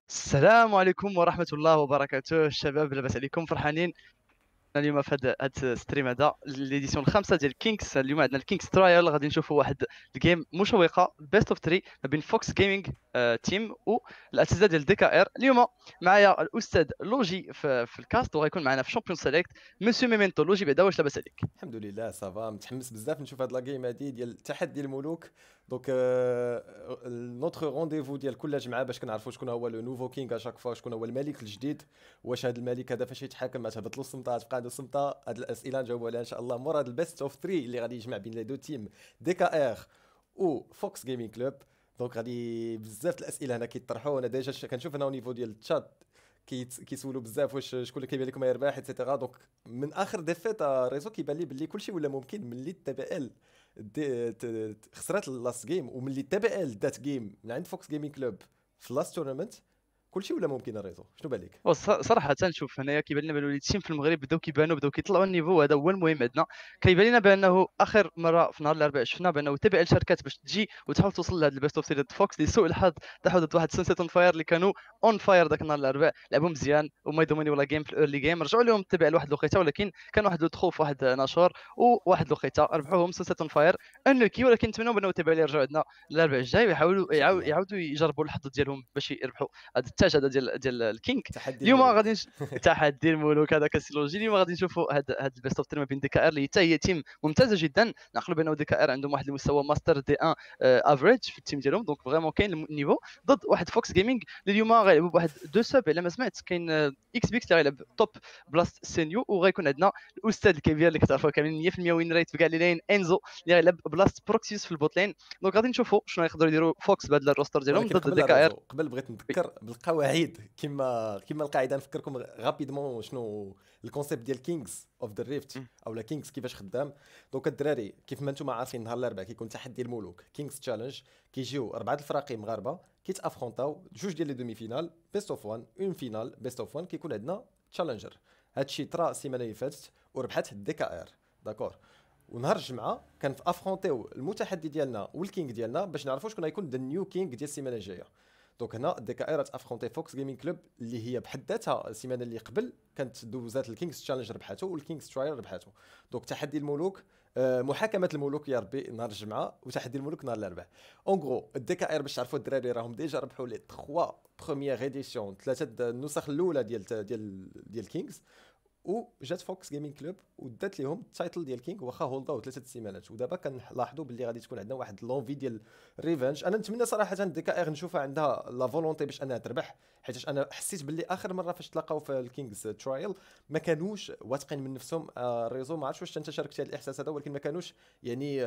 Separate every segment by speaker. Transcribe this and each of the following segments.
Speaker 1: السلام عليكم ورحمة الله وبركاته. الشباب لاباس عليكم؟ فرحانين اليوم في هذا الستريم هذا ليديسيون الخامسه ديال كينكس. اليوم عندنا الكينكس ترايل، غادي نشوفوا واحد الجيم مشوقه بيست اوف 3 ما بين فوكس جيمنج تيم والاساتذه ديال دي كا ار. اليوم معايا الاستاذ لوجي في الكاست، وغيكون معنا في شامبيون سيليكت مسيو ميمنتو. لوجي بعدا واش لاباس عليك؟
Speaker 2: الحمد لله صافا متحمس بزاف نشوف هاد لاغيم هادي ديال تحدي الملوك. دونك نوتر رونديفو ديال كل جمعه باش كنعرفوا شكون هو لو نوفو كينغ اشاك فوا، شكون هو الملك الجديد. واش هاد الملك هذا فاش يتحاكم تهبط له السلطه، تبقى عنده السلطه؟ هاد الاسئله نجاوبوا عليها ان شاء الله مور هاد البيست اوف 3 اللي غادي يجمع بين لي دو تيم دي كا ار و فوكس جيمنج كلوب. دونك غادي بزاف الاسئله هنا كيطرحوا. انا ديجا كنشوف هنا او نيفو ديال التشات كيسولوا بزاف واش شكون اللي كيبان لكم يربح ايتترا. دونك من اخر ديفيت ريزو كيبان لي باللي كلشي ولا ممكن ملي تي بي ال خسرات اللاست جيم، وملي تي بي ال دات جيم من عند فوكس جيمنج كلوب في اللاست تورنمنت. كلشي ولا ممكن الريزو. شنو بان لك؟
Speaker 1: صراحة تنشوف هنايا كيبان لنا بانه التيم في المغرب بداو كيطلعوا النيفو، هذا هو المهم عندنا. كيبان لنا بانه اخر مرة في نهار الاربعاء شفنا بانه تبع الشركات باش تجي وتحاول توصل لهذا البيست اوف 3 ضد فوكس. لسوء الحظ طاحوا ضد واحد سانسيت اون فاير اللي كانوا اون فاير ذاك النهار الاربعاء، لعبوا مزيان وما يدوميني ولا جيم في الايرلي جيم. رجعوا لهم تبع لواحد الوقيته، ولكن كان واحد لو تخوف، واحد ناشور وواحد الوقيته ربحوهم سانسيت اون فاير انلوكي. ولكن نتمنوا بانه تبع اللي يرجعوا عندنا الاربعاء الجاي ويحاولوا
Speaker 2: ان شاء الله
Speaker 1: يعاودوا يجربوا الحظ ديالهم باش يربحوا هذا التاج هذا ديال الكينغ.
Speaker 2: تحدي
Speaker 1: اليوم
Speaker 2: الملوك.
Speaker 1: غادي تحدي الملوك هذاك السيلوجي. اليوم غادي نشوفوا هاد البيست اوف 3 ما بين دي كا ار اللي حتى هي تيم ممتازه جدا. نعقلوا بانه دي كا ار عندهم واحد المستوى ماستر دي 1 افريج في التيم ديالهم، دونك فريمون كاين النيفو ضد واحد فوكس جيمنج اللي اليوم غيلعبوا بواحد دو سوب على ما سمعت. كاين اكس بيكس اللي غيلعب توب بلاس سينيو، وغيكون عندنا الاستاذ الكبير اللي كتعرفوا كاملين 100% وين ريت في كاع لي لين انزو اللي غيلعب بلاس بروكسيوس في البوت لين. دونك غادي نشوفوا شنو يقدروا يديروا فوكس بهذا الروستر ديالهم
Speaker 2: ولكن
Speaker 1: ضد
Speaker 2: قبل
Speaker 1: دي كا ار.
Speaker 2: الريزو، قبل بغيت نذكر بالقواعد كما القاعده. نفكركم غابيدمون شنو الكونسيبت ديال كينجز اوف ذا ريفت او لا كينجز كيفاش خدام. دونك الدراري كيف ما انتم عارفين نهار الاربعاء كيكون تحدي الملوك كينجز تشالنج. كيجيو اربعه الفراقي مغاربه كيتافرونطاو جوج ديال لي دومي فينال بيست اوف 1 اون فينال بيست اوف 1. كيكون عندنا تشالنجر. هادشي طرا السيمانه اللي فاتت وربحت دي كا ار. داكور. ونهار الجمعه كان في افرونتيو المتحدي ديالنا والكينغ ديالنا باش نعرفوا شكون غيكون ذا نيو كينغ ديال السيمانه الجايه. دونك هنا دي كا ار افرونتي فوكس جيمنج كلوب اللي هي بحد ذاتها السيمانه اللي قبل كانت دوزات الكينغز تشالنج ربحته والكينغز ترايل ربحته. دونك تحدي الملوك محاكمه الملوك يا ربي نهار الجمعه، وتحدي الملوك نهار الاربعاء. اون غرو الدي كا ار باش تعرفوا الدراري راهم ديجا ربحوا لي 3 بروميير اديسيون، ثلاثه النسخ الاولى ديال كينغز. وجات فوكس جيمنج كلوب ودات لهم التايتل ديال كينغ واخا هولداو 3 سيمانات. ودابا كنلاحظوا باللي غادي تكون عندنا واحد لونفي ديال ريفنج. انا نتمنى صراحه دي كا ار نشوفها عندها لا فولونتي باش انها تربح، حيت انا حسيت باللي اخر مره فاش تلاقاو في الكينغز ترايل ما كانوش واثقين من نفسهم. الريزو ما عرفتش واش انت شاركتي هذا الاحساس هذا، ولكن ما كانوش يعني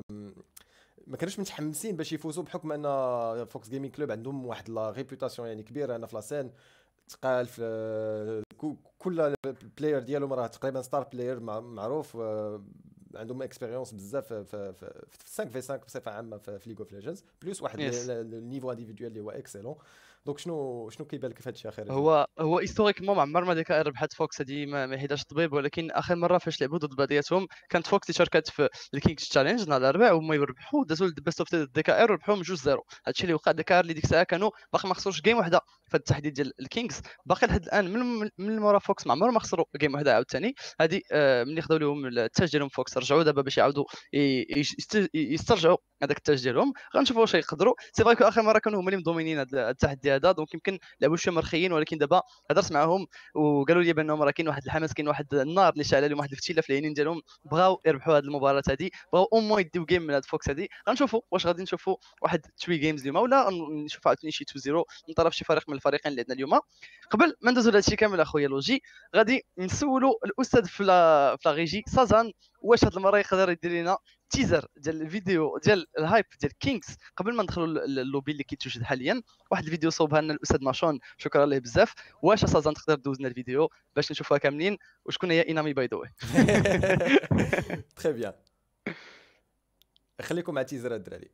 Speaker 2: ما كانوش متحمسين باش يفوزوا، بحكم ان فوكس جيمنج كلوب عندهم واحد لا ريبوتاسيون يعني كبيره هنا في لاسين. تقال في كل بلاير ديالهم راه تقريبا ستار بلاير معروف. عندهم اكسبيريونس بزاف في 5 في 5 بصفه عامه في ليغ اوف ليجندز، بلس واحد
Speaker 1: يس.
Speaker 2: النيفو انديفيدوال اللي هو اكسلون. دونك شنو كيبان لك في هذا الشيء اخر؟
Speaker 1: هو هيستوريكمون عمر ما ديك ربحت فوكس هذه ما يحيدهاش الطبيب، ولكن اخر مره فاش لعبوا ضد بعضياتهم كانت فوكس اللي شاركت في الكينغز تشالنج نهار الاربعاء، وهما يربحوا دازوا للبيست اوف دي كا ار وربحوهم 2-0. هادشي اللي وقع. دي كا ار اللي ديك الساعه كانوا باقي ما خسروش جيم واحده في التحديد ديال الكينغز، باقي لحد الان من مورا فوكس ما عمرهم ما خسروا جيم واحده عاوتاني. هذه ملي خداو لهم التاج ديالهم فوكس رجعوا دابا باش يعاودوا يسترجعوا هذاك التاج ديالهم. غنشوفوا واش يقدروا. سي فري كو اخر مره كانوا هما اللي مدومينين هذا التحدي هذا، دونك يمكن لعبوا شويه مرخيين. ولكن دابا هضرت معاهم وقالوا لي بانهم راه كاين واحد الحماس، كاين واحد النار اللي شاعله لهم، واحد الفتيله في العينين ديالهم. بغاو يربحوا هذه المباراه هذه، بغاو او موان يديو جيم من هاد فوكس هذه. غنشوفوا واش غادي نشوفوا واحد 3 جيمز اليوم، ولا نشوفوا عاوتاني شي 2-0 من طرف شي فريق من الفريقين اللي عندنا اليوم. قبل ما ندوزو لهادشي كامل اخويا لوجي، غادي نسولوا الاستاذ في لا ريجي سازان واش هاد المره يقدر يدير لنا تيزر ديال الفيديو ديال الهايب ديال كينغز قبل ما ندخلوا للوبي اللي كيتوجد حاليا. واحد الفيديو صوبها لنا الاستاذ ماشون، شكرا ليه بزاف. واش سازان تقدر دوز لنا الفيديو باش نشوفوها كاملين؟ وشكون هي انامي باي ذا واي؟
Speaker 2: تري بيان. خليكم مع تيزر الدراري.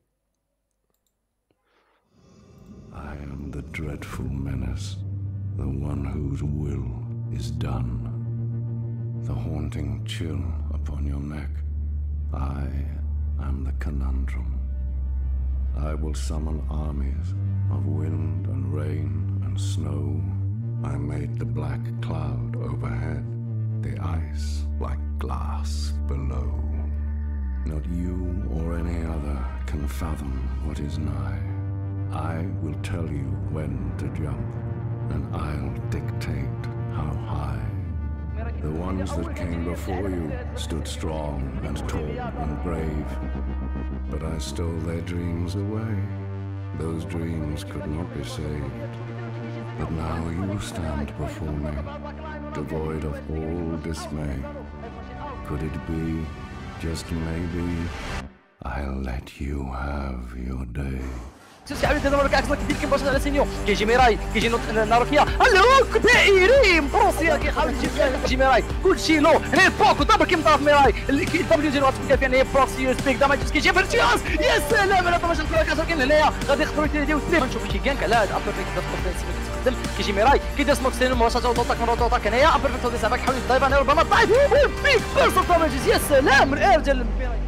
Speaker 3: I am the dreadful menace, the one whose will is done. The haunting chill upon your neck, I am the conundrum. I will summon armies of wind and rain and and snow. I made the black cloud overhead, the ice like glass below. Not you or any other can fathom what is nigh. I will tell you when to jump, and I'll dictate how high. The ones that came before you stood strong and tall and brave, but I stole their dreams away. Those dreams could not be saved. But now you stand before me, devoid of all dismay. Could it be, just maybe, I'll let you have your day.
Speaker 4: عاود هذا مرة عكس كبير كيما على سينيو كيجي ميراي كيجي ناروكيا الو دائري بروسيا كيحاول يجي ميراي كلشي لو هنا بوك ودبر كيما طرف ميراي اللي دبليو ديالو غتبقى فيها هي بروكسي يو سبيك دامج كيجي فرتياس يا سلام على طماش الكراكاس كاين هنايا غادي يقدروا يديروا الثاني نشوف شي كانك على هذا ابر فيك كتخدم كيجي ميراي كيدير سموك ستين مباشرة اوتوتاك من اوتوتاك هنايا ابر فيك تودي حاول يضايب انا ربما طايح بيك فرصة دامج يا سلام الارجل ميراي.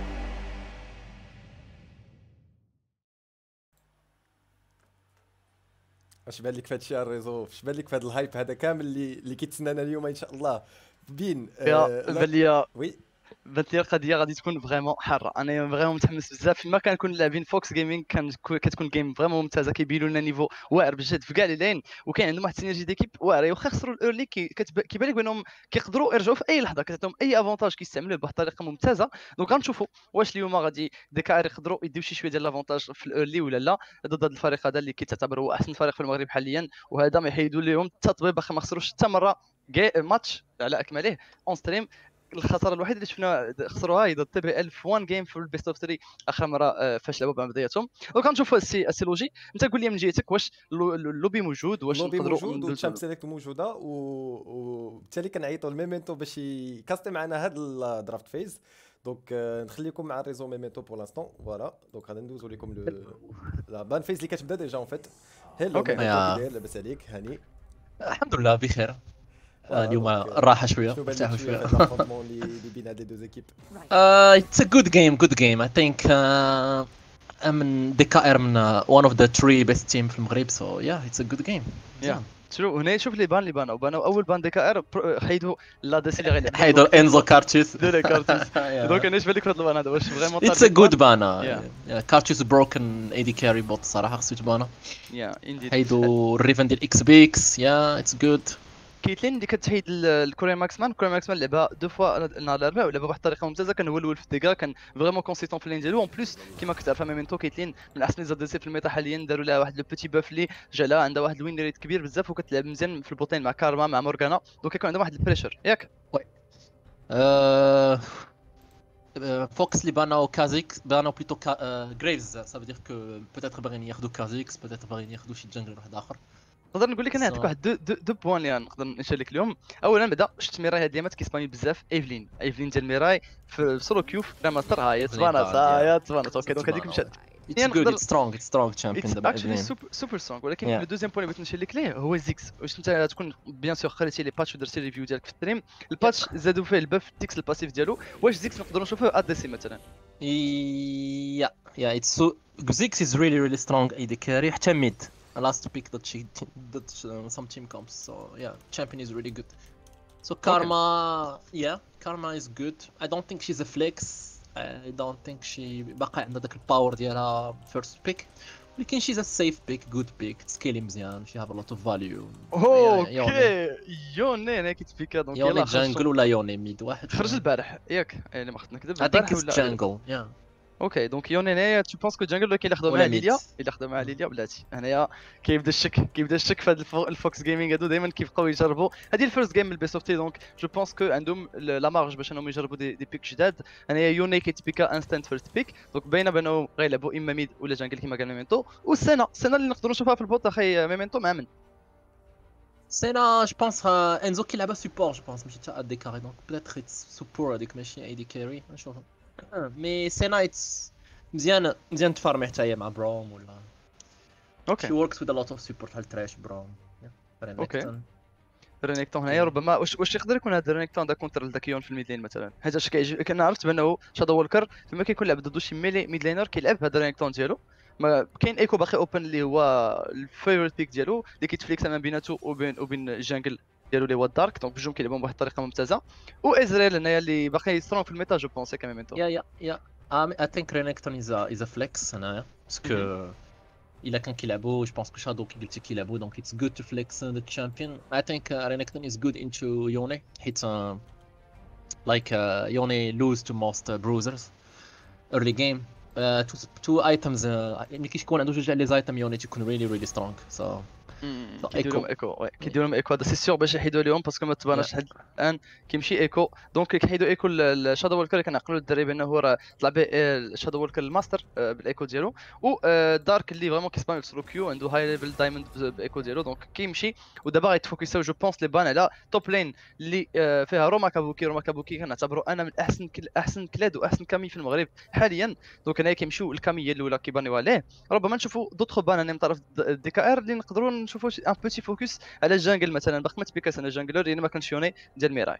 Speaker 2: اش بان لك في هذا الشيء الريزو؟ اش بان لك في هذا الهايب هذا كامل اللي كيتسنانا اليوم ان شاء الله بين
Speaker 1: بان لي
Speaker 2: وي
Speaker 1: بانت لي القضيه غادي تكون فريمون حاره. انا فريمون متحمس بزاف فيما كنكون لاعبين فوكس جيمنج كتكون جيم فريمون ممتازه كيبينوا لنا نيفو واعر بجد في كاع لي لين وكاين عندهم واحد السينرجي ديكيب واعره واخا خسروا الايرلي كيبان لك بانهم كيقدروا يرجعوا في اي لحظه كتعطيهم اي افونتاج كيستعملوه بواحد الطريقه ممتازه. دونك غنشوفوا واش اليوم غادي ديكار يقدروا يديو شي شويه ديال لافونتاج في الايرلي ولا لا ضد هذا الفريق هذا اللي كيتعتبر هو احسن فريق في المغرب حاليا. وهذا ما يحيدوا لهم التطبيب باقي ما خسروش حتى مره ماتش على اكمله اون ستريم. الخساره الوحيده اللي شفنا خسروها هي ضد تي بي ال في 1 جيم في البيست اوف 3 اخر مره فاش لعبوا مع بداياتهم. دونك غنشوفوا السي لوجي انت قول لي من جهتك واش اللوبي موجود واش
Speaker 2: نقدروا والشامب سيليكت موجوده وبالتالي كنعيطوا الميمنتو باش يكاستي معنا هذا الدرافت فيز. دونك نخليكم مع الريزو ميمنتو بور لانستون فوالا. دونك غادي ندوزو لكم لا بان فيز اللي كتبدا ديجا اون فيت. هيلو لاباس عليك هاني؟
Speaker 5: الحمد لله بخير. اليوم الراحه شويه ارتاحوا شويه.
Speaker 2: اللي بين هاد لي دو زيكيب
Speaker 5: اتس ا جود جيم اي ثينك من DKR من one of the 3 best team في المغرب سو يا اتس ا جود جيم.
Speaker 1: شنو هنا شوف لي بانوا اول بان DKR حيدوا لا ديسي اللي غيلعب
Speaker 5: حيدوا انزو كارتوس
Speaker 1: دونك انا اش بالك هذا البان هذا واش فريمون
Speaker 5: اتس ا جود بانا كارتوس بروكن اي دي كاري بوت صراحه خصو يتبانا حيدوا الريفن ديال اكس بيكس يا اتس جود.
Speaker 1: كيتلين اللي كتحيد الكوريا ماكسمان لعبها دو فوا نهار الاربعاء ولعبها بواحد الطريقه ممتازه كان هو الاول في الديكا كان فريمون كونسيستون في اللين ديالو اون بليس كيما كتعرف ميمنتو كيتلين من احسن لي زاد سي في الميتا حاليا داروا لها واحد لو بوتي باف اللي جا لها عندها واحد الوين ريت كبير بزاف وكتلعب مزيان في البوتين مع كارما مع مورغانا دونك كيكون عندها واحد البريشر ياك
Speaker 5: وي فوكس اللي باناو كازيك باناو بليتو جريفز سا فو دير كو بوتيتر باغيين ياخذوا كازيكس بوتيتر باغيين ياخذوا شي جانجل واحد اخر.
Speaker 1: نقدر نقول لك انا عندك واحد دو بوان اللي نقدر نشير لك اليوم. اولا بعدا شفت ميراي هاد اليامات كيسباني بزاف ايفلين ديال ميراي في السولو كيو في ريماستر هاي تبانات اوكي دونك هذيك مشات
Speaker 5: اتس سترونغ تشامبيون دابا
Speaker 1: اكشلي سوبر سترونغ. ولكن لو دوزيام بوين اللي بغيت نشير لك ليه هو زيكس. واش انت تكون بيان سور خليتي لي باتش ودرتي ريفيو ديالك في الستريم الباتش زادوا فيه الباف ديكس الباسيف ديالو واش زيكس نقدروا نشوفوه اد سي مثلا
Speaker 5: يا اتس زيكس از ريلي سترونغ اي دي كاري حتى ميد last pick that some team comes so yeah champion is really good so Karma is good. I don't think she's a flex. I don't think she باقي عندها داك الباور ديالها first pick ولكن she's a safe pick good pick سكيلي مزيان she have a lot of value.
Speaker 1: اوكي يوني انا كيتبيكا دونك
Speaker 5: يوني جانجل ولا يوني ميد واحد
Speaker 1: خرج البارح ياك يعني ما خصنا نكذب
Speaker 5: البارح ولا جانجل
Speaker 1: اوكي دونك يوني هنايا تو بونس كو جانجل كاين اللي خداو مع ليليا اللي خداو مع ليليا بلاتي هنايا كيبدا الشك في هاد الفوكس جيمنج هادو دائما كيبقاو يجربوا هذه الفيرست جيم من البيست اوف تي دونك جو بونس كو عندهم لا مارج باش انهم يجربوا دي بيك جداد. هنايا يوني كيتبيكا انستانت فيرست بيك دونك باينه بانه غيلعبوا اما ميد ولا جانجل كيما قال ميمنتو. والسنه اللي نقدروا نشوفها في البوت اخي ميمنتو مع من
Speaker 5: سينا جو بونس انزو كيلعبها سوبور جو بونس ماشي حتى ادي كاري دونك بيتيتر سوبور هذيك ماشي اي دي كاري نشوفها مي سينا مزيان تفارمي حتى هي مع بروم ولا
Speaker 1: اوكي
Speaker 5: شي وركس وذ ا لوت اوف سبورت بحال تراش بروم
Speaker 1: اوكي رينيكتون هنايا ربما واش يقدر يكون هذا رينيكتون دا كونتر لداكيون في الميدلين مثلا حيت كان عرفت بانه شادو وولكر فيما كيكون لعب ضد شي ميد لاينر كيلعب هذا رينيكتون ديالو ما كاين ايكو باقي اوبن اللي هو الفيفوريت بيك ديالو اللي كيتفليكس ما بيناتو وبين الجانجل ديالو اللي هو الدارك، دونك بجوج كيلعبوا بواحد الطريقه ممتازه. وازريل هنايا اللي باقي سترونغ في الميتا جو بونسي كمان منتو.
Speaker 5: يا I think Renekton is a flex هنايا باسكو الا كان كيلعبوا جو بونس كو شادو كي قلتي كيلعبوا دونك اتس جود تو فليكس ذا تشامبيون. I think Renekton is good into Yone حيت like Yone lose to most bruisers early game. Two items ملي كيكون عنده جوج لي زايتم يوني تيكون really strong. So
Speaker 1: كيديروا ايكو كيديروا ايكو هذا سي سيور باش يحيدوا لهم باسكو ما تباناش لحد الان كيمشي ايكو. دونك كيحيدوا ايكو الشادو وولكر. كنعقلوا الدري بانه هو طلع به الشادو وولكر الماستر بالايكو ديالو، و دارك اللي فريمون كيسبام يكسرو كيو عنده هاي ليفل دايموند بالايكو ديالو. دونك كيمشي ودابا غيتفوكسيو جو بونس لي بان على توب لين اللي فيها روما كابوكي كنعتبروا انا من احسن كلاد واحسن كامي في المغرب حاليا. دونك هنايا كيمشيو الكاميه الاولى كيبانيو عليه. ربما نشوفوا دوطخ بان من طرف دي كا ار اللي نقدروا نشوفوا ان بوتي فوكس على الجانجل مثلا. باقي ما تبيكاس انا جانجلر لان ما كانش يوني ديال ميراي.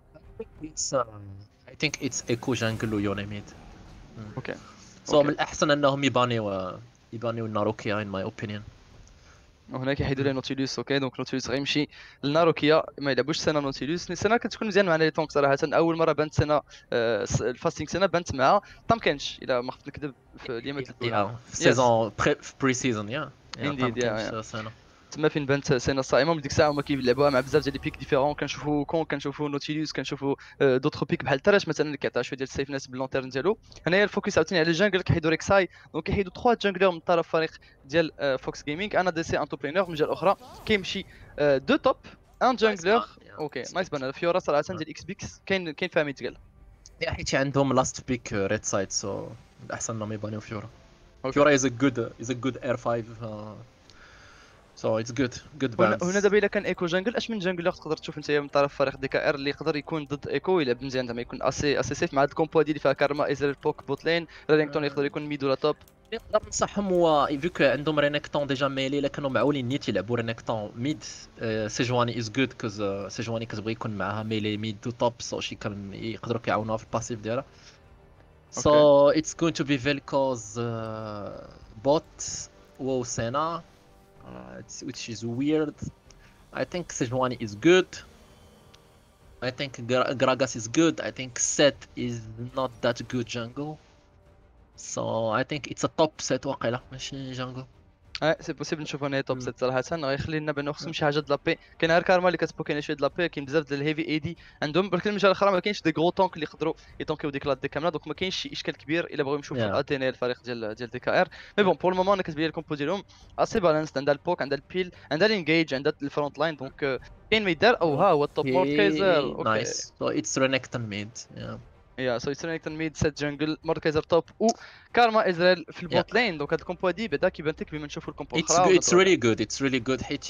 Speaker 5: I think it's Echo Jungle و Yone mid.
Speaker 1: اوكي
Speaker 5: سو من الاحسن انهم يبانيو الناروكيا in my opinion.
Speaker 1: وهنا كيحيدوا ليه نوتيلوس. اوكي دونك نوتيلوس غيمشي للناروكيا، ما يلعبوش سنه نوتيلوس. سنه كتكون مزيان معنا لي طونك صراحه. اول مره بانت سنه الفاستينغ سنه بانت معها طام كانش الا ما خفت نكذب في اليامات الاولى
Speaker 5: في سيزون بري سيزون يا
Speaker 1: Indeed, yeah.
Speaker 5: سنه
Speaker 1: تما فين بانت سنه صائمه. من ديك الساعه هما كيلعبوها مع بزاف ديال لي بيك ديفيرون. كنشوفوا كون كنشوفوا نوتيلوس كنشوفوا دوطخ بيك بحال تراش مثلا اللي كيعطيها شويه ديال السيفنس باللونتيرن ديالو. هنايا الفوكس عاوتاني على الجانجل كيحيدوا ريكساي. دونك كيحيدوا 3 جانجلر من طرف فريق ديال فوكس جيمنج. انا دي سي ان توب لينر من الجهه الاخرى كيمشي 2 توب 1 جانجلر. اوكي نايس بان. فيورا صراحه ديال اكس بيكس كاين فيها ميتقال
Speaker 5: حيت عندهم لاست بيك ريد سايد. سو الاحسن انهم يبانيو فيورا. فيورا is a good R5 so it's good balance.
Speaker 1: هنا دابا الا كان ايكو جانجل اش من جانجل تقدر تشوف انت من طرف فريق دي كا ار اللي يقدر يكون ضد ايكو يلعب مزيان زعما يكون اسي سيف مع هاد الكومبو هادي اللي فيها كارما ازريل بوك بوت لين. رينكتون يقدر يكون ميد ولا توب.
Speaker 5: نقدر ننصحهم هو فيك عندهم رينكتون ديجا ميلي الا كانوا معولين نيت يلعبوا رينكتون ميد. سيجواني از جود كوز سيجواني كتبغي يكون معاها ميلي ميد تو توب. سو شي كان يقدروا كيعاونوها في الباسيف ديالها. So it's going to be Vel'Koz bot WoW Senna, which is weird. I think Sejuani is good. I think Gragas is good. I think Set is not that good jungle. So I think it's a top set واقيلا ماشي jungle.
Speaker 1: سي بوسيبل نشوفو هنا توب 6 صراحه. غيخلي لنا بانه خصهم شي حاجه د لابي. كاين غير كارما اللي كتبوكينا شويه د لابي. كاين بزاف ديال الهيفي اي دي عندهم. ولكن من الجهه الاخرى ما كاينش دي غرو طونك اللي يقدروا يطونكيو ديك لاد دي كامله. دونك ما كاينش شي اشكال كبير الا بغيو نشوفوا الاتيني الفريق ديال دي كا ار. مي بون بور المومون انا كتبان لي الكومبو ديالهم اسي بالانس. عندها البوك عندها البيل عندها الانجيج عندها الفرونت لاين. دونك كاين ما يدار او ها هو التوب مورد كايزر. اوكي
Speaker 5: نايس. So it's Renekton mid.
Speaker 1: يا سو يترينكتون ميد سيت جانجل موركايزر توب وكارما ازريل في البوت لين. دونك هاد الكومبو هادي بعدا كيبان لك بما نشوفوا الكومبو الاخرى.
Speaker 5: It's really good حيت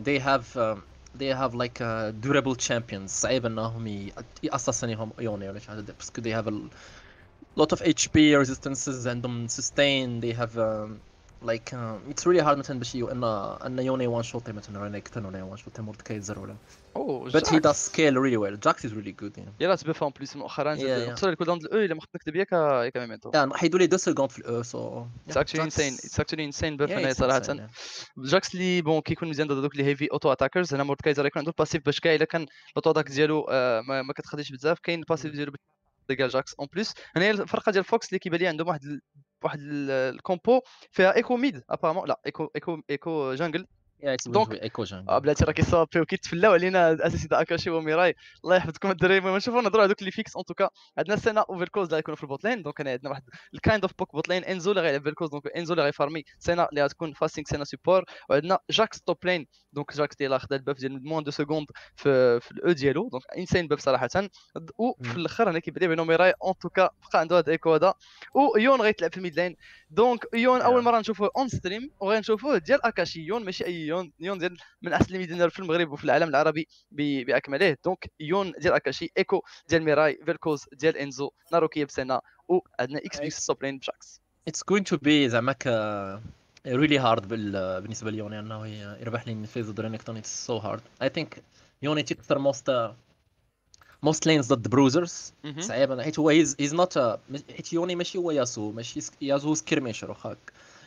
Speaker 5: they have like durable champions. صعيب انهم ياساسينيهم يوني ولا شي حاجه باسكو they have a lot of HP resistances عندهم sustain. They have like it's really hard مثلا باش ان يوني وان شوت مثلا رينكتون ولا وان شوت موركايزر ولا but he does scale really well. Jax is really good يعني.
Speaker 1: يلا تبفهم بليس مؤخرا نقصر الكول داون الاو الا ما خفت نكتب ياك كمان مينتو.
Speaker 5: نحيدوا لي 2 سكوند في الاو. سو
Speaker 1: it's actually insane بف هنا صراحه. جاكس اللي بون كيكون مزيان ضد دوك لي هيفي اوتو اتاكرز. هنا موركايزر يكون عنده الباسيف باش كاع الا كان لوطو اتاك ديالو ما كتخديش بزاف. كاين الباسيف ديالو ديال جاكس اون بليس. هنا الفرقه ديال فوكس اللي كيبان لي عندهم واحد الكومبو فيها ايكو ميد ابارامون لا ايكو جانجل.
Speaker 5: دونك ايكو جانجل
Speaker 1: بلاتي راه كيصابي وكيتفلاو علينا اساسي دا اكاشي وميراي. الله يحفظكم الدراري. المهم نشوفوا نهضروا على دوك اللي فيكس. ان توكا عندنا سينا وفيلكوز اللي غيكونوا في البوت لين. دونك عندنا واحد الكايند اوف بوك بوت لين. انزو اللي غيلعب فيلكوز. دونك انزو اللي غيفارمي سينا اللي غتكون فاستينغ سينا سيبور. وعندنا جاكس توب لين. دونك جاكس اللي خدا الباف ديال موان دو سكوند في الاو ديالو. دونك انسين باف صراحه. وفي الاخر هنا كيبان لي بانه ميراي ان توكا بقى عنده هذا ايكو هذا. ويون غيتلعب في الميد لين. دونك يون اول مره نشوفوه اون ستريم وغنشوفوه ديال اكاشي. يون ماشي اي يون ديال من احسن الميدينر في المغرب وفي العالم العربي باكمله. دونك يون ديال اكاشي ايكو ديال ميراي فيلكوز ديال انزو ناروكيا بسنه. وعندنا اكس بيكس توب لين بجاكس.
Speaker 5: It's going to be زعما really hard بالنسبه ليوني انه يربح لي في ضد رينكتون. It's so hard. I think يوني تكثر most lanes ضد بروزرز. صعيب حيت هو he's not حيت يوني ماشي هو ياسو. ماشي ياسو سكيرميشر واخا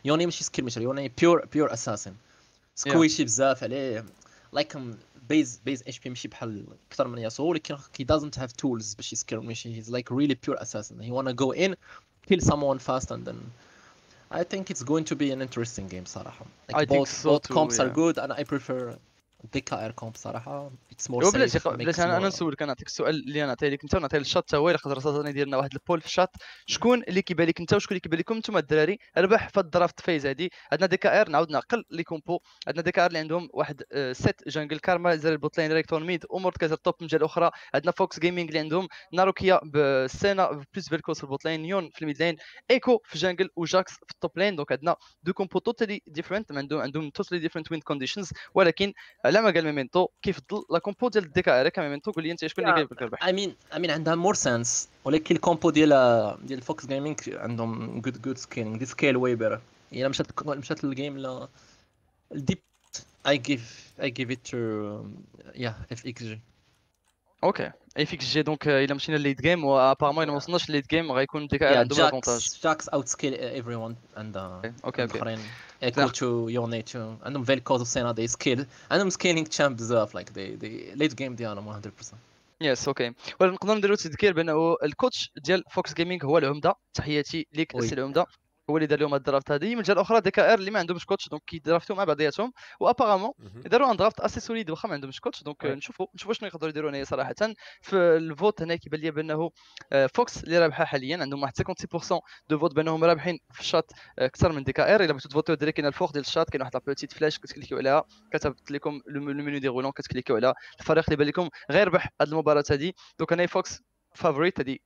Speaker 5: يوني ماشي سكيل ماشي يوني بيور اساسين سكويشي بزاف عليه لايك بيز اتش بي ماشي بحال اكثر من ياسو ولكن he doesn't have tools باش يسكيل ماشي he's like really pure assassin he wanna go in kill someone fast and then I think it's going to be an interesting game صراحة
Speaker 1: I
Speaker 5: like
Speaker 1: think so
Speaker 5: both
Speaker 1: too,
Speaker 5: comps are
Speaker 1: yeah.
Speaker 5: good and I prefer DKR comp صراحة it's more
Speaker 1: بلاتي
Speaker 5: safe
Speaker 1: بلاتي انا نسولك نعطيك السؤال اللي انا نعطيه لك انت ونعطيه للشات حتى هو، الا قدر صافي يدير لنا واحد البول في الشات. شكون اللي كيبان لك انت وشكون اللي كيبان لكم نتوما الدراري ربح في الدرافت فيز هذه؟ عندنا دي كا ار، نعاود نعقل لي كومبو. عندنا دي كا ار اللي عندهم واحد سيت جانجل كارما زير البوتلين ريكتون ميد ومورد كازر توب من الجهه الاخرى. عندنا فوكس جيمنج اللي عندهم ناروكيا بسينا بلس فيلكوس في البوتلين، نيون في الميد لين، ايكو في جانجل وجاكس في التوب لين. دونك عندنا دو كومبو توتالي ديفرنت، عندهم توتالي ديفرنت وين كونديشنز، ولكن على ما قال ميمنتو كيفضل لا كومبو ديال الدي كا ار. كميمنتو قول لي انت شكون اللي كيبغيك يربح؟
Speaker 5: I mean عندها more sense ولكن الكومبو ديال فوكس جيمنج عندهم good scaling they scale way better. الا مشات للجيم لا الديب I give it to FXG.
Speaker 1: اوكي اي فيكس جي. دونك الا مشينا لليد جيم وابارمون الا ما وصلناش لليد جيم غيكون دي كا ار عندهم لافونتاج.
Speaker 5: جاكس اوتسكيل everyone and
Speaker 1: اوكي
Speaker 5: الاخرين ايكو تو يوني تو عندهم فيلكوز وسينا they scale عندهم scaling champ بزاف like they late game ديالهم 100%.
Speaker 1: يس اوكي. ولا نقدر نديرو تذكير بانه الكوتش ديال فوكس جيمنج هو العمده. تحياتي ليك
Speaker 5: وي.
Speaker 1: السي العمده، هو اللي دار لهم الدرافت هذه. من الجهه الاخرى دي كا ار اللي ما عندهمش كوتش دونك كيدرافتوا مع بعضياتهم، وابارامون داروا ان درافت اسي سوليد واخا ما عندهمش كوتش. دونك
Speaker 5: وي.
Speaker 1: نشوفوا شنو يقدروا يديروا هنايا صراحه. في الفوت هنا كيبان لي بانه فوكس اللي رابحه حاليا، عندهم واحد 56% دو فوت بانهم رابحين في الشات اكثر من دي كا ار. الا بغيتو تفوتوا دري كاين الفوق ديال الشات، كاين واحد لا بوتيت فلاش كتكليكيو عليها كتبت لكم المنيو ديرولون، كتكليكيو على الفريق اللي بان لكم غير ربح هذه المباراه هذه. دونك انا فوكس فافوريت هذه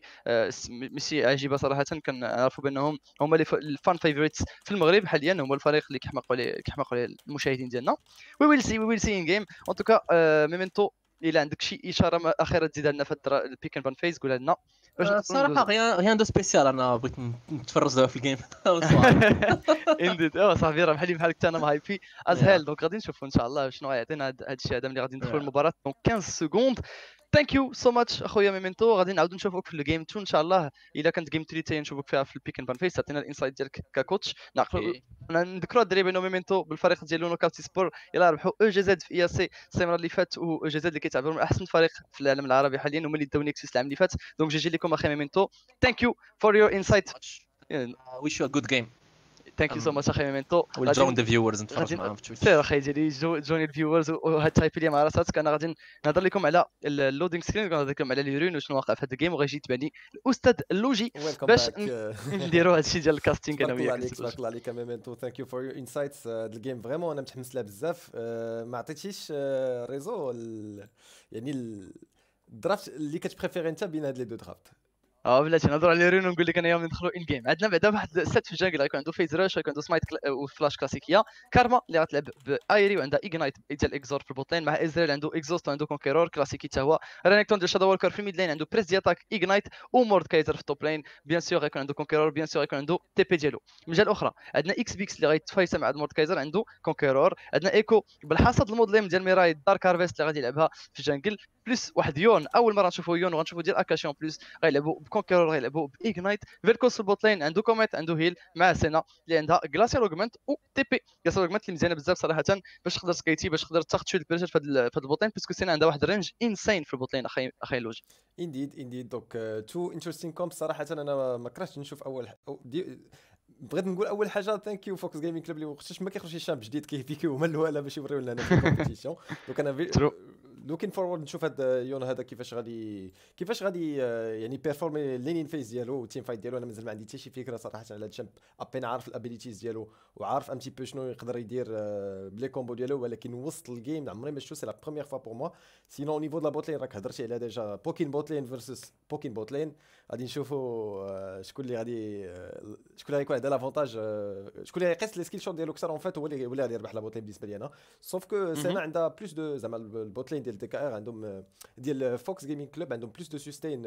Speaker 1: ماشي عجيبه صراحه. كنعرفوا بانهم هما الفان فيفوريتس في المغرب حاليا، هما الفريق اللي كيحمقوا عليه المشاهدين ديالنا. وي ويل سي ان جيم ان توكا. ميمنتو الا عندك شي اشاره اخيره تزيد لنا في البيك اند بان فيز قولها لنا باش
Speaker 5: صراحه غيان دو سبيسيال انا بغيت نتفرج دابا في الجيم.
Speaker 1: انديد صاحبي راه بحالي بحالك حتى انا مهايبي ازهل. دونك غادي نشوفوا ان شاء الله شنو غيعطينا هذا الشيء هذا ملي غادي ندخلوا المباراه. دونك 15 سكوند. ثانك يو سو ماتش اخويا ميمنتو. غادي نعاودو نشوفوك في الجيم 2 ان شاء الله. الا كانت جيم 3 حتى نشوفوك فيها في البيك اند بان فيس، تعطينا الانسايت ديالك ككوتش. نذكروا الدراري بانه ميمنتو بالفريق ديالو نوكاوت سبور يلا ربحوا او جي زد في اي اس سي السيمانه اللي فات، و جي زد اللي كيتعتبروا من احسن فريق في العالم العربي حاليا، هما اللي داو نيكسيس العام اللي فات. دونك جي لكم اخي ميمنتو. ثانك يو فور يور انسايت.
Speaker 5: wish you a good game.
Speaker 1: ثانك يو سو ماتش اخي ميمنتو.
Speaker 5: we'll join the viewers نتفرج معاهم في تويتش.
Speaker 1: سير اخي ديالي جوني الفيورز وهاد التايب اللي مع راساتك. انا غادي نهضر لكم على اللودينغ سكرين وغنهضر لكم على ليرون وشنو واقع في هذا الجيم، وغيجي يتبعني الاستاذ اللوجي باش نديروا هذا الشيء ديال الكاستينغ انا وياك.
Speaker 2: تبارك الله عليك ميمنتو. ثانك يو فور يور انسايتس. هذا الجيم فريمون انا متحمس لها بزاف. ما عطيتيش ريزو يعني الدرافت اللي كتبريفيري انت بين هاد لي دو درافت.
Speaker 1: بلاتي نهضروا على ليرون ونقول لك انا يوم ندخلوا ان جيم. عندنا بعدا واحد سيت في الجانجل غيكون عنده فيز راش، غيكون عنده سمايت وفلاش كلاسيكيه، كارما اللي غتلعب بايري وعندها ايغنايت ديال اكزور في البوتلين، مع ازريل عنده اكزوست وعنده كونكيرور كلاسيكي حتى هو، رينيكتون ديال شادو ووركر في الميد لين عنده بريس دي اتاك ايغنايت، ومورد كايزر في التوب لين. بيان سور غيكون عنده كونكيرور، بيان سور غيكون عنده تي بي ديالو. من الجهه الاخرى عندنا اكس بيكس اللي غيتفايسا مع مورد كايزر عنده كونكيرور. عندنا ايكو بالحصاد المود ليم ديال ميراي دارك هارفيست اللي غادي يلعبها في الجانجل، بلس واحد يون اول مره نشوفوا يون وغنشوفوا ديال اكاشيون بلس غيلعبوا بكونكيرور غيلعبوا بايغنايت. فيلكوس في البوت لين عنده كوميت عنده هيل مع سينا اللي عندها غلاسيال اوغمنت و تي بي. غلاسيال اوغمنت اللي مزيانه بزاف صراحه باش تقدر سكيتي باش تقدر تاخذ شويه بريشر في هذا البوت لين، باسكو سينا عندها واحد الرينج انسين في البوت لين اخي لوجي.
Speaker 2: انديد دوك تو انتريستين كومب صراحه. انا ما كرهتش نشوف بغيت نقول اول حاجه ثانك يو فوكس جيمنج كلوب اللي وقتاش ما كيخرج شي شامب جديد كيفيكيو هما الاولى باش يوريو لنا في الكومبيتيشن. دونك انا لوكين فورورد نشوف هذا يون هذا كيفاش غادي يعني بيرفورمي لينين فيز ديالو والتيم فايت ديالو. انا مازال ما عندي حتى شي فكره صراحه على هذا الشامب، ابين عارف الابيليتيز ديالو وعارف ام تي بو شنو يقدر يدير بلي كومبو ديالو، ولكن وسط الجيم عمري ما شفتو. سي لا بروميير فوا بور موا. سينو نيفو د لا بوت لين راك هضرتي على ديجا بوكين بوت لين فيرسس بوكين بوت لين. غادي نشوفوا شكون اللي غيكون عنده لافونتاج، شكون اللي غيقيس لي سكيل شوت ديالو اكثر اون فات هو اللي غادي يربح لا بوت لين بالنسبه لي انا. سوف كو سينا عندها بلوس دو زعما البوت لين ديال دي كا ار عندهم ديال فوكس جيمنج كلوب عندهم بلوس دو سوستين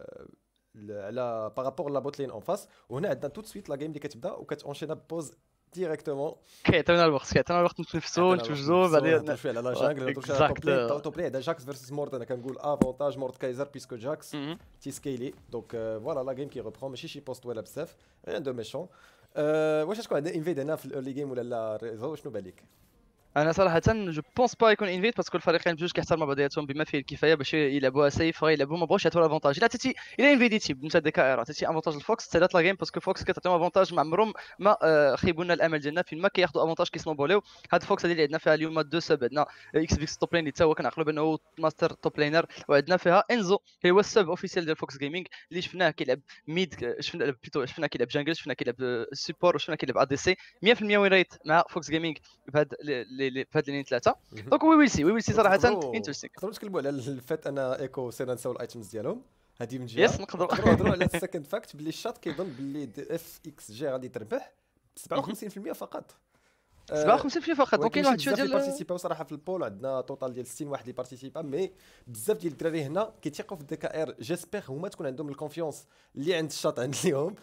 Speaker 2: على بارابور لا بوت لين اون فاس. وهنا عندنا تو سويت لا جيم اللي كتبدا وكتونشينا بوز ديريكتومون
Speaker 1: كيعطيونا الوقت نتنفسوا نتوجدوا بعدين
Speaker 2: نهضروا شويه على لا جانجل نهضروا شويه على توب لين هذا جاكس فيرسس مورد. انا كنقول افونتاج مورد كايزر بيسكو جاكس تيسكيلي دونك فوالا لا جيم كي ريبرون ماشي شي بوست ولا بزاف ريان دو ميشون. واش تكون عندنا انفيد هنا في الايرلي جيم ولا لا ريزو شنو بالك؟
Speaker 1: انا صراحه جو بونس با يكون انفيت باسكو الفريقين بجوج كيحترموا بعضياتهم بما فيه الكفايه باش يلعبوها سيف يلعبوا ما بغاوش يعطيو لافونتاج. الا عطيتي الا انفيديتي بنتا دي كا ار عطيتي افونتاج الفوكس تسالات لا جيم باسكو فوكس كتعطيهم افونتاج ما عمرهم ما خيبوا لنا الامل ديالنا فين ما كياخذوا افونتاج كيسنوبوليو. هاد فوكس هذه اللي عندنا فيها اليوم دو سب عندنا اكس فيكس توب لين اللي تا هو كنعقلوا بانه ماستر توب لينر وعندنا فيها انزو اللي هو السب اوفيسيال ديال فوكس جيمنج اللي شفناه كيلعب ميد شفناه كيلعب جانجل شفناه كيلعب سيبور وشفناه كيلعب ا دي سي 100% وين ريت مع فوكس جيمنج بهاد لين ثلاثه. دونك وي ويل سي صراحه انتريستينغ.
Speaker 2: نقدروا نتكلموا على الفات انا ايكو سير نساو الايتمز ديالهم هذه من جهه.
Speaker 1: يس نقدروا
Speaker 2: نهضروا على السكند فاكت باللي الشاط كيظن باللي اف اكس جي غادي تربح ب 57% فقط.
Speaker 1: 57% فقط. دونك كاين واحد شويه ديال
Speaker 2: بارتيسيباو صراحه في البول عندنا توتال ديال 60 واحد اللي بارتيسيبا مي بزاف ديال الدراري هنا كيتيقوا في الدي كا ار. جيسبيغ هما تكون عندهم الكونفيونس اللي عند الشاط عند اليوم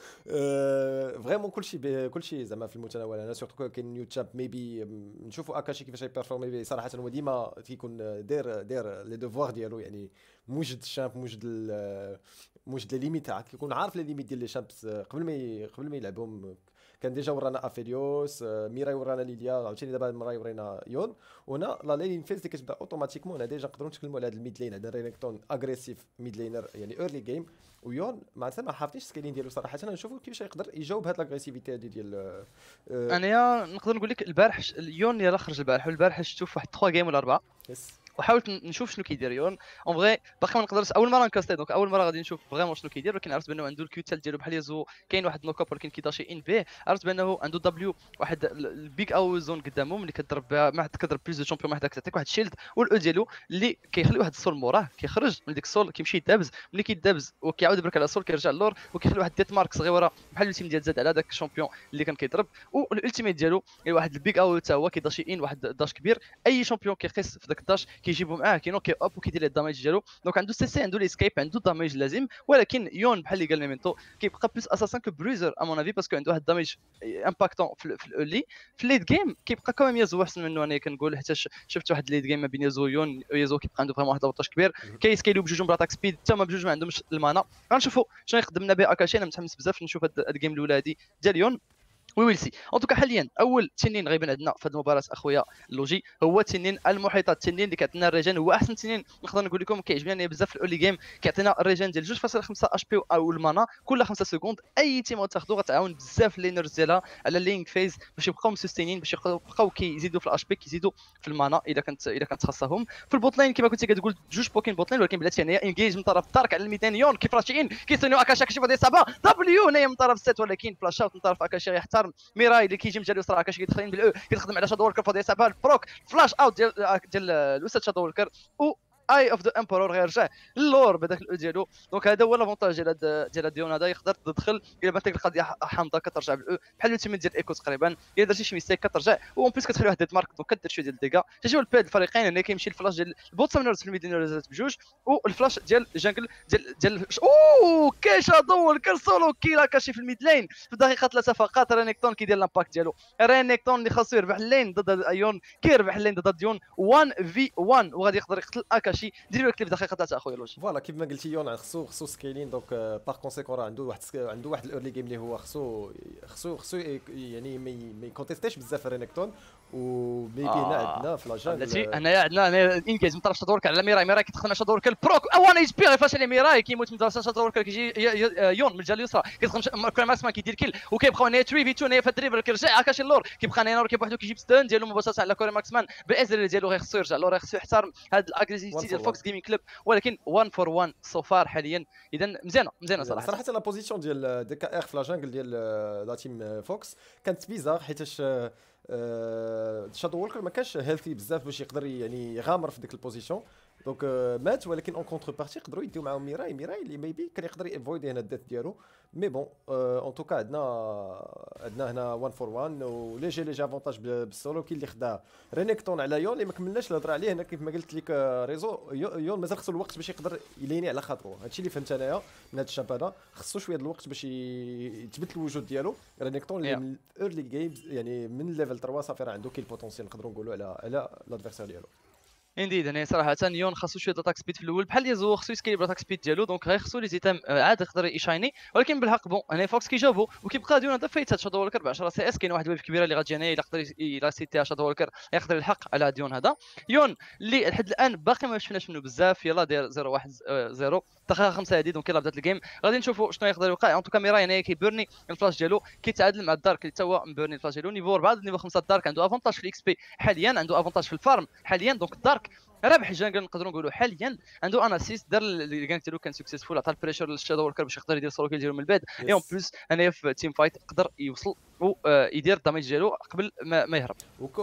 Speaker 2: فريمون كلشي زعما في المتناول. انا سورتو كاين نيو تشامب ميبي نشوفوا اكاشي كيفاش يبيرفورمي صراحه هو ديما تيكون داير لي دوفوار ديالو يعني موجد الشامب موجد لي ليميت كيكون عارف لي ليميت ديال لي شامبس قبل ما يلعبهم. كان ديجا ورانا افيليوس ميراي ورانا ليليا عاوتاني دابا مراي ورينا يون. وهنا لا لين فيز اللي كتبدا اوتوماتيكمون. هنا ديجا نقدروا نتكلموا على هذا الميد لين عندنا رينكتون اغريسيف ميد لينر يعني ايرلي جيم. ويون ما حافظنيش السكيلين ديالو صراحه. انا نشوفوا كيفاش يقدر يجاوب هاد لاغريسيفيتي هذه ديال
Speaker 1: انا نقدر نقول لك البارح يون اللي خرج البارح شفتو في واحد 3 جيم ولا 4 وحاولت نشوف شنو كيدير يون اون فغي باقي ما نقدرش اول مره نكاستي. دونك اول مره غادي نشوف فريمون شنو كيدير ولكن عرفت بانه عنده الكيوتال ديالو بحال يزو كاين واحد نوكاب ولكن كيداشي ان بيه. عرفت بانه عنده دبليو واحد البيك او زون قدامهم اللي كضرب بها ما كضرب بليز دو شامبيون واحد كتعطيك واحد الشيلد والاو ديالو اللي كيخلي واحد السول موراه كيخرج من ديك السول كيمشي يدابز ملي كيدابز وكيعاود يبرك على السول كيرجع للور وكيخلي واحد ديت مارك صغيره بحال التيم ديال زاد على داك الشامبيون اللي كان كيضرب. والالتيميت ديالو واحد البيك او حتى هو كيداشي ان واحد داش كبير اي شامبيون كيقيس في داك الداش كيجيبو معاه كي اب وكيدير الدامج ديالو. دونك عنده سي سي عنده ليسكيب عنده الدامج اللازم. ولكن يون بحال اللي قال ميمنتو كيبقى بلوس اساسان كو بروزر امون افي باسكو عنده واحد الدامج امباكتون في الاولي. في الليد جيم كيبقى كوميم يزو احسن منه. انا كنقول حتى شفت واحد الليد جيم ما بين يزو ويون كيبقى عنده فريمون واحد لابطاج كبير كيسكيليو بجوج بالاتاك سبيد حتى هما بجوج ما عندهمش المانا. غنشوفوا شنو يخدمنا به اكاشي. انا متحمس بزاف نشوف هاد الجيم الاولى هادي ديال يون وي ويل سي. ان توكا حاليا اول تنين غيبان عندنا في هذه المباراه اخويا لوجي هو تنين المحيطات. التنين اللي كيعطينا الريجن هو احسن تنين نقدر نقول لكم كيعجبني انا بزاف في الاولي جيم. كيعطينا الريجن ديال 2.5 اش بي او المانا كل 5 سكوند. اي تيم تاخذو غتعاون بزاف اللينرز ديالها على اللينك فيز باش يبقاو مسستينين باش يبقاو كيزيدوا في الاش بي كيزيدوا في المانا الا كانت خاصهم. في البوت لين كما كنتي كتقول جوج بوكين بوت لين ولكن بلاتي هنايا انجيج من طرف دارك على الميدان يون كيفراشين كيسونيو اكاشا كيشوفوا دي صعبه دبليو هنايا من طرف سيت ولكن فلاش اوت من طرف اكاشا يحترم ميراي اللي كيجي من جهه اليسرى كاش كيدخلين بالاو كيخدم على شادو وركر فهاد يسابها البروك فلاش اوت ديال الاستاذ شادو وركر و اي اوف ذا امبرور غيرجع للور بهذاك الاو ديالو. دونك هذا هو لافونتاج ديال ديون هذا يقدر تدخل الا بانت لك القضيه حامضه كترجع بالاو بحال التيم ديال ايكو تقريبا الا درتي شي ميستيك كترجع وون بليس كتخلي واحد ديت مارك دونك كدير شويه ديال الديكا. تجيو الباد الفريقين هنا كيمشي الفلاش ديال البوت سامنرز في الميدينرز بجوج والفلاش ديال جانجل ديال اوه كاين شادو وركر سولو كيلا كاشي في الميد لين في دقيقه 3 فقط. رينيكتون كيدير لامباكت ديالو. رينيكتون اللي خاصو يربح اللين ضد ايون كيربح اللين ضد ديون 1 في 1 وغادي يقدر يقتل اكاشي. ديروا لك دقيقه 3 اخويا لوجي.
Speaker 2: فوالا كيف ما قلتي يون خصو سكيلين دونك باغ كونسيكون راه عنده واحد الايرلي جيم اللي هو خصو يعني ما يكونتيستيش بزاف رينيكتون وميبي هنا عندنا في لاجان
Speaker 1: بلاتي هنايا عندنا انجاز من طرف شادوركر على ميراي كيدخل شادوركر البروك اوان اتش بي غيفاش على ميراي كيموت من طرف شادوركر كيجي يون من الجهه اليسرى كيدخل كل ماكسما كيدير كيل وكيبقاو هنا 3 في 2 هنا في الدريبل كيرجع اكاشي اللور كيبقى هنا كيبوحدو كيجيب ستان ديالو مباشره على كوري ماكسمان بالازر ديالو غيخصو يرجع اللور خصو يحترم هذا الاغريسيتي ديال فوكس جيمنج كلوب ولكن 1 فور 1 سوفار حاليا. اذا مزيانه صراحه
Speaker 2: لا بوزيسيون ديال دي كا ار في لا جانجل ديال لا تيم فوكس كانت بيزار حيتاش شادو وولكر ما كانش هيلثي بزاف باش يقدر يعني يغامر في ديك البوزيسيون دونك مات ولكن اون كونتر بارتي يقدروا يديو معاهم ميراي اللي ميبي كان يقدر يافويدي هنا الديث ديالو. مي بون اون توكا عندنا هنا 1 فور 1 ولي جي افونتاج بالسولو. كاين اللي خدا رينيكتون على يون اللي ما كملناش الهضره عليه هنا كيف ما قلت لك ريزو. يون مازال خصو الوقت باش يقدر يليني على خاطرو. هادشي اللي فهمت انايا من هاد الشاب هذا، خصو شويه د الوقت باش يثبت الوجود ديالو. رينيكتون اللي من ايرلي جيمز يعني من ليفل 3 صافي راه عنده كاين البوتونسيال نقدروا نقولوا على لادفيرسير ديالو.
Speaker 1: انديد هنا صراحه يون خاصو شويه داتاك سبيد في الاول بحال يزو خاصو يسكيلي داتاك سبيد ديالو دونك غير خاصو لي زيتام عاد يقدر يشايني. ولكن بالحق بون هنا فوكس كيجابو وكيبقى يون هذا فايت شادو وولكر ب 10 سي اس. كاين واحد الويف كبيره اللي غتجي هنايا يقدر يلاسيتيها شادو وولكر يقدر يلحق على ديون هذا. يون اللي لحد الان باقي ما شفناش منه بزاف. يلا داير 0-1-0 دقيقه 5 هذه دونك يلا بدات الجيم غادي نشوفوا شنو يقدر يوقع. ان توكا ميراي هنايا كيبرني الفلاش ديالو كيتعادل مع الدارك اللي حتى هو مبرني الفلاش ديالو نيفو 4 نيفو 5. الدارك عنده افونتاج في الاكس بي حاليا، عنده افونتاج في الفارم حاليا. دونك الدارك رابح جانجل نقدروا نقولوا حاليا. عنده ان اسيست دار الجانك ديالو كان سكسيسفول عطى البريشر للشادو وركر باش يقدر يدير سولو كيل ديالو من البعد. اي اون بليس انايا في تيم فايت قدر يوصل ويدير الدامج ديالو قبل ما يهرب.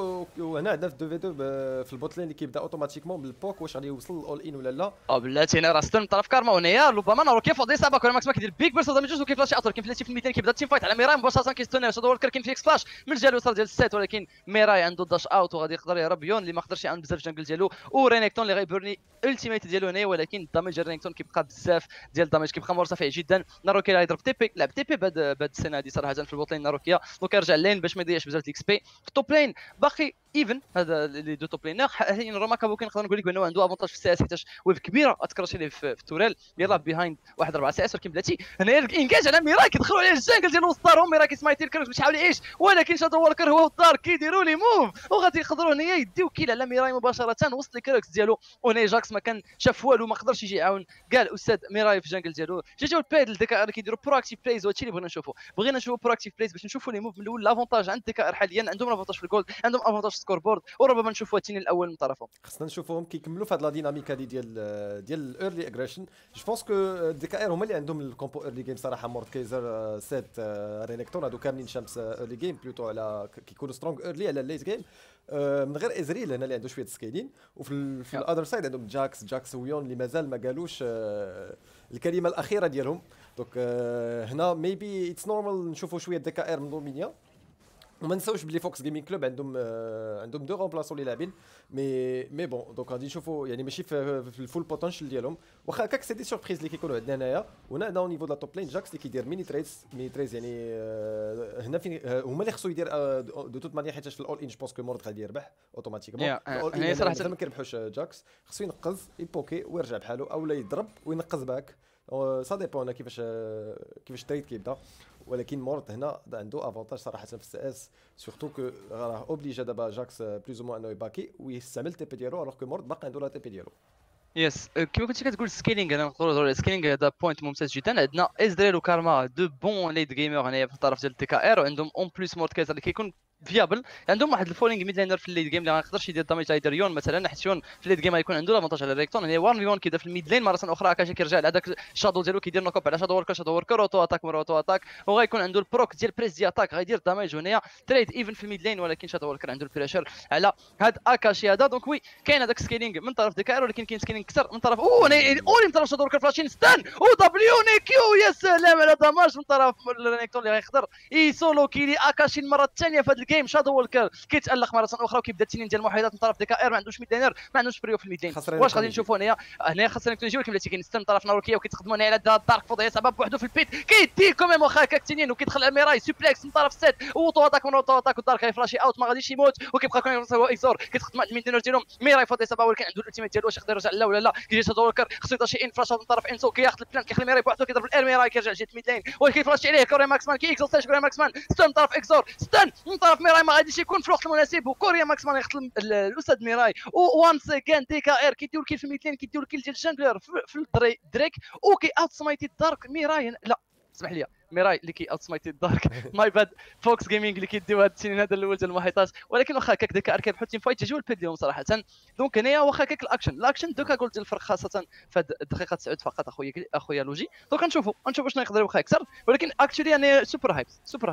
Speaker 2: وهنا عندنا في 2 في 2 في البوت لين اللي كيبدا اوتوماتيكمون بالبوك واش غادي يوصل الاول ان ولا لا.
Speaker 1: بلاتي هنا راه ستن طرف كارما وهنايا ربما ناروكي فوق دي سابا كون ماكس كيدير بيك بيرسون دامج وكيفلاش اطول كاين فلاتي في الميدان كيبدا التيم فايت على ميراي مباشره كيستنى شادو وركر كاين فيكس فلاش من الجهه اليسار ديال السيت. ولكن ميراي عنده داش اوت وغادي يقدر يهرب. يون اللي ما قدرش يعاون بزاف جانجل ديالو ورينيكتون اللي غيبرني التيميت ديالو هنايا. ولكن الدامج ديال رينيكتون كيبقى بزاف ديال الدامج كيبقى مرتفع جدا. ناروكي غيضرب تي بي لعب تي بي بهاد السنه هادي صراحه في البوت لين ناروكيا. دونك يرجع لين باش ما يضيعش بزاف الاكس بي في التوب لين. باقي ايفن هذا لي دو توب لينر حاليا. روما كابو نقدر نقول لك بانه عنده افونتاج في السي اس حيتاش ويف كبيره اتكرشي ليه في التوريل يلاه بيهايند 1-4 سي اس. ولكن بلاتي هنايا الانكاج على ميراي كيدخلوا عليه الجانجل ديال وسطارهم. ميراي كيسمايتي الكروس باش يحاول يعيش ولكن شادو ووركر هو الدار كيديروا لي موف وغادي يقدروا هنايا يديو كيل على ميراي مباشره وسط الكروكس ديالو. وهنا جاكس ما كان شاف والو ما قدرش يجي يعاون كاع الاستاذ ميراي في الجانجل ديالو. جاو الباد الدكا ار كيديروا بروكتيف بلايز وهادشي اللي بغينا نشوفوا بروكتيف بلايز باش نشوفوا لي موف من الاول. لافونتاج عند الدكا ار حاليا عندهم لافونتاج في الجولد عندهم افونتاج في السكور بورد وربما نشوفوا التيني الاول من طرفهم.
Speaker 2: خصنا نشوفوهم كيكملوا في هاد لا ديناميك هادي ديال الايرلي اجريشن. جو بونس كو دي كا ار هما اللي عندهم الكومبو ايرلي جيم صراحه. مورد كايزر سيت رينيكتون هادو كاملين شمس ايرلي جيم بلوتو على كيكونوا سترونغ ايرلي على الليت جيم من غير ازريل هنا اللي عنده شويه سكيلين. وفي الاذر سايد عندهم جاكس ويون اللي مازال ما قالوش الكلمه الاخيره ديالهم. دونك هنا ميبي اتس نورمال نشوفوا شويه دي كا ار من دومينيا. وما نساوش بلي فوكس جيمنج كلوب عندهم دو رومبلاسون اللي لاعبين مي بون. دونك غادي نشوفوا يعني ماشي في الفول بوتنشال ديالهم واخا هكاك سي دي سوربريز اللي كيكونوا عندنا هنايا. وهنا عندنا او نيفو د توب لين جاكس اللي كيدير ميني تريز يعني هنا فين هما اللي خصو يدير دو توت مانيير حيت في الاول ان جو بونس كو مورد غادي يربح اوتوماتيكمون.
Speaker 1: هنا صراحه
Speaker 2: ما كيربحوش جاكس خصو ينقز يبوكي ويرجع بحالو اولا يضرب وينقز باك. سا ديبون كيفاش التريد كيبدا. ولكن مورد هنا عنده افونتاج صراحه في السي اس سورتو كو راه اوبليجا دابا جاكس بلوز مو انه يباكي ويستعمل تي بي ديالو الوغ كو مورد باقي عنده لا تي بي ديالو.
Speaker 1: يس كيما كنتي كتقول سكيلينغ انا نقولوا السكيلينغ هذا بوينت ممتاز جدا. عندنا ازريل وكارما دو بون ليد جيمر هنايا في الطرف ديال تي كا ار وعندهم اون بليس مورد كايزر اللي كيكون فيابل. عندهم واحد الفولينغ ميد لاينر في الليد جيم اللي ما يقدرش يدير دامج يدير يون مثلا حيت يون في الليد جيم غيكون عنده لافونتاج على ريكتون. يعني 1 في 1 كيدير في الميد لين مره اخرى كاش كيرجع لهذاك الشادو ديالو كيدير نوك اب على شادو وركر اوتو اتاك وغيكون عنده البروك ديال بريس دي اتاك غيدير دامج. هنايا تريد ايفن في الميد لين ولكن شادو وركر عنده البريشر على هاد اكاشي هذا. دونك وي كاين هذاك سكيلينغ من طرف ديكاير ولكن كاين سكيلينغ كثر من طرف من طرف شادو وركر فلاشين ستان ودبليو نيكيو. يا سلام على داماج من طرف رينيكتون اللي غيقدر يسولو كيلي اكاشي المره الثانيه في هذا الجيم. شادو وركر كيتالق مره اخرى وكيبدا التنين ديال المحيطات من طرف ديكا ار. ما عندوش ميد لينر ما عندوش بريو في الميد لين. واش غادي نشوفوا هنايا خاصنا نجيو ولكن بلاتي كاين طرف ناروكيا وكيتخدموا هنا على الدارك فوضيه سبب بوحدو في البيت كيدي كوميم واخا هكاك التنين وكيدخل على ميراي سوبلكس من طرف السيت اوتو اتاك والدارك غيفلاشي اوت ما غاديش يموت وكيبقى كوميم هو اكزور كيتخدم مع الميد لينر ديالهم. ميراي فوضيه سبب ولكن عنده الالتيميت ديالو واش يقدر يرجع لا ولا لا. كيجي شادو وركر خصو يطاشي ان فلاش من طرف انسو كياخذ البلان كيخلي ميراي بوحدو كيضرب الار. ميراي كيرجع جهه الميد لين ولكن فلاشي عليه كوريا ماكس مان كيكزوستاش كوريا ماكس مان ستان من طرف اكزور ستان من طرف ميراي ما غاديش يكون في الوقت المناسب وكوريا ماكس مان يقتل الاستاذ ميراي. وانس كان دي كا ار كيديروا الكيل في الميدلين كيديروا الكيل ديال الجانجلر في الدريك وكي اوت سمايتي الدارك. ميراي لا اسمح لي ميراي اللي كي اوت سمايت الدارك ماي باد فوكس جيمنج اللي كيديو هاد السنين هذا الاول ديال المحيطات. ولكن واخا هكاك ديك ار كيربحوا تيم فايت تيجيو البيد ليهم صراحه. دونك هنايا واخا هكاك الاكشن دوكا قلت ديال الفرق خاصه في هاد الدقيقه 9 فقط اخويا لوجي. دونك نشوفوا شنو يقدر يبقى يكسر. ولكن اكشولي انا سوبر هايب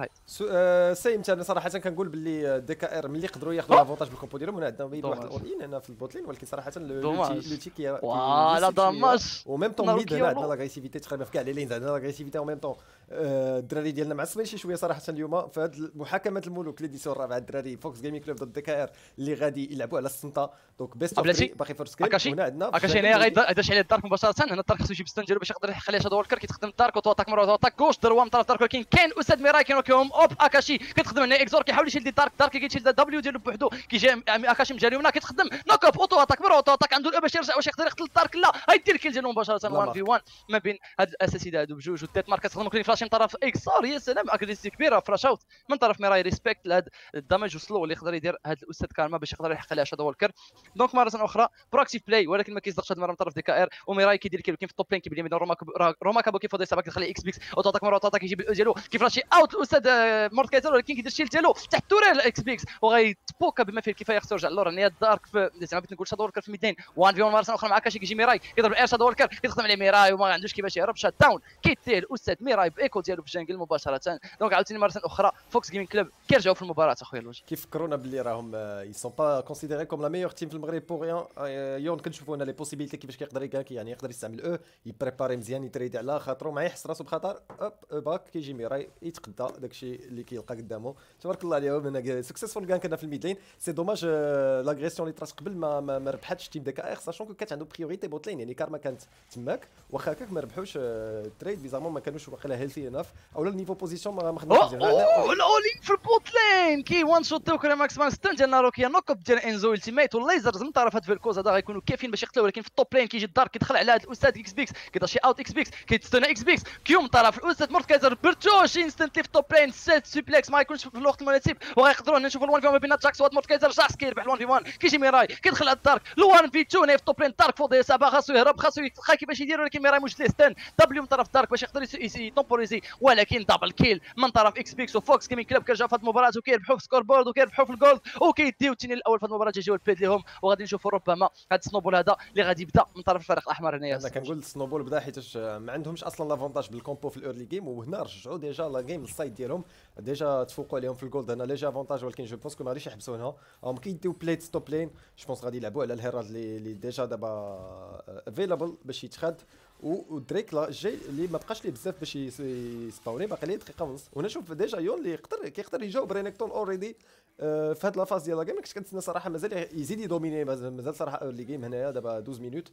Speaker 2: سيم انا صراحه كنقول باللي دي كا ار ملي يقدروا ياخذوا لافونتاج بالكومبو ديالهم. هنا عندنا واحد الاولين هنا في البوتلين، ولكن صراحه لوتي كي
Speaker 1: فوالا داماج
Speaker 2: و ميم طون ميد هنا عندنا لاغريسيفيتي تقريبا في كاع لي لينز. عندنا لاغريسيفيتي و ميم طون الدراري ديالنا معصبين شي شويه صراحه اليوم في هذه محاكمه الملوك ليديسيون الرابعه. الدراري فوكس جيمنج كلوب ضد دي كا ار اللي غادي يلعبوا على السنطه. دونك بيست اوف 3 باقي فيرست جيم. هنا عندنا
Speaker 1: اكاشي هنا غيداش عليه الدارك مباشره. هنا الدارك خصو يجيب ستان ديالو باش يقدر يحل عليه شادو والكر. كيتخدم الدارك اوتو اتاك مره اتاك كوش دروا من طرف دارك. ولكن كاين استاذ ميراي كينوكيهم اوب اكاشي كيتخدم هنا اكزور كيحاول يشيل دارك كيشيل دبليو ديالو بوحدو. كيجي اكاشي مجاري هنا كيتخدم نوك اب اوتو اتاك مره اوتو اتاك عنده الأ باش يرجع واش يقدر يقتل الدارك. لا غيدير الكيل ديالو مباشره 1 في 1 ما بين هاد الاساسي هادو بجوج. والديت مارك كتخدم كلين فلاش من طرف اكسار. يا سلام اكريسي كبيره فلاش اوت من طرف ميراي ريسبكت لهاد الدمج وسلو اللي يقدر يدير هاد الاستاذ كارما باش يقدر يحقق عليها شادو والكر. دونك مره اخرى بروكسيف بلاي ولكن ما كيصدقش هاد المره من طرف دي كا ار. وميراي كيدير كيلو كاين في التوب لين كيبان لي روما كابو كيفوضي سابا كيخلي اكس بيكس اوتو اتاك مره اوتو اتاك يجيب الاو ديالو كيفلاشي اوت الاستاذ مورتكايزر. ولكن كيدير الشيل ديالو تحت تورير الاكس بيكس وغيتبوكا بما فيه الكفايه خصو يرجع للور. هنا الدارك زعما بغيت نقول شادو والكر في ميدين 1 في 1 مره اخرى مع كاشي كيجي ميراي كيضرب الاير شادو والكر كيتخدم عليه ميراي وما عندوش كيفاش يهرب. شات داون كيتير الاستاذ ميراي بايكو ديالو في الجنجل مباشره. دونك عاوتاني مره اخرى فوكس جيمنج كلوب كيرجعوا في المباراه اخويا لوجي.
Speaker 2: كيفكرونا باللي راهم يسون با كونسيديري كوم لا ميور تيم في المغرب بور ريان. يون كنشوفوا هنا لي بوسيبيليتي كيفاش كيقدر يكاكي يعني يقدر يستعمل او يبريباري مزيان يتريدي على خاطرو ما يحس راسو بخطر. اوب باك كيجي ميراي يتقدى داكشي اللي كيلقى قدامه. تبارك الله عليهم. هنا سكسيسفول كان كنا في الميد لين. سي دوماج لاغريسيون اللي طرات قبل ما ربحتش تيم دي كا ار ساشون كانت عنده بريوريتي بوت لين. يعني كارما كانت تماك واخا هكاك ما ربحوش تريد بيزارمون ما كانوش واقيلا هيلثي اناف او النيفو بوزيسيون ما خدموش مزيان.
Speaker 1: الاولين في البوت لين كي وان شوت وكرا ماكسيمال ستان ديال ناروكيا نوك اب ديال انزو التيميت والليزرز من طرف هاد فيلكوز هذا غيكونوا كافيين باش يقتلوا. ولكن في التوب لين كيجي الدارك كيدخل على هذا الاستاذ اكس بيكس كيدير شي اوت اكس بيكس كيتستنى اكس بيكس كيوم من طرف الاستاذ مورتكايزر برتوش انستنتلي في التوب لين سيت سوبليكس ما يكونش في الوقت المناسب. وغيقدروا نشوفوا 1 في 1 ما بين جاكس ومورتكايزر. جاكس كيربح 1 في 1 كيجي ميراي كيدخل على الدارك لو 1 في 2 في التوب لين دارك فوق سابا خاصو يهرب خاصو يلقى كيفاش يدير. ولكن ميراي موجد ليه ستان دبليو من طرف دارك باش يقدر يتومبوريزي. ولكن دبل كيل من طرف اكس بيكس وفوكس جيمنج كلوب كيرجعوا في هذه المباراه وكيربحوا في سكور بورد وكيربحوا في الجولد وكيديو الثاني الاول في هذه المباراه تيجيو البيد ليهم. وغادي نشوفوا ربما هذا السنوبول هذا اللي غادي يبدا من طرف الفريق الاحمر. هنايا
Speaker 2: انا كنقول السنوبول بدا حيت ما عندهمش اصلا لافونتاج بالكومبو في الايرلي جيم. وهنا رجعوا ديجا لا جيم للسايد ديالهم ديجا تفوقوا عليهم في الجولد. هنا ليجا افونتاج ولكن جو بونس كو ما غاديش يحبسوا هنا. هم كيديو بليت ستوب لين جو بونس غادي يلعبوا على الهيرالد اللي ديجا دابا افيلابل باش يتخاد. ودريك لا جاي اللي ما بقاش ليه بزاف باش يسباوني باقي ليه دقيقه ونص. وهنا شوف ديجا يون اللي كيقدر يجاوب رينيكتون اوريدي في هاد لافاز ديال لا جيم. كنت كنتسنى صراحه مازال يزيد يدوميني مازال صراحه اورلي جيم هنايا دابا 12 مينوت.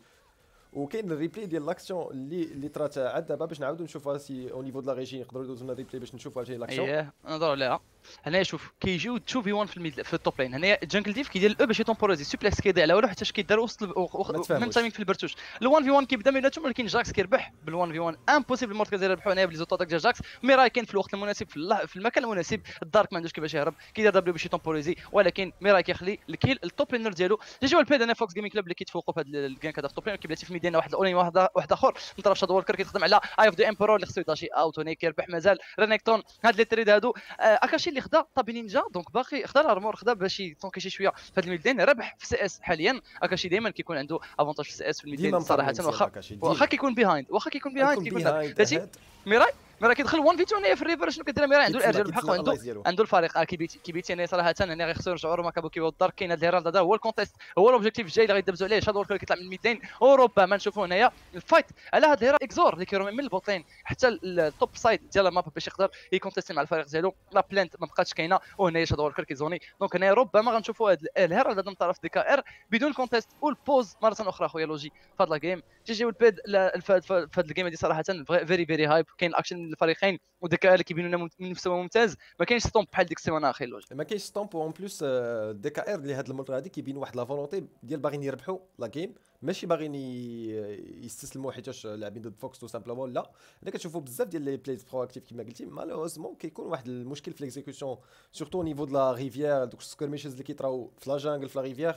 Speaker 2: وكاين الريبلاي ديال لاكسيون اللي طرات عاد دابا باش نعاودو نشوفوها سي او نيفو د لا ريجي يقدروا يدوزو لنا الريبلاي باش نشوفوا واش هي لاكسيون.
Speaker 1: اييه نهضروا عليها. هنايا شوف كيجيو 2 في 1 في الميد في التوب لين. هنايا جانجل ديف كيدير الاو باش يتومبوريزي سوبلكس كيضيع على والو حتى كيدار وسط من تايمينغ في البرتوش. لو 1 في 1 كيبدا بيناتهم. ولكن جاكس كيربح بال 1 في 1 امبوسيبل مورتكايزر يربحوا هنايا بلي زوط اتاك ديال جاكس. ميراي كاين في الوقت المناسب في المكان المناسب. الدارك ما عندوش كيفاش يهرب كيدير دبليو باش يتومبوريزي. ولكن ميراي كيخلي الكيل التوب لينر ديالو. جاو البيد انا فوكس جيمنج كلوب اللي كيتفوقوا في هذا الكان هذا في التوب لين. كيبلاتي في ميدان واحد الاولين واحد اخر من طرف شادو والكر كيخدم على اي اوف ذا امبرور اللي خصو يداشي اوت. هنا كيربح مازال رينيكتون. هاد لي تريد هادو اكاشي اللي خدا طابي نينجا. دونك باقي خدا الارمور خدا باش يطونكي شي شويه في هاد الميدان. ربح في سي اس حاليا. اكاشي دايما كيكون عنده افونتاج في سي اس في الميدان صراحه. واخا كيكون بيهايند كيكون هادشي ميراي كيدخل 1 في 2 في الريفر. شنو كدير ميراي عنده الارجل بحق عنده الفريق كيبيتي هنا صراحه. هنا خصو يرجعوا روما كابوكي والدارك. كاين هاد الهيرالد هذا هو الكونتيست هو الاوبجيكتيف الجاي اللي غيدبزوا عليه. شادو والكر كيطلع من الميدان وربما نشوفوا هنايا الفايت على هاد الهيرالد اكزور اللي كيروح من البوطين حتى التوب سايد ديال الماب باش يقدر يكونتيستي مع الفريق ديالو. لا بلانت ما بقاتش كاينه وهنايا شادو والكر كيزوني. دونك هنايا ربما غنشوفوا هاد الهيرالد هذا من طرف دي كا ار بدون كونتيست. والبوز مره اخرى خويا لوجي في هاد لا جيم. جيو البيد في هاد الجيم هادي صراحه فيري هايب. كاين اكشن للفريقين وديكا اللي كيبينوا لنا من مستوى ممتاز. ما كاينش ستومب بحال ديك السيمانه اخي لوج.
Speaker 2: ما كاينش ستومب. اون بليس دي كا ار اللي هاد المره هادي كيبينوا واحد لا فولونتي ديال باغيين يربحوا لا جيم ماشي باغيين يستسلموا حيتاش لاعبين ضد فوكس تو سامبلومون. لا انا كتشوفوا بزاف ديال لي بلايز برو اكتيف كما قلتي مالوزمون كيكون واحد المشكل في ليكزيكسيون سورتو نيفو د لا ريفيير. دوك السكرميشز اللي كيطراو في لا جانجل في لا ريفيير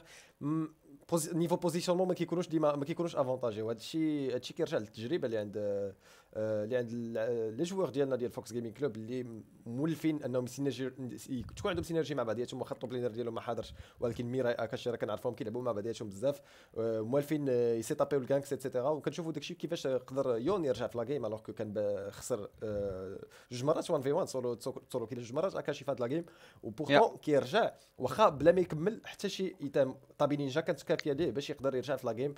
Speaker 2: نيفو بوزيشنمون ما كيكونوش ديما ما كيكونوش افونتاجي. وهذا الشيء كيرجع للتجربه اللي عند اللي عند لي جوار ديالنا ديال فوكس جيمنج كلوب اللي مولفين انهم تكون عندهم سينرجي مع بعضياتهم، واخا التوب لينر ديالهم ما حاضرش ولكن ميراي اكاشي راه كنعرفهم كيلعبوا مع بعضياتهم بزاف، موالفين يسيطابيو الكانكس ايتترا. وكنشوفوا داكشي كيفاش قدر يون يرجع في لا جيم الوغ كو كان خسر جوج مرات 1 في 1 سولو كيل جوج مرات اكاشي في هاد لا جيم، وبورتون كيرجع واخا بلا ما يكمل حتى شي ايتام طابي نينجا كانت كافيه ليه باش يقدر يرجع في لا جيم.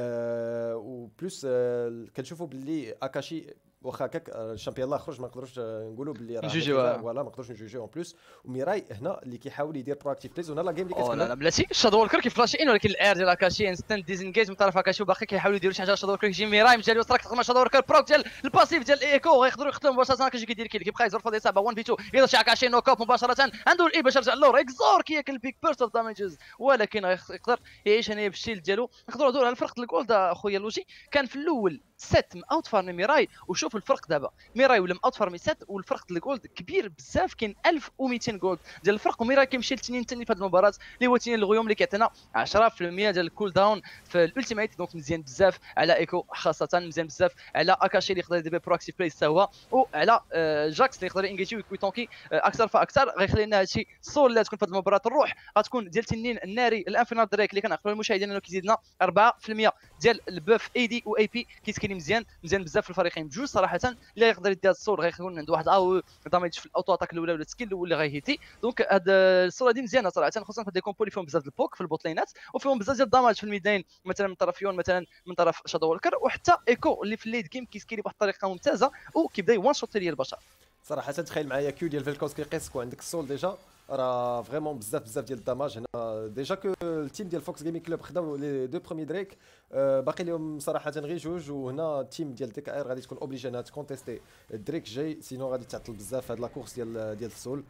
Speaker 2: وبلوس كنشوفوا باللي اكاشي واخا هكاك الشامبيون لا خرج ما نقدروش نقولوا باللي راه فوالا ما نقدروش نجوجيو اون بلوس. وميراي هنا اللي كيحاول يدير بروأكتيف بليز هنا لا جيم اللي كتكمل.
Speaker 4: لا بلاتي شادو والكر كيفلاش ان ولكن الاير ديال اكاشي انستنت ديزنجيج من طرف اكاشي وباقي كيحاولوا يديروا شي حاجه. شادو والكر كيجي ميراي مجا له تراك تخدم شادو والكر بروك ديال الباسيف ديال ايكو غيقدروا يقتلوا مباشره. اكاشي كيدير كيل كيبقى يزور فهاد الصعبه 1 في 2 يقدر شي اكاشي نوك اوب مباشره عنده الاي باش يرجع للور اكزور كياكل البيك بيرست اوف دامجز ولكن يقدر يعيش هنايا بالشيل ديالو. نقدروا ندوروا على الفرق الجولد اخويا لوجي كان في الاول سيت اوت فارمي ميراي وشوف الفرق دابا ميراي ولا اوت فارمي سيت والفرق الجولد كبير بزاف كاين 1200 جولد ديال الفرق. وميراي كيمشي للتنين في هذه المباراه اللي هو تنين الغيوم اللي كيعطينا 10% ديال الكول داون في الالتيميت دونك مزيان بزاف على ايكو خاصه مزيان بزاف على اكاشي اللي يقدر يدير بروكسي بلاي حتى هو وعلى جاكس اللي يقدر ينجيجي ويطونكي اكثر فاكثر. غيخلي لنا هادشي الصور اللي غتكون في هذه المباراه الروح غتكون ديال تنين الناري الانفينال دريك اللي كنعقلوا المشاهدين انه كيزيد لنا 4% ديال البوف اي دي و اي بي كيتكلم مزيان بزاف في الفريقين بجوج صراحه. اللي يقدر يدي هاد الصور غيكون عنده واحد دامج في الاوتو اتاك الاولى ولا السكيل الاول اللي غيهيتي. دونك هاد الصوره دي مزيانه صراحه خصوصا في دي كومبو اللي فيهم بزاف ديال البوك في البوتلينات وفيهم بزاف ديال الدامج في الميدين مثلا من طرف يون مثلا من طرف شادو والكر وحتى ايكو اللي في الليد جيم كيسكيلي بواحد الطريقه ممتازه وكيبدا يوان شوت ديال البشر.
Speaker 2: صراحه تخيل معايا كيو ديال فيلكوس كيقيسك وعندك السول ديجا راه فريمون بزاف ديال الدماج هنا. ديجا كو التيم ديال فوكس جيمنج كلوب خداو لي دو بروميي دريك باقي لهم صراحه غير جوج وهنا التيم ديال دي كا ار غادي تكون اوبليجي انها تكونتيستي الدريك جاي سينو غادي تعطل بزاف هاد لا كورس ديال السول.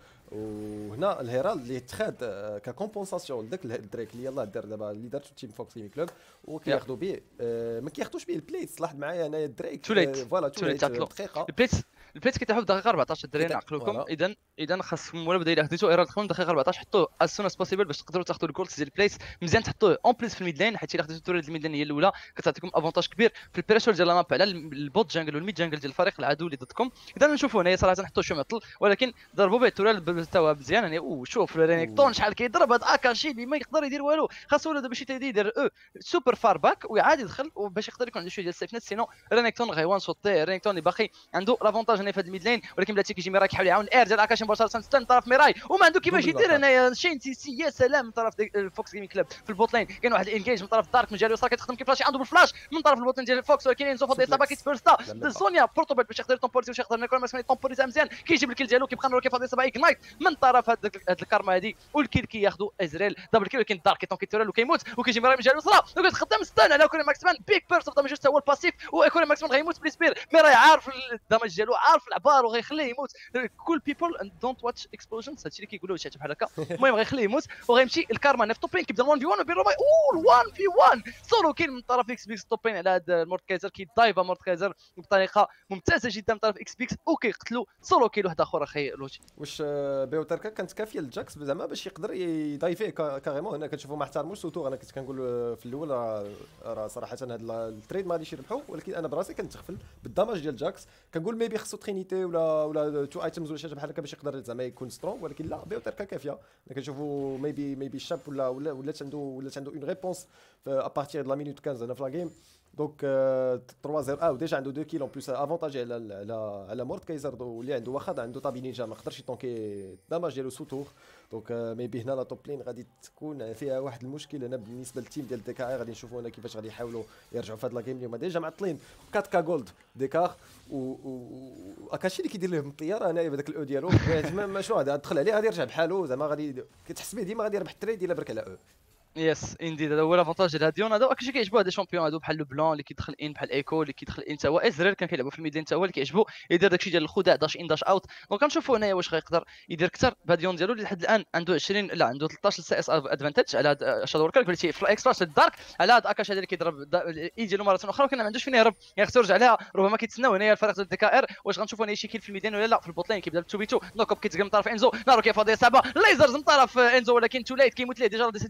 Speaker 2: وهنا الهيرالد اللي تخاد ككومبونساسيون لذاك الدريك اللي يلاه دار دابا اللي دارتو تيم فوكس جيمنج كلوب وكياخذوا به ما كياخذوش به البليتس. لاحظ معايا انايا الدريك
Speaker 4: فوالا توليت دقيقه البليت كيتحوا في دقيقه 14 الدراري نعقلوكم. اذا خاصكم ولا بدا الا خديتو ايرال تكون دقيقه 14 حطوه از سون اس بوسيبل باش تقدروا تاخذوا الجولز ديال البليس مزيان تحطوه اون بليس في الميد لين حيت الا خديتو التوريد الميد لين هي الاولى كتعطيكم افونتاج كبير في البريشر ديال الماب على البوت جانجل والميد جانجل ديال الفريق العدو اللي ضدكم. اذا نشوفوا هنايا صراحه نحطوه شويه معطل ولكن ضربوا به التوريد توا مزيان يعني. وشوف رينيكتون شحال كيضرب هذا اكاشي اللي ما يقدر يدير والو خاصو ولا باش يدير سوبر فار باك ويعاد يدخل باش يقدر يكون عنده شويه ديال السيفنس سينو رينيكتون غيوان شوتي. رينيكتون اللي باقي عنده لافونتاج هنا في هذا الميد لين ولكن بلاتي كيجي ميراي كيحاول يعاون الاير ديال اكاشي مباشره ستان طرف ميراي وما عنده كيفاش يدير هنايا شين سي سي يا سلام من طرف فوكس جيمنج كلوب في البوت لين. كاين واحد الانجيج من طرف دارك من جهه اليسرى كتخدم كيفلاش عنده بالفلاش من طرف البوت لين ديال فوكس ولكن ينزو فهاد الاصابه كيتفيرستا سونيا بورتوبيل باش يقدر يطومبورتي واش يقدر نيكول ماسمي طومبوريزا مزيان كيجيب الكيل ديالو كيبقى نور كيف هاد الاصابه ايكنايت من طرف هاد الكارما هادي والكيل كياخذوا ازريل دبل كيل ولكن دارك كيطون كيتورال وكيموت وكيجي ميراي من جهه اليسرى وكتخدم ستان على كوري ماكسمان بيك بيرست اوف دامج حتى هو الباسيف وكوري ماكسمان غيموت بليسبير. ميراي عارف الدمج ديالو عارف العبار وغيخليه يموت. كل بيبل دونت واتش اكسبلوجنز هادشي اللي كيقولوا شي حاجه بحال هكا. المهم غيخليه يموت وغيمشي الكارما نيف توبين كيبدا 1 في 1 وبين روماي 1 في 1 سولو كيل من طرف اكس بيكس توبين على هذا مورت كايزر كيدايفا مورت كايزر بطريقه ممتازه جدا من طرف اكس بيكس وكيقتلوا سولو كيل واحد اخر اخي لوجي.
Speaker 2: واش بيوتركا كانت كافيه للجاكس زعما باش يقدر يضايفيه كاريمون. هنا كنشوفوا ما احترموش سوتو. انا كنت كنقول في الاول راه صراحه هذا التريد ما غاديش يربحوا ولكن انا براسي كنتغفل بالدمج ديال جاكس كنقول ميبي خصو ترينيتي ولا تو ايتمز ولا شي حاجه بحال هكا باش يقدر زعما يكون سترونغ ولكن لا بيوتركا كافيه. كنشوفوا ميبي الشاب ولات عنده اون ريبونس ابارتير دو لا مينوت 15 هنا في لا جيم. دونك 3-0 وديجا عنده 2 كيل اون بليس افونتاج على مورت كايزر واللي عنده واخا عنده طابي نينجا ما قدرش يطونكي الدمج ديالو سوتور. دونك ميبي هنا لا توب لين غادي تكون فيها واحد المشكل. هنا بالنسبه للتيم ديال دي كا غادي نشوفوا هنا كيفاش غادي يحاولوا يرجعوا في هاد لا جيم اللي هما ديجا معطلين 4 كا جولد ديكار اكاشي اللي كيدير لهم الطياره هنايا بهذاك الاو ديالو شنو هذا دخل عليه غادي يرجع بحالو زعما غادي كتحس به ديما غادي يربح التريد الا برك على او.
Speaker 1: يس انديد هذا هو لافونتاج ديال هاديون هذا اكشي كيعجبو هاد الشامبيون هادو بحال لو بلون اللي كيدخل ان بحال ايكو اللي كيدخل ان حتى هو ازريل كان كيلعبوا في الميدين حتى هو اللي كيعجبو يدير داكشي ديال الخداع داش ان داش اوت. دونك كنشوفوا هنايا واش غيقدر يدير اكثر بهاديون ديالو اللي لحد الان عنده 20 لا عنده 13 سي اس ادفانتاج على هاد شادو وركر قلتي في الاكسترا الدارك على هاد اكاش هذا اللي كيضرب اي ديالو مره اخرى ولكن ما عندوش فين يهرب يعني خصو يرجع لها. ربما كيتسناو هنايا الفريق ديال دي كا ار واش غنشوفوا هنا شي كيل في الميدان ولا لا في البوت لين كيبدا 2 بي 2 نوك اب كيتزقم من طرف انزو نارو كيفاضي صعبه ليزرز من طرف انزو ولكن تو ليت كيموت ليه ديجا الديسي ديالو وكيبقى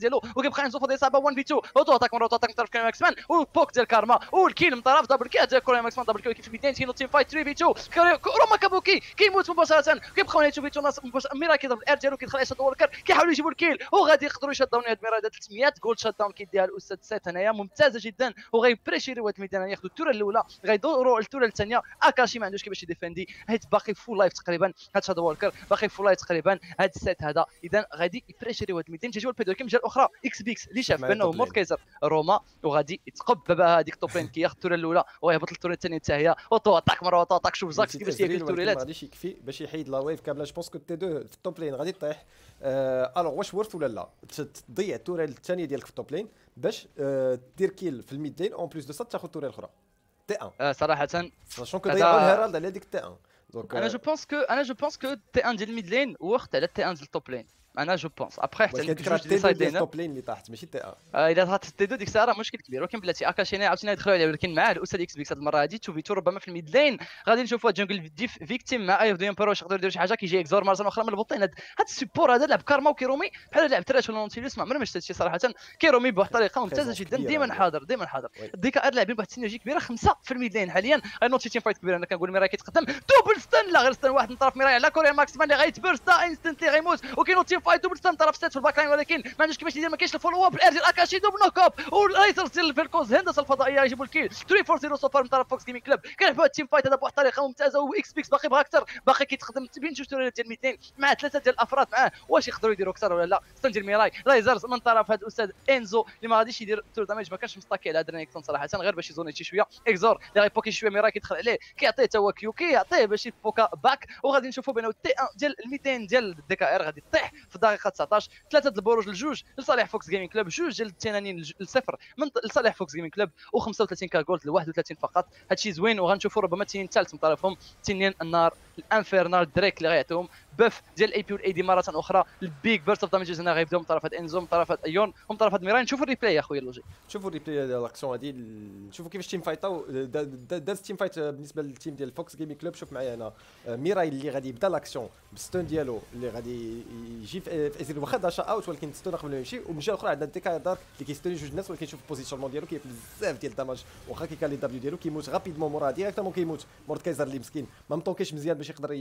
Speaker 4: كيبقى انزو فاضي صعبه 1 في 2 اوتو اتاك مره اوتو اتاك من طرف كوريا ماكس مان وبوك ديال كارما والكيل من طرف دبل كيل ديال كوريا ماكس مان دبل كيل كيف بدايه تينو تيم فايت 3 في 2 روما كابوكي كيموت مباشره كيبقاو 2 في 2 مباشره ميراي كيضرب الار ديالو كيدخل شاد ووركر كيحاولوا يجيبوا الكيل وغادي يقدروا يشاد داون هاد ميراي 300 جولد شاد داون كيديها الاستاذ سيت هنايا ممتازه جدا وغيبريشيريو هاد الميدان ياخذوا التوره الاولى غيدوروا التوره الثانيه اكاشي ما عندوش كيفاش يديفندي حيت باقي فول لايف تقريبا هاد شاد ووركر باقي فول لايف تقريبا هاد السيت هذا اذا غادي يبريشيريو هاد الميدان تيجيو البيدو كيما جا الاخرى اكس بيكس اللي شاف بانه موركايزر روما وغادي يتقب هذيك التوب لين كياخذ التوره الاولى ويهبط للتوره الثانيه حتى هي اوتو اتاك مره اوتو اتاك شوف زاكس كيفاش تياكل التوريلات
Speaker 2: ما غاديش يكفي باش يحيد لا ويف كامله جو بونس كو تي 2 في التوب لين غادي طيح الوغ واش ورث ولا لا تضيع التوره الثانيه ديالك في التوب لين باش دير كيل في الميد لين اون بليس دو سا تاخذ التوره الاخرى تي 1
Speaker 4: صراحه
Speaker 2: ساشون كو ضيعوا الهيرالد على ديك تي 1
Speaker 4: دونك انا جو بونس كو تي 1 ديال الميد لين وقت على تي 1 ديال التوب لين انا جو بونس ابخي حتى
Speaker 2: جوج ديال سايد لين توب لين اللي طاحت ماشي تي 1
Speaker 4: الا طاحت تي 2 ديك الساعه راه مشكل كبير ولكن بلاتي اكاشينا عاوتاني يدخلوا عليه ولكن معاه الاستاذ اكس بيكس هذه المره هذه تو فيتو ربما في الميد لين غادي نشوفوا جونجل فيكتيم مع ايف دي امبرو واش يقدروا يديروا شي حاجه كيجي اكزور مره اخرى من البطين هذا السيبور هذا لعب كارما وكيرومي بحال لعب تراش ولا نونتيليس ما عمرنا ما شفت هادشي صراحه كيرومي بواحد الطريقه ممتازه جدا ديما حاضر الديكا ار لاعبين بواحد السينرجي كبيره 5 في الميد لين حاليا نوتي تيم فايت كبير انا كنقول ميراي كيتقدم دوبل ستان لا غير ستان واحد من طرف ميراي على كوريا ماكس مان اللي غيتبرستا انستنتلي غيموت وكاين تيم فايت دوبل ستان طرف ست في الباك لاين ولكن ما عندوش كيفاش يدير ما كاينش الفولو اب الار ديال اكاشي دوبل نوك اب والريسر ديال الفيلكوز الهندسه الفضائيه يجيبوا الكيل 340 سوبر من طرف فوكس جيمنج كلوب كيلعبوا التيم فايت هذا بواحد الطريقه ممتازه واكس بيكس باقي بغا اكثر باقي كيتقدم بين جوج توريات ديال 200 مع ثلاثه ديال الافراد معاه واش يقدروا يديروا اكثر ولا لا ستان ديال ميراي رايزرز من طرف هذا الاستاذ انزو اللي ما غاديش يدير تور داميج ما كانش مستاكي على درينيكتون صراحه غير باش يزوني شي شويه اكزور اللي غيبوكي شويه ميراي كيدخل عليه كيعطيه تا هو كيو كيعطيه باش يفوكا باك وغادي نشوفوا بانه تي 1 ديال 200 ديال الدي كا ار غادي طيح في الدقيقه 19 ثلاثه البروج لجوج لصالح فوكس جيمنج كلوب جوج ديال التنانين لصفر من لصالح فوكس جيمنج كلوب و35 كا جولد ل 31 فقط هادشي زوين وغنشوفوا ربما التنين الثالث من طرفهم تنين النار الانفيرنال دريك اللي غيعطيهم بف ديال الاي بي والاي دي مره اخرى البيك بيرست اوف دامجز هنا غيبداو من طرف هاد انزو من طرف هاد ايون ومن طرف هاد ميراي نشوفوا الريبلاي يا خويا اللوجي
Speaker 2: شوفوا الريبلاي ديال لاكسيون هادي نشوفوا كيفاش تيم فايطاو داز تيم فايت بالنسبه للتيم ديال فوكس جيمنج كلوب شوف معايا هنا ميراي اللي غادي يبدا لاكسيون بالستون ديالو اللي غادي يجي في ازير واخا داشا اوت ولكن ستون قبل ما يمشي ومن الجهه الاخرى عندنا ديكا دارك اللي كيستوني جوج الناس ولكن شوف البوزيشنمون ديالو كيف بزاف ديال الدماج واخا كيكالي دبليو ديالو كيموت غابيدمون مورا ديريكتومون كيموت موركايزر اللي مسكين ما مطوكيش مزيان باش يقدر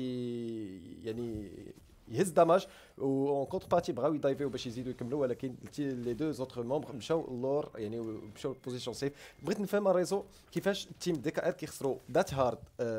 Speaker 2: يعني يهز داماج و كونتر بارتي بغاو يدايفيو باش يزيدوا يكملوا ولكن لي دو زوتر ممبر مشاو اللور يعني مشاو بوزيشن سيف بغيت نفهم الريزو كيفاش التيم دي كا ار كيخسروا ذات هارد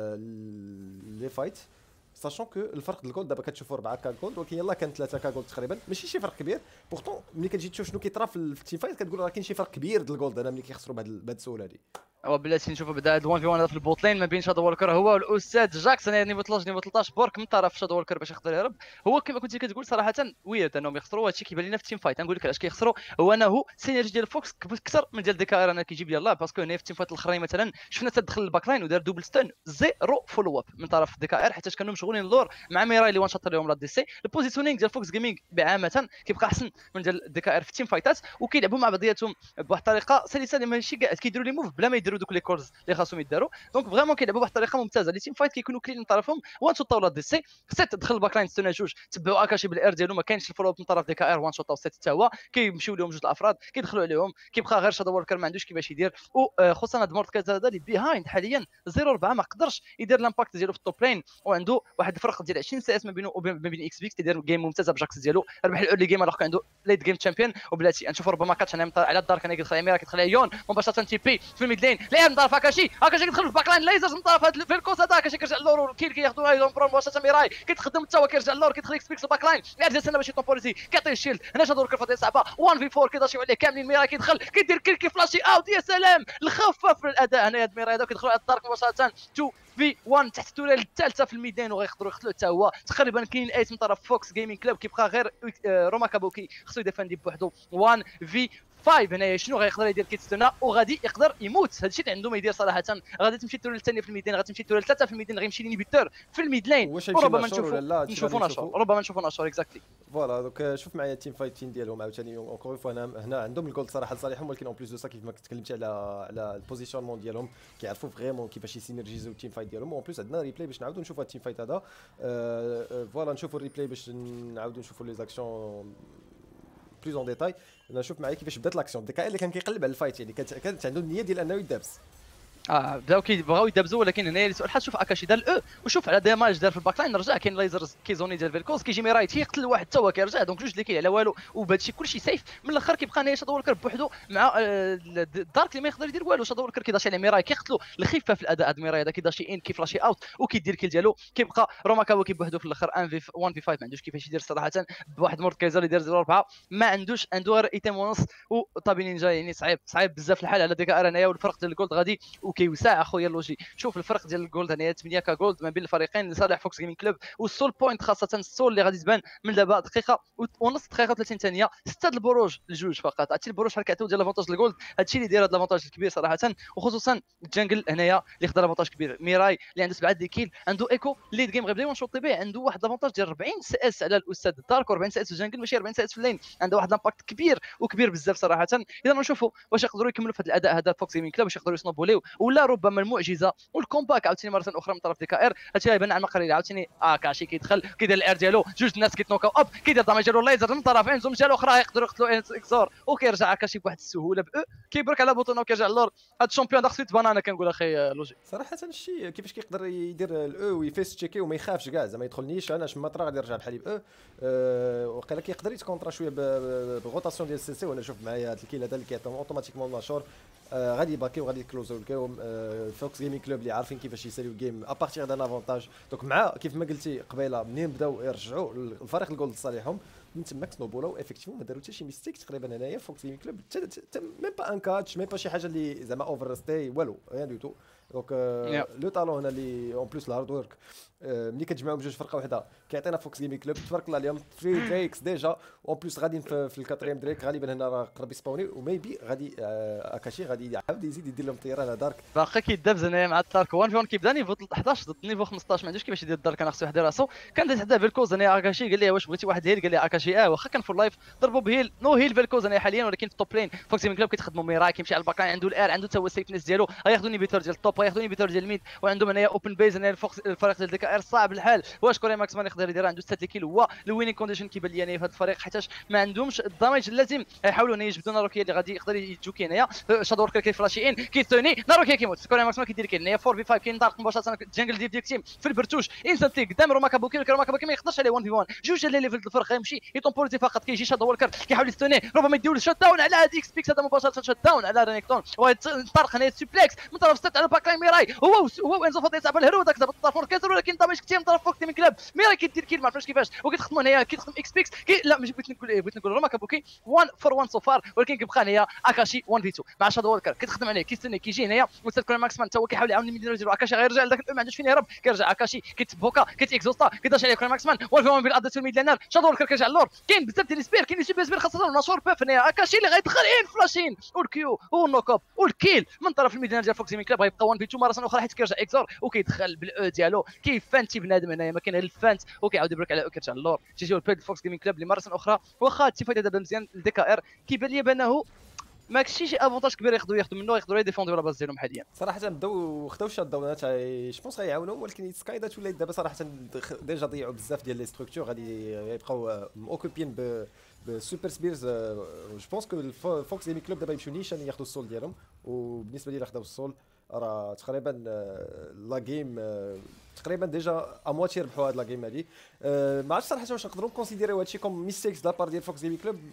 Speaker 2: لي فايت ساشون كو الفرق ديال الجولد دابا كتشوفوا 4 كا جولد ولكن يلاه كان 3 كا جولد تقريبا ماشي شي فرق كبير بورتون ملي كتجي تشوف شنو كيطرا في التيم فايت كتقول راه كاين شي فرق كبير ديال الجولد انا ملي كيخسروا بهذه السهوله هذه
Speaker 4: وبلاتي نشوفوا بدا هاد 1 في 1 في البوت لين ما بين شادو وولكر هو والاستاذ جاكسون يعني نيفو 12 نيفو 13 بورك من طرف شادو وولكر باش يقدر يهرب هو كما كنتي كتقول صراحه ويرد انهم يخسروا هادشي كيبان لنا في التيم فايت نقول لك علاش كيخسروا هو انه سينرجي ديال فوكس اكثر من ديال ديكا ار انا كيجيب لي الله باسكو هنا في التيم فايت الاخرين مثلا شفنا تدخل الباك لاين ودار دوبل ستان زيرو فولو اب من طرف ديكا ار حتى كانوا مشغولين اللور مع ميراي اللي وان شاط لهم لا دي سي البوزيشنينغ ديال فوكس جيمنج بعامه كيبقى احسن من ديال ديكا ار في التيم فايتات وكيلعبوا مع بعضياتهم بواحد الطريقه سلسه ماشي كاع كيديروا لي موف بلا ما يديروا دوك لي كولز اللي خاصهم يداروا دونك فريمون كيلعبوا بواحد الطريقه ممتازه لي تيم فايت كيكونوا كلين من طرفهم وان شوط طاوله دي سي ست دخل الباك لاين ستنا جوج تبعوا اكاشي بالار ديالو ما كاينش الفولو من طرف ديكا ار وان شوط ست حتى هو كيمشيو لهم جوج الافراد كيدخلوا عليهم كيبقى غير شادو ووركر ما عندوش كيفاش يدير وخصوصا هاد مورت هذا اللي بيهايند حاليا 0-4 ما قدرش يدير الامباكت ديالو في التوب لين وعنده واحد الفرق ديال 20 سي اس ما بينه وما بين اكس بيكس تيدير جيم ممتازه بجاكس ديالو ربح الاورلي جيم راه عنده ليت جيم تشامبيون وبلاتي نشوفوا ربما كاتش انا على الدار كان كيدخل على ميرا كيدخل على يون مباشره تي بي في الميد لين لا من طرف اكاشي كيدخل في الباك لاين ليزرز من طرف هاد فيلكوس هذا كيرجع اللور كيل كياخذوا ايضا برون مباشره ميراي كيتخدم حتى هو كيرجع اللور كيدخل اكس بيكس الباك لاين لا ديال سنه باش يطومبوريزي كيعطيه الشيلد هنا شادو وركر فاضي صعبه 1 في 4 كيداشيو عليه كاملين ميراي كيدخل كيدير كيل كيفلاشي اوت يا سلام الخفاف في الاداء هنا هاد ميراي هذا كيدخلوا على الدارك مباشره 2 في 1 تحت التوريل الثالثه في الميدان وغيقدروا يقتلوا حتى هو تقريبا كاين ايت من طرف فوكس جيمنج كلوب كيبقى غير روما كابوكي خصو يدافندي بوحدو 1 في 5 هنايا شنو غيقدر يدير كيتستنا وغادي يقدر يموت هادشي اللي عنده ما يدير صراحه غادي تمشي التوريل الثانيه في الميدان غادي تمشي التوريل الثالثه في الميدان غيمشي لينيبيتور في الميد لين وربما نشوفوا نشر ربما نشوفوا نشر اكزاكتلي
Speaker 2: فوالا دونك شوف معايا التيم فايتين ديالهم عاوتاني اونكور فوا هنا عندهم الجولد صراحه لصالحهم ولكن اون بليس دو سا كيف ما تكلمتي على البوزيشنمون ديالهم كيعرفوا فريمون كيفاش يسينرجيزيو التيم فايت ديالهم اون بليس عندنا ريبلاي باش نعاودوا نشوفوا التيم فايت هذا فوالا نشوفوا الريبلاي باش نعاودوا نشوفوا لي زاكسيون بلوز اون ديتاي نشوف معايا كيفاش بدات لاكسيون ديكا اللي كان كيقلب على الفايت يعني كانت عنده النيه ديال انه يدابس
Speaker 1: بداو كيبغاو يدابزوا ولكن هنايا اللي سؤال حال شوف اكاشي دار الاو وشوف على ديماج دار في الباك لاين رجع كاين لايزر كيزوني ديال فيلكوز كيجي ميرايت يقتل واحد حتى هو كيرجع دونك جوج اللي كاين على والو وبهذا الشيء كلشي سيف من الاخر كيبقى نهايه شادو وركر بوحدو مع الدارك اللي ما يقدر يدير والو شادو وركر كيداشي على ميراي كيقتلو الخفه في الاداء هاد ميراي هذا كيداشي ان كيفلاشي اوت وكيدير كيل ديالو كيبقى روما كاوكي بوحدو في الاخر 1 في 5 ما عندوش كيفاش يدير صراحه بواحد مورد كايزر يدير 0-4 ما عندوش عنده غير ايتيم ونص وطابي نينجا يعني صعيب بزاف الحال على ديكا ار هنايا والفرق ديال الجولد غادي وكيوسع اخويا لوجي شوف الفرق ديال الجولد هنايا 8 كجولد ما بين الفريقين لصالح فوكس جيمنج كلوب والسول بوينت خاصه السول اللي غادي تبان من دابا دقيقه ونص دقيقه و30 ثانيه 6 البروج الجوج فقط هادشي البروج بحال كيعطيو ديال لافونتاج الجولد هادشي اللي داير هاد لافونتاج الكبير صراحه وخصوصا الجنجل هنايا اللي خدا لافونتاج كبير ميراي اللي عنده 7 دي كيل عنده ايكو ليد جيم غيبدا يونشوطي به عنده واحد لافونتاج ديال 40 سي اس على الاستاذ دارك و40 سي اس في الجنجل ماشي 40 سي اس في اللين عنده واحد الامباكت كبير بزاف صراحه اذا نشوفوا واش يقدروا يكملوا في هذا الاداء هذا فوكس جيمنج كلوب واش يقدروا يصنبوا ليه ولا ربما المعجزه والكومباك عاوتاني مره اخرى من طرف دي كا ار هادشي غيبان على المقرر عاوتاني كاشي كيدخل كيدير الاير ديالو جوج الناس كيتنوكاو اب كيدير دامج ديالو لايزر من الطرفين زوم جهه الاخرى يقدروا يقتلوا اكسور وكيرجع كاشي بواحد السهوله كيبرك على بوطونه وكيرجع للور هاد الشامبيون داخل سويت بنانا كنقول اخي لوجي
Speaker 2: صراحه هادشي كيفاش كيقدر يدير الاو ويفيس تشيكي وما يخافش كاع زعما يدخلنيش انا شما طرا غادي يرجع بحالي باو وقيلا كيقدر يتكونطرا شويه بالروتاسيون ديال السي سي وانا نشوف معايا هاد الكيل هذا اللي كيعطيهم اوتوماتيكمون ماشور غادي يباكيو وغادي يكلوزو الجيم فوكس جيمنج كلوب اللي عارفين كيفاش يساليو الجيم ابارتيغ دان افونتاج دونك مع كيف ما قلتي قبيله منين بداو يرجعوا الفريق الجولد لصالحهم من تماك سنوبولاو افيكتيفون ما داروا حتى شي ميستيك تقريبا هنايا فوكس جيمنج كلوب ميم با ان كاتش ميم با شي حاجه اللي زعما اوفر ستاي والو ريان دو تو دونك لو طالون هنا اللي اون بليس الهارد ورك ملي كتجمعوا بجوج فرقه وحده كيعطينا فوكس جيمنج كلوب تبارك الله اليوم 3 دريكس ديجا اون بليس غاديين في الكاتريام دريك غالبا هنا راه قرب يسباوني وميبي غادي اكاشي غادي يعاود يزيد يدير لهم طيران على دارك
Speaker 1: باقي كيدابز هنايا مع الدارك 1 في 1 كيبدا نيفو 11 ضد نيفو 15 ما عندوش كيفاش يدير الدارك انا خصو يحضر راسو كان داز حدا فيلكوز هنايا اكاشي قال لي واش بغيتي واحد هيل قال لي اكاشي واخا كان فور لايف ضربوا بهيل نو هيل فيلكوز هنايا حاليا ولكن في التوب لين فوكس جيمنج كلوب كيتخدموا ميراي كيمشي على الباك عنده الار عنده حتى هو السيفنس ديالو غياخذوا نيبيتور ديال التوب غياخذوا نيبيتور ديال الميد وعندهم هنايا اوبن بيز هنايا الفريق ديال ديكا ار صعب الحال واش كوري ماكسمان يقدر يدير عنده 6 كيل هو الوينين كونديشن كيبان لي انا في هذا الفريق حيتاش ما عندهمش الدامج اللازم يحاولوا هنا يجبدوا ناروكي اللي غادي يقدر يجوكي هنايا شادو وركر كيفلاشي ان كيتوني ناروكي كيموت كوري ماكسمان كيدير كاين هنايا 4 في 5 كاين دارك مباشره جنجل ديال تيم في البرتوش انسانتي قدام روما كابوكي ما يقدرش عليه 1 في 1 جوج اللي ليفل الفرق غيمشي يطومبورتي فقط كيجي شادو وركر كيحاول يستوني ربما يديو الشوت داون على هاد اكس بيكس هذا مباشره شوت داون على رينيكتون وطرق هنا سوبلكس من طرف 6 على باك لاين ميراي هو انزو فاضي يصعب الهرو داك دابا الطرف كيزر ولكن دامج كثير من طرف فوق من كلاب ميراي كيدير كيل ما عرفتش كيفاش وكيتخدموا هنايا كيتخدم اكس بيكس لا ماشي بغيت نقول روما كابوكي 1 فور 1 سوفار ولكن كيبقى هنايا اكاشي 1 في 2 مع شادو وركر كيتخدم عليه كيستنى كيجي هنايا مستر كوري ماكسمان حتى هو كيحاول يعاون الميدير ديالو اكاشي غيرجع لذاك ما عندوش فين يهرب كيرجع اكاشي كيتبوكا كيتيكزوستا كيداش عليه كوري ماكسمان 1 في 1 بالادسيون ميد لانر شادو وركر كيرجع للور كاين بزاف ديال السبير كاين سوبر سبير خاصه الناشور باف هنايا اكاشي اللي غيدخل ان فلاشين والكيو والنوك اب والكيل من طرف الميدان ديال فوكس جيمنج كلاب غيبقى 1 في 2 مره اخرى حيت كيرجع اكزور وكيدخل بالاو ديالو كيفانتي بنادم هنايا ما كاين غير الفانت وكيعاود يبرك على كيرجع للور تيجيو البيد فوكس جيمنج كلاب اللي مره اخرى واخا التفايت دابا مزيان لديكا ار كيبان لي بانه ماكشي شي افونتاج كبير ياخذوا منه يقدروا يديفوندوا لا باز ديالهم حاليا
Speaker 2: صراحه بداو خداو الشات داونات جوبونس غيعاونوهم ولكن سكايدات ولات دابا صراحه ديجا ضيعوا بزاف ديال لي ستركتور غادي يبقاو اوكوبين بسوبر سبيرز جوبونس كو فوكس جيمنج كلوب دابا يمشيو نيشان ياخذوا السول ديالهم وبالنسبه لي خداو السول راه تقريبا لا جيم تقريبا ديجا امواتي يربحوا هاد لا جيم هادي ما عرفتش صراحه واش نقدروا نكونسيديريو هادشي كوم ميستيكس لابار ديال فوكس جيمنج كلوب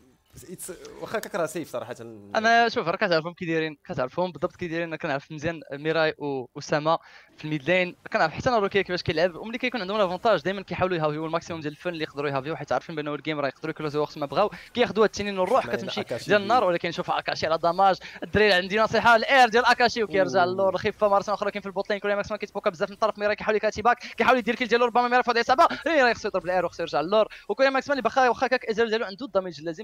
Speaker 2: واخا كرا سيف صراحه
Speaker 1: انا شوف راه كتعرفهم كتعرفهم بالضبط كيدايرين كنعرف مزيان ميراي واسامه في الميد لين كنعرف حتى ناروكي كيفاش كيلعب وملي كيكون عندهم لافونتاج دائما كيحاولوا يهاويو الماكسيموم ديال الفن اللي يقدروا يهاويو حيت عارفين بانه الجيم راه يقدروا يكلوزيو وقت ما بغاو كياخذوا التنين والروح كتمشي ديال النار ولكن شوف اكاشي على داماج الدراري عندي نصيحه الاير ديال اكاشي وكيرجع للور خفه مره اخرى كاين في البوتلين كل ماكسيموم كيتبوكا بزاف من طرف ميراي كيحاول يكاتي باك كيحاول يدير كيل ديالو ربما ميراي فاضي يصعبها ميراي خصو يضرب الاير وخصو يرجع للور وكل ماكسيموم اللي واخا هكاك ازال ديالو عنده الدامج اللازم باش يقدر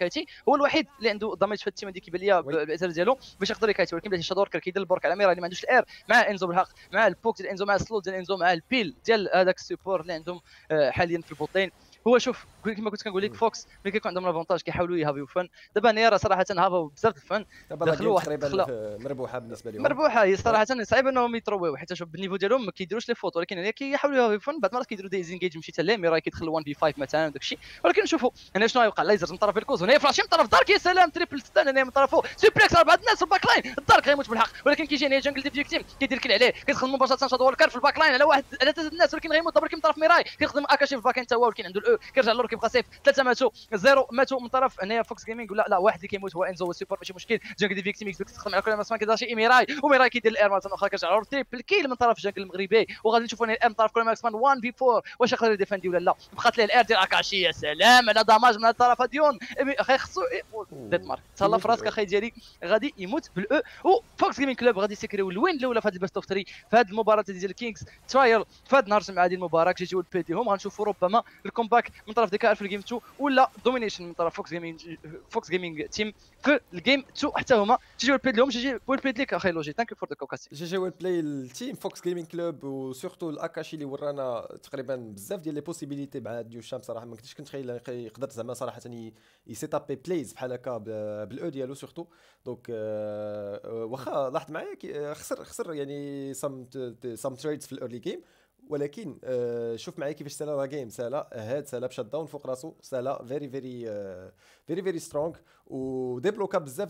Speaker 4: يكايتي، هو الوحيد اللي عنده دامج في التيم هذه كيبان ليا بالاثر ديالو باش يقدر يكايتي، ولكن بلاتي شادوركر كيدير البورك على ميرا اللي ما عندوش الاير، مع انزو بالحق، مع البوك ديال انزو، مع السلو ديال انزو، مع البيل ديال هذاك السيبور اللي عندهم حاليا في البوطين. هو شوف كما كنت كنقول لك فوكس ملي كيكون عندهم لافونتاج كيحاولوا يهافيو فن. دابا نيرا صراحه هافاو بزاف الفن،
Speaker 2: دخلوا واحد تقريبا مربوحه بالنسبه لهم،
Speaker 4: مربوحه هي صراحه. صعيب انهم يترويو حيت شوف بالنيفو ديالهم ما كيديروش لي فوت، ولكن هنا كيحاولوا يهافيو فن. بعض المرات كيديروا دي زينجيج مشيت ليه ميراي كيدخل 1 في 5 مثلا وداك الشيء، ولكن شوفوا هنا شنو غيوقع. ليزر من طرف الكوز، هنا فلاشي من طرف دارك، يا سلام تريبل ستان هنا من طرفه، سوبلكس 4 الناس في الباك لاين، الدارك غيموت بالحق، ولكن كيجي هنا جانجل ديفيكتيم كيدير كل عليه، كيدخل مباشره شادو والكار في الباك لاين على واحد على 3 الناس، ولكن غيموت دبل كي من طرف ميراي، كيخدم اكاشي في الباك حتى هو، ولكن عنده الاو كيرجع لور كيبقى سيف. 3 ماتوا 0 ماتوا من طرف هنا فوكس جيمنج، ولا لا واحد اللي كيموت هو انزو والسيبور ماشي مشكل. جانجل ديفيكتيم كيخدم على كل ما كيدير شي ميراي، وميراي كيدير الاير مره اخرى كيرجع لور تريبل كيل من طرف جانجل المغربي، وغادي نشوفوا هنا الام من طرف كل ماكس مان 1 في 4 واش يقدر يديفاندي ولا لا. بقات ليه الاير ديال اكاشي، يا سلام على داماج من الطرف ديون اخي خصو ديت مارك تهلا في راسك اخي ديالي غادي يموت بالاو. وفوكس جيمنج كلوب غادي يسكريو الوين الاولى في هذا البيست اوف 3 في هذه المباراه ديال الكينغز ترايل في هذا النهار مع هذه المباراه. جي جيو البي ديهم غنشوفوا ربما الكومباك من طرف ديكار في الجيم 2 ولا دومينيشن من طرف فوكس جيمنج تيم في الجيم 2 حتى هما. جي جيو البي لهم جي جي البي ليك اخي لوجي. ثانك يو فور ذا كوكاسي.
Speaker 2: جي جي ويل بلاي التيم فوكس جيمنج كلوب، وسورتو الاكاشي اللي ورانا تقريبا بزاف ديال لي بوسيبيليتي مع هاد الشام. صراحه ما كنتش كنتخيل يقدر زعما صراحه يسيتابي بلايز بحال هكا بالاو ديالو سورتو. دونك واخا لاحظت معايا خسر يعني سام تريدز في الايرلي جيم، ولكن شوف معايا كيفاش سالا لا جيم. سالا بشات داون فوق راسو، سالا فيري سترونغ، وديبلوكا بزاف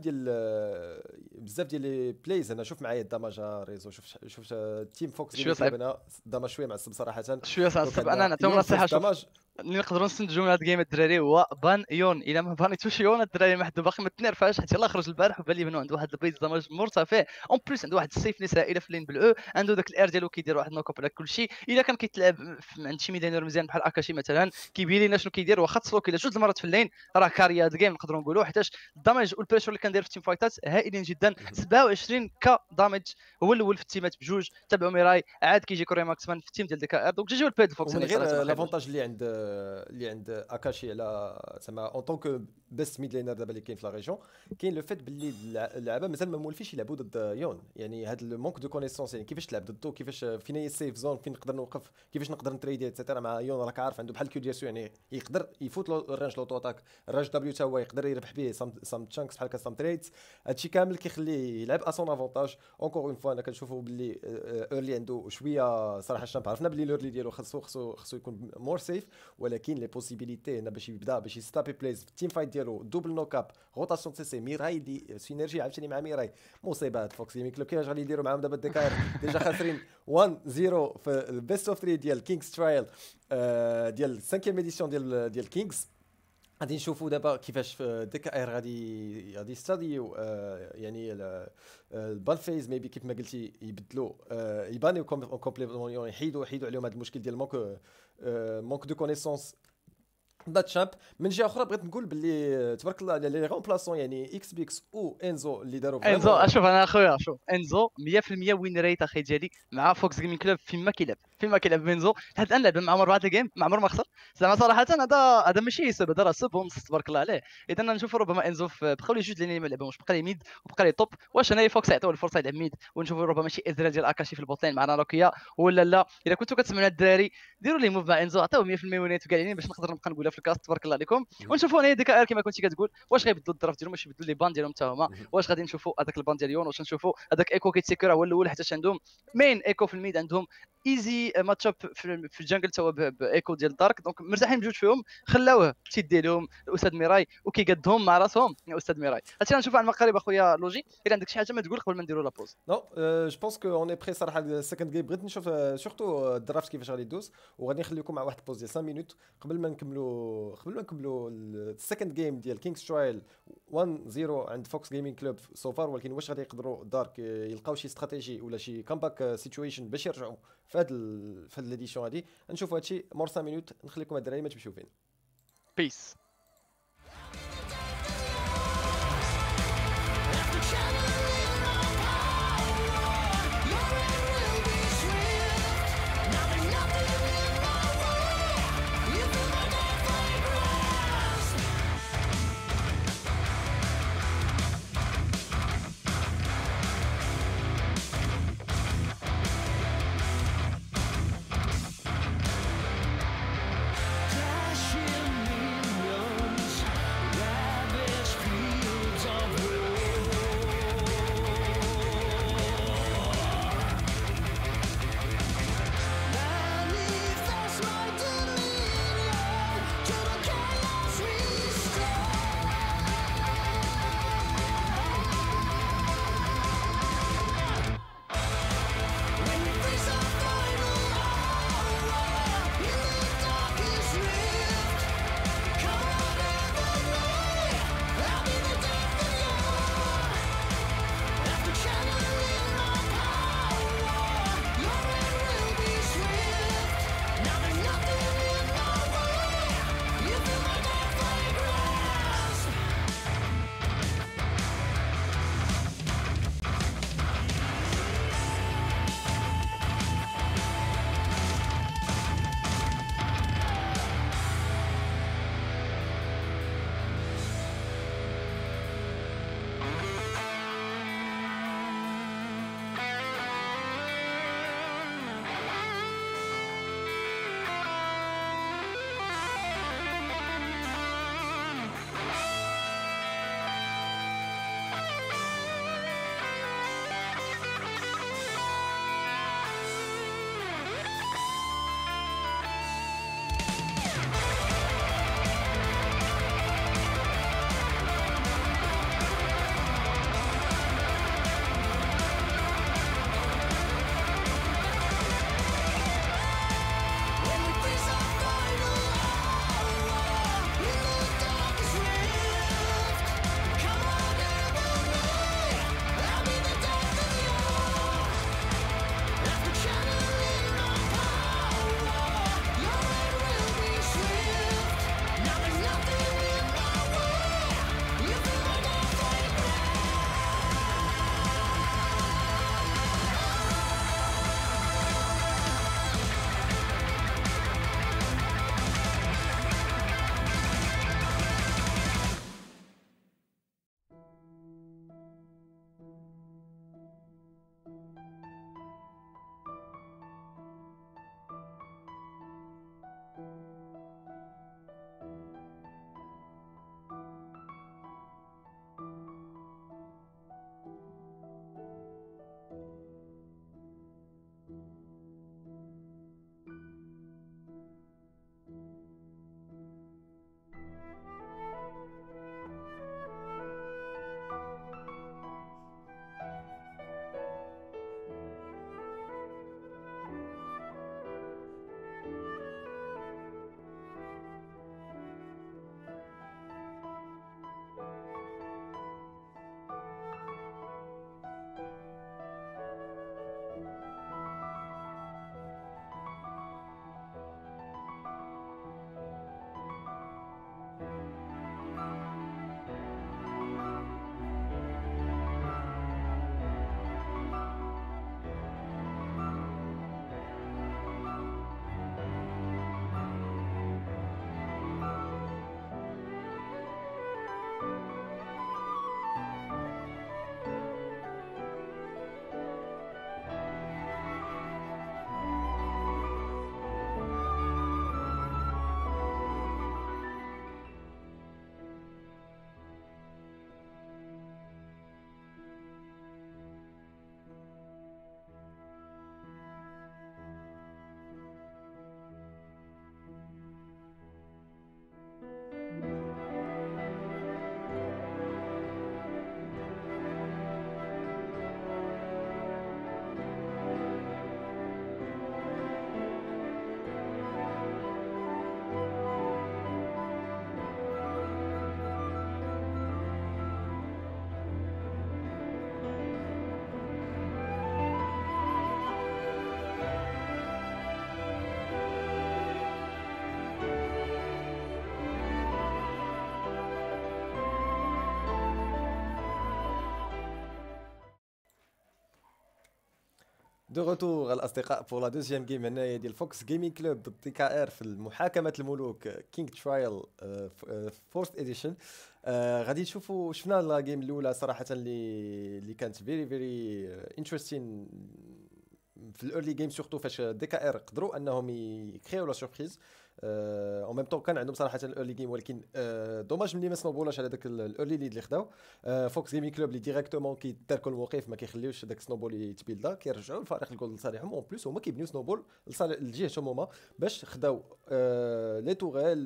Speaker 2: ديال لي بلايز. انا شوف معايا الدمج ريزو، شوف تيم فوكس هنا دمج شويه معصب صراحه،
Speaker 4: شويه صعب. انا نعطيهم نصيحه، شوف اللي نقدروا نستنتجوا من هذا الجيم الدراري هو بان يون. الا ما بانيتوش يون الدراري ما حد باقي ما تنرفعش، حيت يلاه خرج البارح وبان لي بانه عنده واحد البيز دمج مرتفع، اون بليس عنده واحد السيفنس هائله في اللين بالاو، عنده داك الاير ديالو كيدير واحد نوك اب على كل شيء. الا كان كيتلعب عند شي ميدانر مزيان بحال اكاشي مثلا كيبين لنا شنو كيدير، واخا تصلوك الا جوج المرات في اللين راه كاري هذا الجيم نقدروا نقولوا، حيتاش الدمج والبريشر اللي كندير في التيم فايتات هائلين جدا. 27 ك دامج هو الاول في التيمات بجوج، تبعوا ميراي عاد كيجي كوري ماكسمان في التيم ديال ديكا ار. دونك جيجيو البيد فوكس
Speaker 2: من غير لافونتاج اللي عند اكاشي على زعما اون طونك بيست ميد لينر دابا اللي كاين في لا ريجون، كاين لو فيت باللي اللعابه مازال ما مولفيش يلعبوا ضد يون. يعني هذا المونك دو كونيسونس، يعني كيفاش تلعب ضده، كيفاش فين هي السيف زون، فين نقدر نوقف، كيفاش نقدر نتريدي اتسيتيرا مع يون. راك عارف عنده بحال كيو دي اس، يعني يقدر يفوت الرانج لوطو اتاك، الرانج دبليو تا هو يقدر يربح به سام تشانكس بحال سام تريدز. هادشي كامل كيخليه يلعب اسون افونتاج. اونكور اون فوا انا كنشوفوا باللي ايرلي عنده شويه صراحه الشامب، عرفنا باللي الايرلي ديالو خصو يكون مور سيف، ولكن لي بوسيبيليتي هنا باش يبدا باش يستابي بلايز في التيم فايت ديالو، دوبل نوك اب، روتاسيون سي ميراي دي سينرجي عاوتاني مع ميراي، مصيبات فوكس جيمنج كلوب. كيفاش غادي يديروا معاهم دابا الدكاير ديجا خاسرين 1-0 في البيست اوف 3 ديال كينغز ترايل ديال 5 اديسيون ديال كينغز. غادي نشوفوا دابا كيفاش ديكا ار غادي يستاديو يعني البال فيز ميبي كيف ما قلتي يبدلوا يبانيو كومبليمون، يحيدوا عليهم هذا المشكل ديال مونك دو كونيسونس ذات شامب. من جهه اخرى بغيت نقول باللي تبارك الله على لي ريمبلاسون، يعني اكس بيكس و انزو اللي داروا
Speaker 4: انزو. شوف انا اخويا، شوف انزو 100% وين ريت اخي ديالي مع فوكس جيمنج كلوب فين ما كيلعب انزو لحد الان لعب مع عمر 4 جيم ما عمر ما خسر. زعما صراحه هذا ماشي سب، هذا راه سب ونص تبارك الله عليه. اذا نشوف ربما انزو بقاو لي جوج اللي ما لعبهمش، بقى لي ميد وبقى لي توب. واش انا فوكس يعطيو الفرصه يلعب ميد ونشوفوا ربما شي ازرا ديال اكاشي في البوطين مع ناروكيا ولا لا. الا كنتوا كتسمعوا الدراري ديروا لي موف مع انزو، عطيو 100% وينات كاع باش نقدر نبقى نقولها في الكاست تبارك الله عليكم. ونشوفوا هنا ديك ار كما كنتي كتقول، واش غيبدلوا الظرف ديالهم، واش يبدلوا لي بان ديالهم حتى هما، واش غادي نشوفوا هذاك البان ديال يون، واش نشوفوا هذاك ايكو كيتسيكر هو الاول حتى عندهم مين ايكو في الميد، عندهم ايزي ماتش اب في الجنجل تا هو بايكو ديال دارك. دونك مرتاحين بجوج فيهم، خلاوه تيدي لهم الاستاذ ميراي وكيقادهم مع راسهم الاستاذ ميراي. هادشي غنشوفوا على المقارب اخويا لوجي. الا عندك شي حاجه ما تقول قبل ما نديروا لا بوز.
Speaker 2: نو جو بونس كو اون اي بري صراحه السكند جيم. بغيت نشوف سورتو الدرافت كيفاش غادي يدوز، وغادي نخليكم مع واحد بوز ديال 5 مينوت قبل ما نكملوا السكند جيم ديال كينغز ترايل 1-0 عند فوكس جيمنج كلوب سو فار. ولكن واش غادي يقدروا دارك يلقاو شي استراتيجي ولا شي كامباك سيتويشن باش يرجعوا في هاد ليديسيون هادي؟ نشوفوا هادشي مور 5 مينوت. نخليكم الدراري ما تمشيو فين.
Speaker 4: بيس.
Speaker 2: دو روتور الاصدقاء بور لا دوزيام جيم هنايا ديال فوكس جيمنج كلوب ضد دي كي ار في المحاكمه الملوك كينغ ترايل فورث اديشن. غادي نشوفوا شفنا لا جيم الاولى صراحه اللي كانت فيري انتريستين في الايرلي جيم سورتو فاش دي كي ار قدروا انهم يكريو لا سوربريز اون ميم طون كان عندهم صراحه الايرلي جيم ولكن دوماج ملي ما سنوبولاش على داك الايرلي ليد اللي خداو فوكس جيمنج كلوب اللي ديريكتومون كيتركوا الموقف ما كيخليوش داك سنوبول يتبيلدا كيرجعوا الفريق الجول لصالحهم اون بليس هما كيبنيو سنوبول لجهتهم هما باش خداو لي توغيل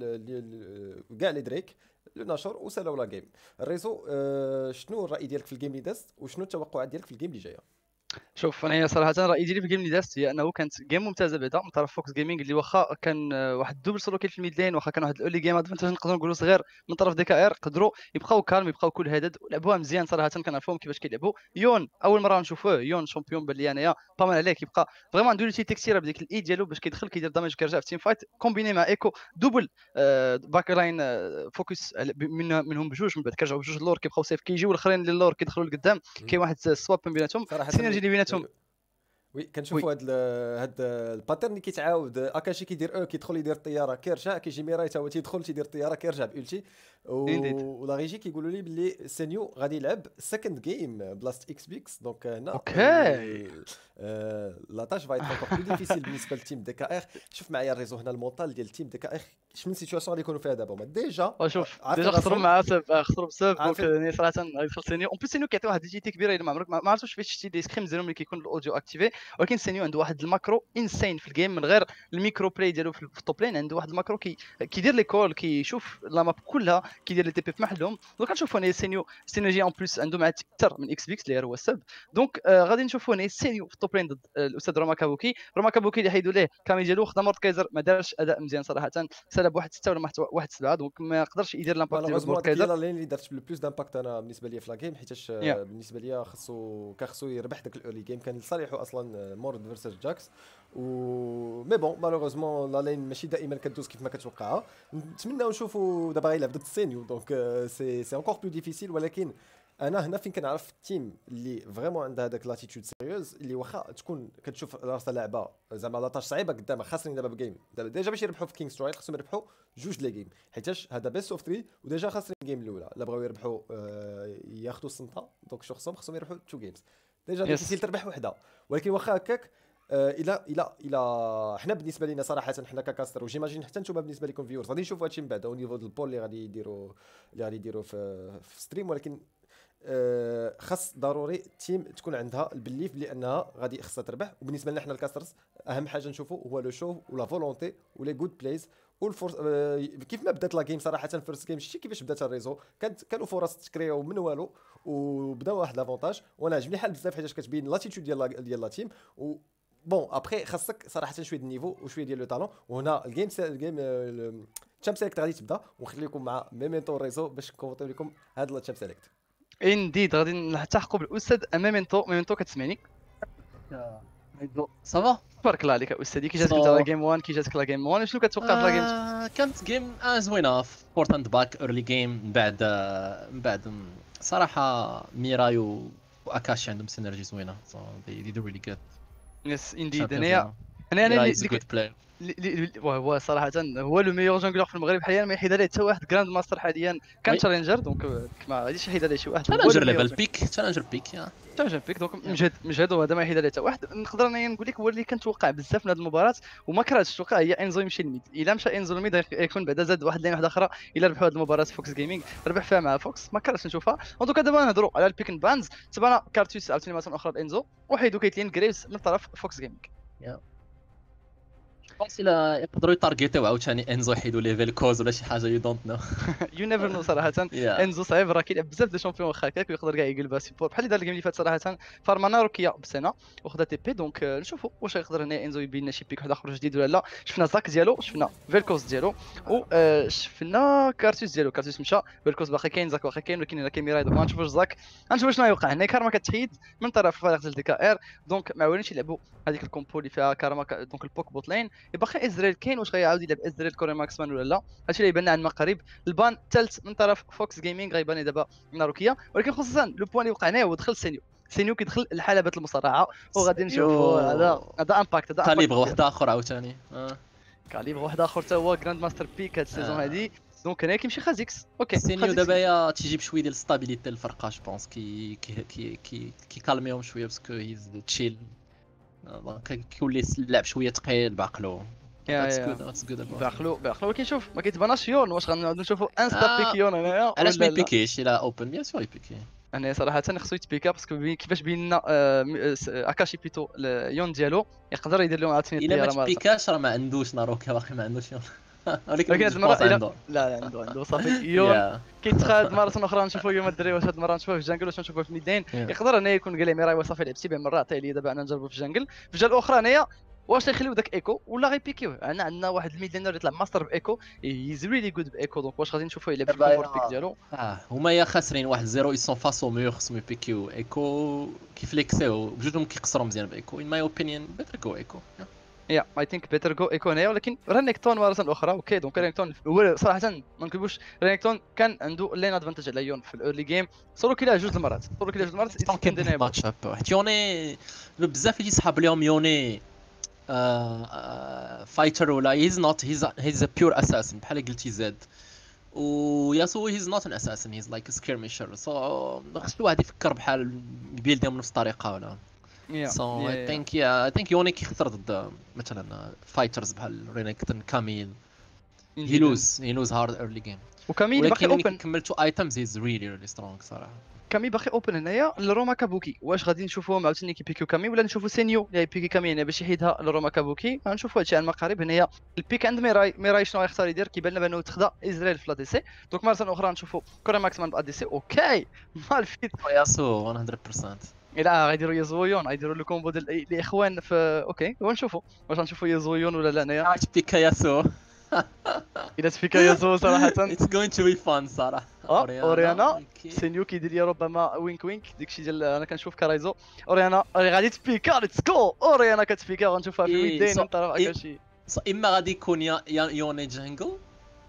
Speaker 2: كاع لي دريك النشر وسالوا لا جيم الريزو. شنو الراي ديالك في الجيم اللي دازت وشنو التوقعات ديالك في الجيم اللي جايه؟
Speaker 1: شوف انا صراحه رايي ديالي في الجيم اللي دازت هي انه كانت جيم ممتازه بعدا من طرف فوكس جيمنج اللي واخا كان واحد دوبل سولو كاين في الميد لين واخا كان واحد الاولي جيم ادفانتاج نقدروا نقولوا صغير من طرف دي كي ار قدروا يبقاو كالم يبقاو كل هدد ولعبوها مزيان صراحه كنعرفوهم كيفاش كيلعبوا. يون اول مره نشوفوه يون شامبيون بان لي انايا با مان عليه كيبقى فريمون عنده لوتيتي كثيره بديك الايد ديالو باش كيدخل كيدير دامج كيرجع في تيم فايت كومبيني مع ايكو دوبل باك لاين فوكس منهم بجوج من بعد كيرجعوا بجوج اللور كيبقاو سيف كيجيو الاخرين اللي اللور كيدخلوا لقدام كاين واحد السواب بيناتهم السينرجي اللي بيناتهم.
Speaker 2: وي كنشوفوا هاد الباترن اللي كيتعاود اكاشي كيدير كيدخل يدير الطياره كيرجع كيجي ميراي تا هو تيدخل تيدير الطياره كيرجع بألتي ولا ريجي كيقولوا لي باللي سينيو غادي يلعب سكند جيم بلاست اكس بيكس دونك هنا
Speaker 1: اوكي
Speaker 2: لا تاش فايت انكور بلو ديفيسيل بالنسبه للتيم دي كي ار. شوف معايا الريزو هنا المونطال ديال التيم دي كي ار شنو السيتواسيون اللي يكونوا فيها دابا هما ديجا
Speaker 1: شوف ديجا خسروا مع خسروا بسبب دونك صراحه غيدخل سينيو اون بليس سينيو كيعطي واحد الجيتي كبيره الا ما عمرك ما عرفتش فاش شتي دي سكريم ديالهم اللي كيكون الاوديو اكتيفي ولكن سينيو عنده واحد الماكرو انسين في الجيم من غير الميكرو بلاي ديالو في التوب لين عنده واحد الماكرو كيدير لي كول كيشوف لا ماب كلها كيدير لي تي بي في محلهم. دونك كنشوفوا هنا سينيو سينرجي اون بليس عنده مع اكثر من اكس بيكس اللي هو السب. دونك غادي نشوفوا هنا سينيو في التوب لين ضد الاستاذ روما كابوكي اللي حيدوا ليه كامي ديالو خدا مورد كايزر ما دارش اداء مزيان صراحه سالب 1-6 ولا 1-7 دونك ما يقدرش يدير لامباكت ديال مورد كايزر.
Speaker 2: لا لين اللي دارت بلوس دامباكت انا بالنسبه لي في لا جيم حيتاش بالنسبه لي خاصو يربح داك الاورلي جيم كان لصالحه اصلا مورد فيرسس جاكس و مي بون مالوغوزمون لا لين ماشي دائما كدوز كيف ما كتوقعها. نتمناو نشوفوا دابا غيلعب ضد السينيو دونك سي انكور بلو ديفيسيل ولكن انا هنا فين كنعرف التيم اللي فريمون عندها هذاك لاتيتود سيريوز اللي واخا تكون كتشوف راسها لعبه زعما لاطاش صعيبه قدامها خاسرين دابا بجيم دابا ديجا باش يربحوا في كينغ سترايل خصهم يربحوا جوج لي جيم حيتاش هذا بيست اوف 3 وديجا خاسرين الجيم الاولى لا بغاو يربحوا ياخذوا السنطه دونك شو خصهم يربحوا 2 جيمز ديجا ديفيسيل تربح وحده ولكن واخا هكاك الى حنا بالنسبه لينا صراحه حنا ككاستر وجيماجين حتى نتوما بالنسبه لكم فيورز غادي نشوفوا هادشي من بعد او نيفو ديال البول اللي غادي يديروا في ستريم ولكن خاص ضروري تيم تكون عندها البليف بانها غادي خاصها تربح. وبالنسبه لنا حنا الكاسترز اهم حاجه نشوفوا هو لو شو ولا فولونتي ولي جود بلايز والفورس. كيف ما بدات لا جيم صراحه فيرست جيم شتي كيفاش بدات الريزو كانوا فرص تكريو من والو وبداو واحد لافونتاج وانا عجبني حال بزاف حيتاش كتبين لاتيتود ديال لا تيم و بون ابري خاصك صراحه شويه النيفو وشويه ديال لو طالون. وهنا الجيم تشامب سيلكت غادي تبدا ونخليكم مع ميمنتو ريزو باش نكومونطيو لكم هاد لا تشامب سيلكت.
Speaker 1: انديد غادي نلتحقوا بالاستاذ ميمنتو كتسمعني
Speaker 5: صافا
Speaker 1: تبارك الله عليك استاذي كي جاتك لا جيم 1 كي جاتك لا جيم 1 شنو كتوقع في لا جيم؟
Speaker 5: كانت جيم زوينه فورت اند باك ايرلي جيم من بعد صراحه ميراي واكاشي عندهم سينرجي زوينه سو دي دو ريلي جود.
Speaker 1: يس انديد انا اللي هو صراحه هو لو ميور جونغلور في المغرب حاليا ما يحيد عليه حتى واحد جراند ماستر حاليا كان تشالنجر دونك ما غاديش يحيد عليه شي واحد
Speaker 5: تشالنجر ليفل بيك تشالنجر بيك
Speaker 1: دونك مجهد وهذا ما يحيد عليه حتى واحد. نقدر انا نقول لك هو اللي كنتوقع بزاف من هذه المباراه وما كرهتش توقع هي انزو يمشي للميد. الا مشى انزو للميد يكون بعدا زاد واحد لين واحده اخرى الا ربحوا هذه المباراه فوكس جيمنج ربح فيها مع فوكس ما كرهتش نشوفها. دونك دابا نهضروا على البيك اند بانز تبانا كارتوس عاوتاني مثلا اخرى لانزو وحيدو كيتلين جريفز من طرف فوكس جيمنج.
Speaker 5: بونس الا يقدروا يتارجيتيو عاوتاني انزو يحيدوا ليفل كوز ولا شي حاجه يو دونت نو
Speaker 1: يو نيفر نو صراحه. انزو صعيب راه كيلعب بزاف ديال شامبيون واخا هكاك ويقدر كاع يقلبها سيبور بحال اللي دار الجيم اللي فات صراحه فارمانا روكيا بسنه وخدا تي بي. دونك نشوفوا واش يقدر هنا انزو يبين لنا شي بيك واحد اخر جديد ولا لا. شفنا زاك ديالو شفنا فيلكوز ديالو وشفنا كارتوس ديالو كارتوس مشى فيلكوز باقي كاين زاك باقي كاين ولكن هنا كاين ميراي. دونك غنشوفوا زاك غنشوفوا شنو يوقع هنا. كارما كتحيد من طرف فريق ديال دي كي ار دونك ما عاونينش يلعبوا هذيك الكومبو اللي فيها كارما دونك البوك بوت لين باقي ازريل كاين واش غيعاود يلعب ازريل كوري ماكسمان ولا لا. هادشي اللي يبان عن ما قريب. البان الثالث من طرف فوكس جيمنج غيبان دابا ناروكيا ولكن خصوصا لو بوان اللي وقع هنا هو دخل سينيو سينيو كيدخل لحلبات المصارعه وغادي نشوفوا هذا امباكت هذا
Speaker 5: كاليبر واحد اخر عاوتاني
Speaker 1: كاليبر واحد اخر حتى هو جراند ماستر بيك هاد السيزون هادي دونك هنا كيمشي خازيكس اوكي
Speaker 5: سينيو دابا يا تيجيب شويه ديال ستابيليتي للفرقه جو بونس كي كالميهم شويه باسكو هيز تشيل كيولي اللعب شويه ثقيل بعقلو That's good
Speaker 1: بعقلو ولكن شوف ما كيتباناش يون واش غنعاودو نشوفو انستا بيك يون هنايا
Speaker 5: علاش ما يبيكيش الى اوبن بيان سور يبيكي
Speaker 1: انا صراحه خصو يتبيكا باسكو كيفاش بين لنا اكاشي بيتو يون ديالو يقدر يدير لهم عاوتاني
Speaker 5: الا ما تبيكاش راه ما عندوش ناروكا باقي ما عندوش يون ولكن
Speaker 1: هاد المره لا عنده صافي يون كيتخاد مره اخرى نشوفو اليوم الدري واش هاد المره نشوفوه في الجنجل واش نشوفوه في الميدان يقدر هنا يكون قال لي ميراي وصافي لعب سي بي مره عطيه لي دابا انا نجربو في الجنجل في الجهه الاخرى هنايا واش يخليو داك ايكو ولا غيبيكيوه عندنا واحد الميدلينر اللي طلع ماستر بايكو هيز ريلي جود بايكو دونك واش غادي نشوفوه يلعب في الكومفورت بيك ديالو
Speaker 5: هما يا خاسرين 1-0 يسون فاسو ميور خصهم يبيكيو ايكو كيفليكسيو بجوجهم كيقصروا مزيان بايكو ان ماي اوبينيون بيتر جو ايكو
Speaker 1: يا اي ثينك بيتر جو ايكو هنايا ولكن رينيكتون مره اخرى اوكي دونك رينيكتون هو صراحه ما نكذبوش رينيكتون كان عنده لين ادفانتاج على يون في الايرلي جيم صورو كيلعب جوج المرات
Speaker 5: كان ماتش اب حيت يوني بزاف اللي يسحب لهم يوني فايتر ولا he's a pure assassin بحال قلتي زاد وياسو he's not an assassin he's like a skirmisher so خص الواحد يفكر بحال بيلدهم بنفس الطريقه ولا so I think يوني كيخسر ضد مثلا فايترز بحال رينيكتون كاميل he lose hard early game
Speaker 1: وكاميل باقي اوبن
Speaker 5: كملتو ايتمز he's really strong صراحه
Speaker 1: كامي باقي اوبن هنايا لروما كابوكي واش غادي نشوفوهم عاوتاني كيبيكيو كامي ولا نشوفو سينيو اللي يبيكي كامي هنا باش يحيدها لروما كابوكي غنشوفو هادشي على المقارب هنايا البيك عند ميراي شنو غيختار يدير كيبان لنا بانه تخدا اسرائيل في لا دي سي دونك مره اخرى نشوفو كوري ماكسمان بادي سي اوكي مالفيت
Speaker 5: ياسو 100%
Speaker 1: لا غيديروا يزويون غيديروا لو كومبو ديال الاخوان في اوكي ونشوفو واش غنشوفو يزويون ولا لا هنايا
Speaker 5: بيكا ياسو
Speaker 1: الى تفيكا يزو صراحه
Speaker 5: it's going to be fun صراحه
Speaker 1: اوريانا سينيو كيدير لي ربما وينك داكشي ديال انا كنشوف كرايزو اوريانا غادي تبيكا ليتس جو اوريانا كتبيكا غنشوفها في الميدين من طرف اكاشي
Speaker 5: اما غادي يكون يوني جانجل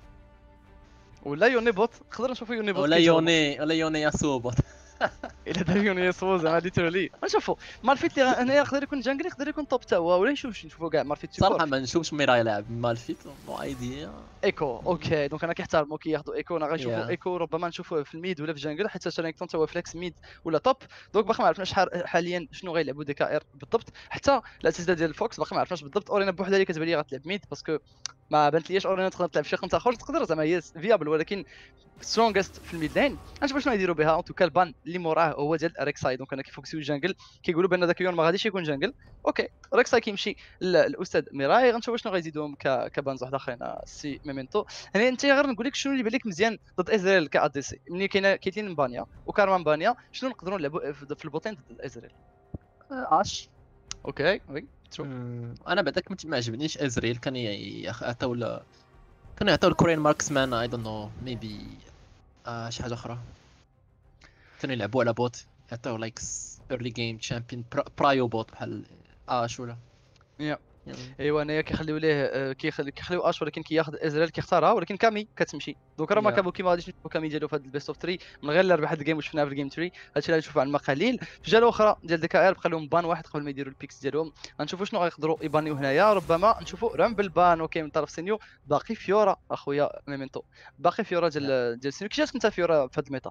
Speaker 1: ولا يوني بوت نقدر نشوفو يوني بوت
Speaker 5: ولا يوني ياسو بوت
Speaker 1: الا دار يوني ياسو زعما ليترالي نشوفو مالفيت هنا يقدر يكون جانجل يقدر يكون توب تا هو ولا نشوفو كاع مالفيت
Speaker 5: صراحه ما نشوفش ميرا يلعب مالفيت نو ايديا
Speaker 1: ايكو اوكي دونك انا كيحترمو كياخذوا ايكو انا غنشوفو ايكو ربما نشوفوه في الميد ولا في الجانجل حتى شرينكتون تا هو فليكس ميد ولا توب دونك باقي ما عرفناش حاليا شنو غيلعبوا دي كا ار بالضبط حتى الاعتزال ديال الفوكس باقي ما عرفناش بالضبط اورينا بوحدها اللي كتبان لي غتلعب ميد باسكو ما بانت ليش اورينا تقدر تلعب شي خمسه اخر تقدر زعما هي فيابل ولكن سترونغست في الميد لين غنشوف شنو يديروا بها ان توكا البان اللي موراه هو ديال ريكساي دونك انا كيفوكسيو الجانجل كيقولوا بان داك يون ما غاديش يكون جانجل اوكي ريكساي كيمشي الاستاذ ميراي غنشوف شنو غيزيدوهم كبانز واحد اخرين سي ميمنتو هنا انت غير نقول لك شنو اللي بان لك مزيان ضد ازرائيل كا دي سي ملي كاينين مبانيا وكارمان بانيا شنو نقدروا نلعبوا في البوتين ضد ازرائيل
Speaker 5: اش
Speaker 1: اوكي وي
Speaker 5: انا بعداك ما عجبنيش ازرائيل كان يعطيو كانوا يعطيو الكورين ماركسمان اي دون نو ميبي شي حاجه اخرى كانوا يلعبوا على بوت يعطيو لايك ايرلي جيم تشامبيون برايو بوت بحال اش ولا
Speaker 1: ايوا انايا كيخليو ليه كيخليو اش ولكن كياخذ ازرائيل كيختارها ولكن كامي كتمشي دونك راه ما كابوكي ما غاديش نشوفو كامي ديالو في هذا البيست اوف 3 من غير ربح هذا الجيم واش شفناه في الجيم 3 هادشي اللي غنشوفو على المقاليل في الجهه الاخرى ديال دي كا ار بقى لهم بان واحد قبل ما يديروا البيكس ديالهم غنشوفوا شنو غيقدروا يبانيو هنايا ربما نشوفوا رامبل بان اوكي من طرف سينيو باقي فيورا اخويا ميمنتو باقي فيورا ديال سينيو كيفاش كنت فيورا في هذا الميتا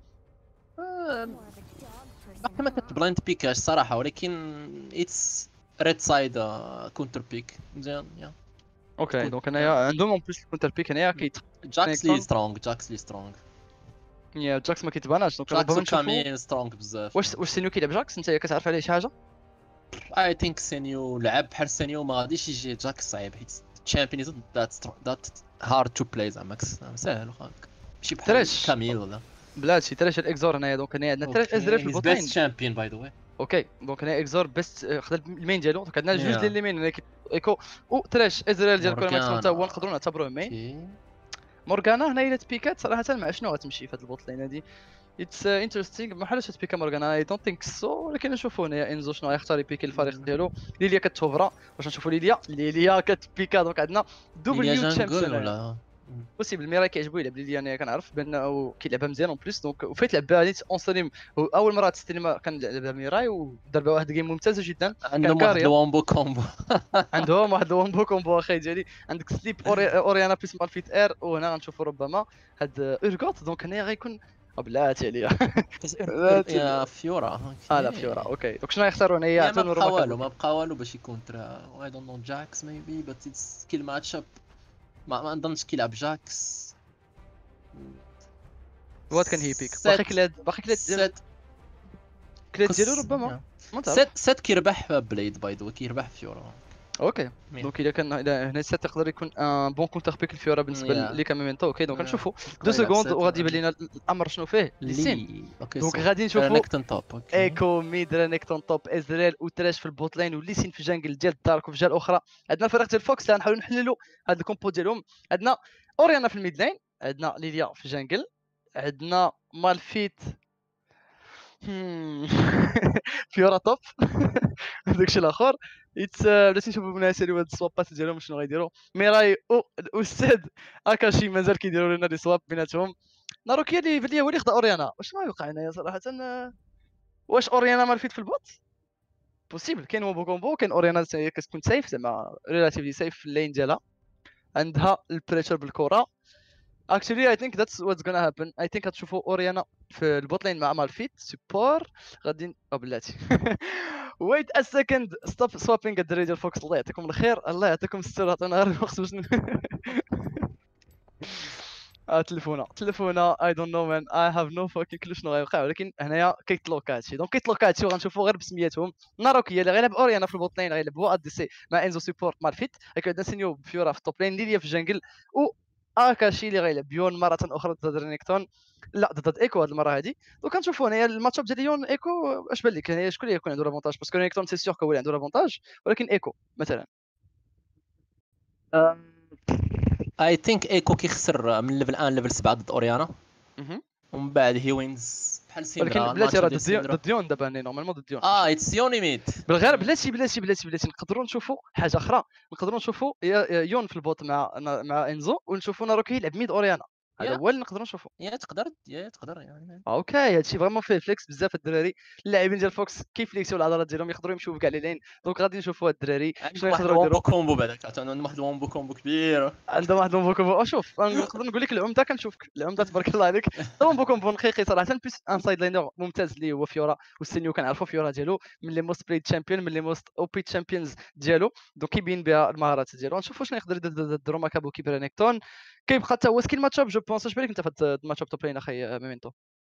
Speaker 5: باقي ما كتبلايند بيكاش صراحه ولكن اتس ريد سايد كونتر بيك مزيان يا
Speaker 1: اوكي دونك انايا عندهم اون بليس كونتر بيك هنايا
Speaker 5: جاكس لي سترونغ
Speaker 1: يا جاكس ما كيتباناش دونك
Speaker 5: ربما نشوفو سترونغ بزاف
Speaker 1: واش سينيو كيلعب جاكس انت كتعرف عليه شي حاجه
Speaker 5: اي ثينك سينيو لعب بحال سينيو ما غاديش يجي جاكس صعيب حيت تشامبيون ذات هارد تو بلاي زعما ساهل واخا ماشي بحال كاميل ولا
Speaker 1: بلاتي تريش الاكزور هنايا دونك هنايا عندنا تريش ازرائيل في البوتين
Speaker 5: بيست تشامبيون باي ذا واي
Speaker 1: اوكي دونك هنا اكزور بيست خدا المين ديالو دونك عندنا جوج ديال المين هنا ايكو او تريش ازرائيل ديال كل ماكس حتى هو نقدروا نعتبروه مين مورغانا هنا الا تبيكات صراحه مع شنو غتمشي في هاد البوت لين هادي اتس انتريستينغ بحال تبيكا مورغانا اي دونت ثينك سو ولكن نشوفوا هنا انزو شنو غيختار يبيكي الفريق ديالو ليليا كتوفرا واش نشوفوا ليليا كتبيكا دونك عندنا دوبل نيو تشامبيون
Speaker 5: ولا
Speaker 1: بوسيبل ميراي كيعجبو يلعب ليليا، انا كنعرف بانه كيلعبها مزيان اون بليس. دونك وفايت لعبها نيت اون ستريم، اول مره تستريم كنلعبها ميراي ودار بها واحد الجيم ممتازه جدا.
Speaker 5: عندهم واحد
Speaker 1: كاريا
Speaker 5: الوامبو كومبو.
Speaker 1: عندهم واحد الومبو كومبو اخي ديالي. عندك سليب اوريانا بلس مالفيت اير، وهنا غنشوفوا ربما هاد اورغوت. دونك هنا غيكون بلاتي عليا.
Speaker 5: يا فيورا.
Speaker 1: لا فيورا اوكي. دونك شنو غيختاروا هنايا؟
Speaker 5: ما
Speaker 1: عطوني
Speaker 5: بقى والو،
Speaker 1: روما
Speaker 5: ما بقى والو باش يكونترا. اي دونت نو جاكس ميبي بات اتس كيل ماتش اب. ما نظنش كيلعب جاكس.
Speaker 1: وات كان هي بيك باقي كلاد ديال كلاد ديالو ربما ما تعرف.
Speaker 5: سيت كيربح بليد باي ذا كيربح فيورا.
Speaker 1: اوكي
Speaker 5: مين؟
Speaker 1: دونك الا كان هنا سيت يقدر يكون ان بون كونتر بيك الفيورا بالنسبه
Speaker 5: Yeah.
Speaker 1: لي كميمنتو. اوكي دونك
Speaker 5: Yeah.
Speaker 1: نشوفوا
Speaker 5: يلعب
Speaker 1: 2 سكوند
Speaker 5: سيت
Speaker 1: وغادي يبان لنا الامر شنو فيه ليسين.
Speaker 5: اوكي
Speaker 1: دونك غادي نشوفوا
Speaker 5: نيكتون توب. اوكي
Speaker 1: ايكو ميد رينيكتون توب ازريل وتراش في البوت لاين وليسين في جانجل ديال دارك. وفي الجهه الاخرى عندنا الفريق ديال فوكس اللي غنحاولوا نحللوا هذا الكومبو ديالهم. عندنا اوريانا في الميد لاين، عندنا ليليا في جانجل، عندنا مالفيت فيورا توب. داكشي الاخر بلاتي نشوفوا بنات هاد السوابات ديالهم شنو غيديروا. ميراي الاستاذ اكاشي مازال كيديروا لنا دي سواب بيناتهم. ناروكي اللي بان لي هو اللي خدا اوريانا. واش غيوقع هنايا صراحه؟ واش اوريانا مالفيت في البوت بوسيبل؟ كاين ومبو كومبو، كاين اوريانا كتكون سيف زعما ريلاتيفلي سيف في اللين ديالها، عندها البريشر بالكره. اكشلي اي ثينك ذاتس واتس غانا هابن. اي ثينك غتشوفوا اوريانا في البوت لاين مع مالفيت سبور غادي بلاتي. ويت ا سكند ستوب سوابينغ الدراري ديال فوكس. الله يعطيكم الخير، الله يعطيكم الستر. عطونا غير الوقت باش تليفونه اي دونت نو مان اي هاف نو فاكين كلو شنو غيوقع. ولكن هنايا كيطلوك هادشي. دونك كيطلوك هادشي وغنشوفوا غير بسمياتهم. ناروكي اللي غيلعب اوريانا في البوت لاين غيلعب هو اد سي مع انزو سيبورت مالفيت. عندنا سينيو فيورا في التوب لاين، ليليا في الجنجل، و اكاشي اللي غيلعب بيون مره اخرى ضد رينيكتون، لا ضد ايكو هاد المره هادي. دونك كنشوفوا هنايا الماتش اب ديال ليون ايكو. اش بان لك هنايا شكون اللي يكون عنده لافونتاج؟ باسكو رينيكتون سي سيور هو اللي عنده لافونتاج، ولكن ايكو مثلا
Speaker 5: اي ثينك ايكو كيخسر من ليفل 1 ليفل 7 ضد اوريانا، ومن بعد هي وينز بحال سيندرا.
Speaker 1: ولكن بلاتي راه ضد ديون دابا نورمالمون ضد ديون.
Speaker 5: اتس يوني ميت
Speaker 1: بالغير بلاتي نقدروا نشوفوا حاجه اخرى. نقدروا نشوفوا يون في البوت مع انزو، ونشوفوا ناروكي يلعب ميد اوريانا. هذا هو اللي نقدروا نشوفوا.
Speaker 5: تقدر يعني.
Speaker 1: اوكي هادشي فريمون فيه فليكس بزاف. الدراري اللاعبين ديال فوكس كيفليكسيو العضلات ديالهم، يقدروا يمشيو في كاع لي لين. دونك غادي نشوفوا هاد الدراري شنو يقدروا يديروا.
Speaker 5: كومبو بعداك عندهم واحد الوامبو كومبو كبير.
Speaker 1: عندهم واحد الومبو كومبو. شوف نقدر نقول لك العمده كنشوفك العمده تبارك الله عليك. الومبو كومبو نقيقي صراحه. بلس ان سايد لاينر ممتاز اللي هو فيورا، والسينيو كنعرفوا فيورا ديالو من لي موست بلاي تشامبيون، من لي موست او بي تشامبيونز ديالو. دونك كيبين بها المهارات ديالو. نشوفوا شنو يقدر يدير ضد روما كابوكي برينيكتون. كيبقى حتى هو سكيل ماتش اب. جو بونس اش بالك انت في هاد الماتش اب توب لين اخي ميمنتو؟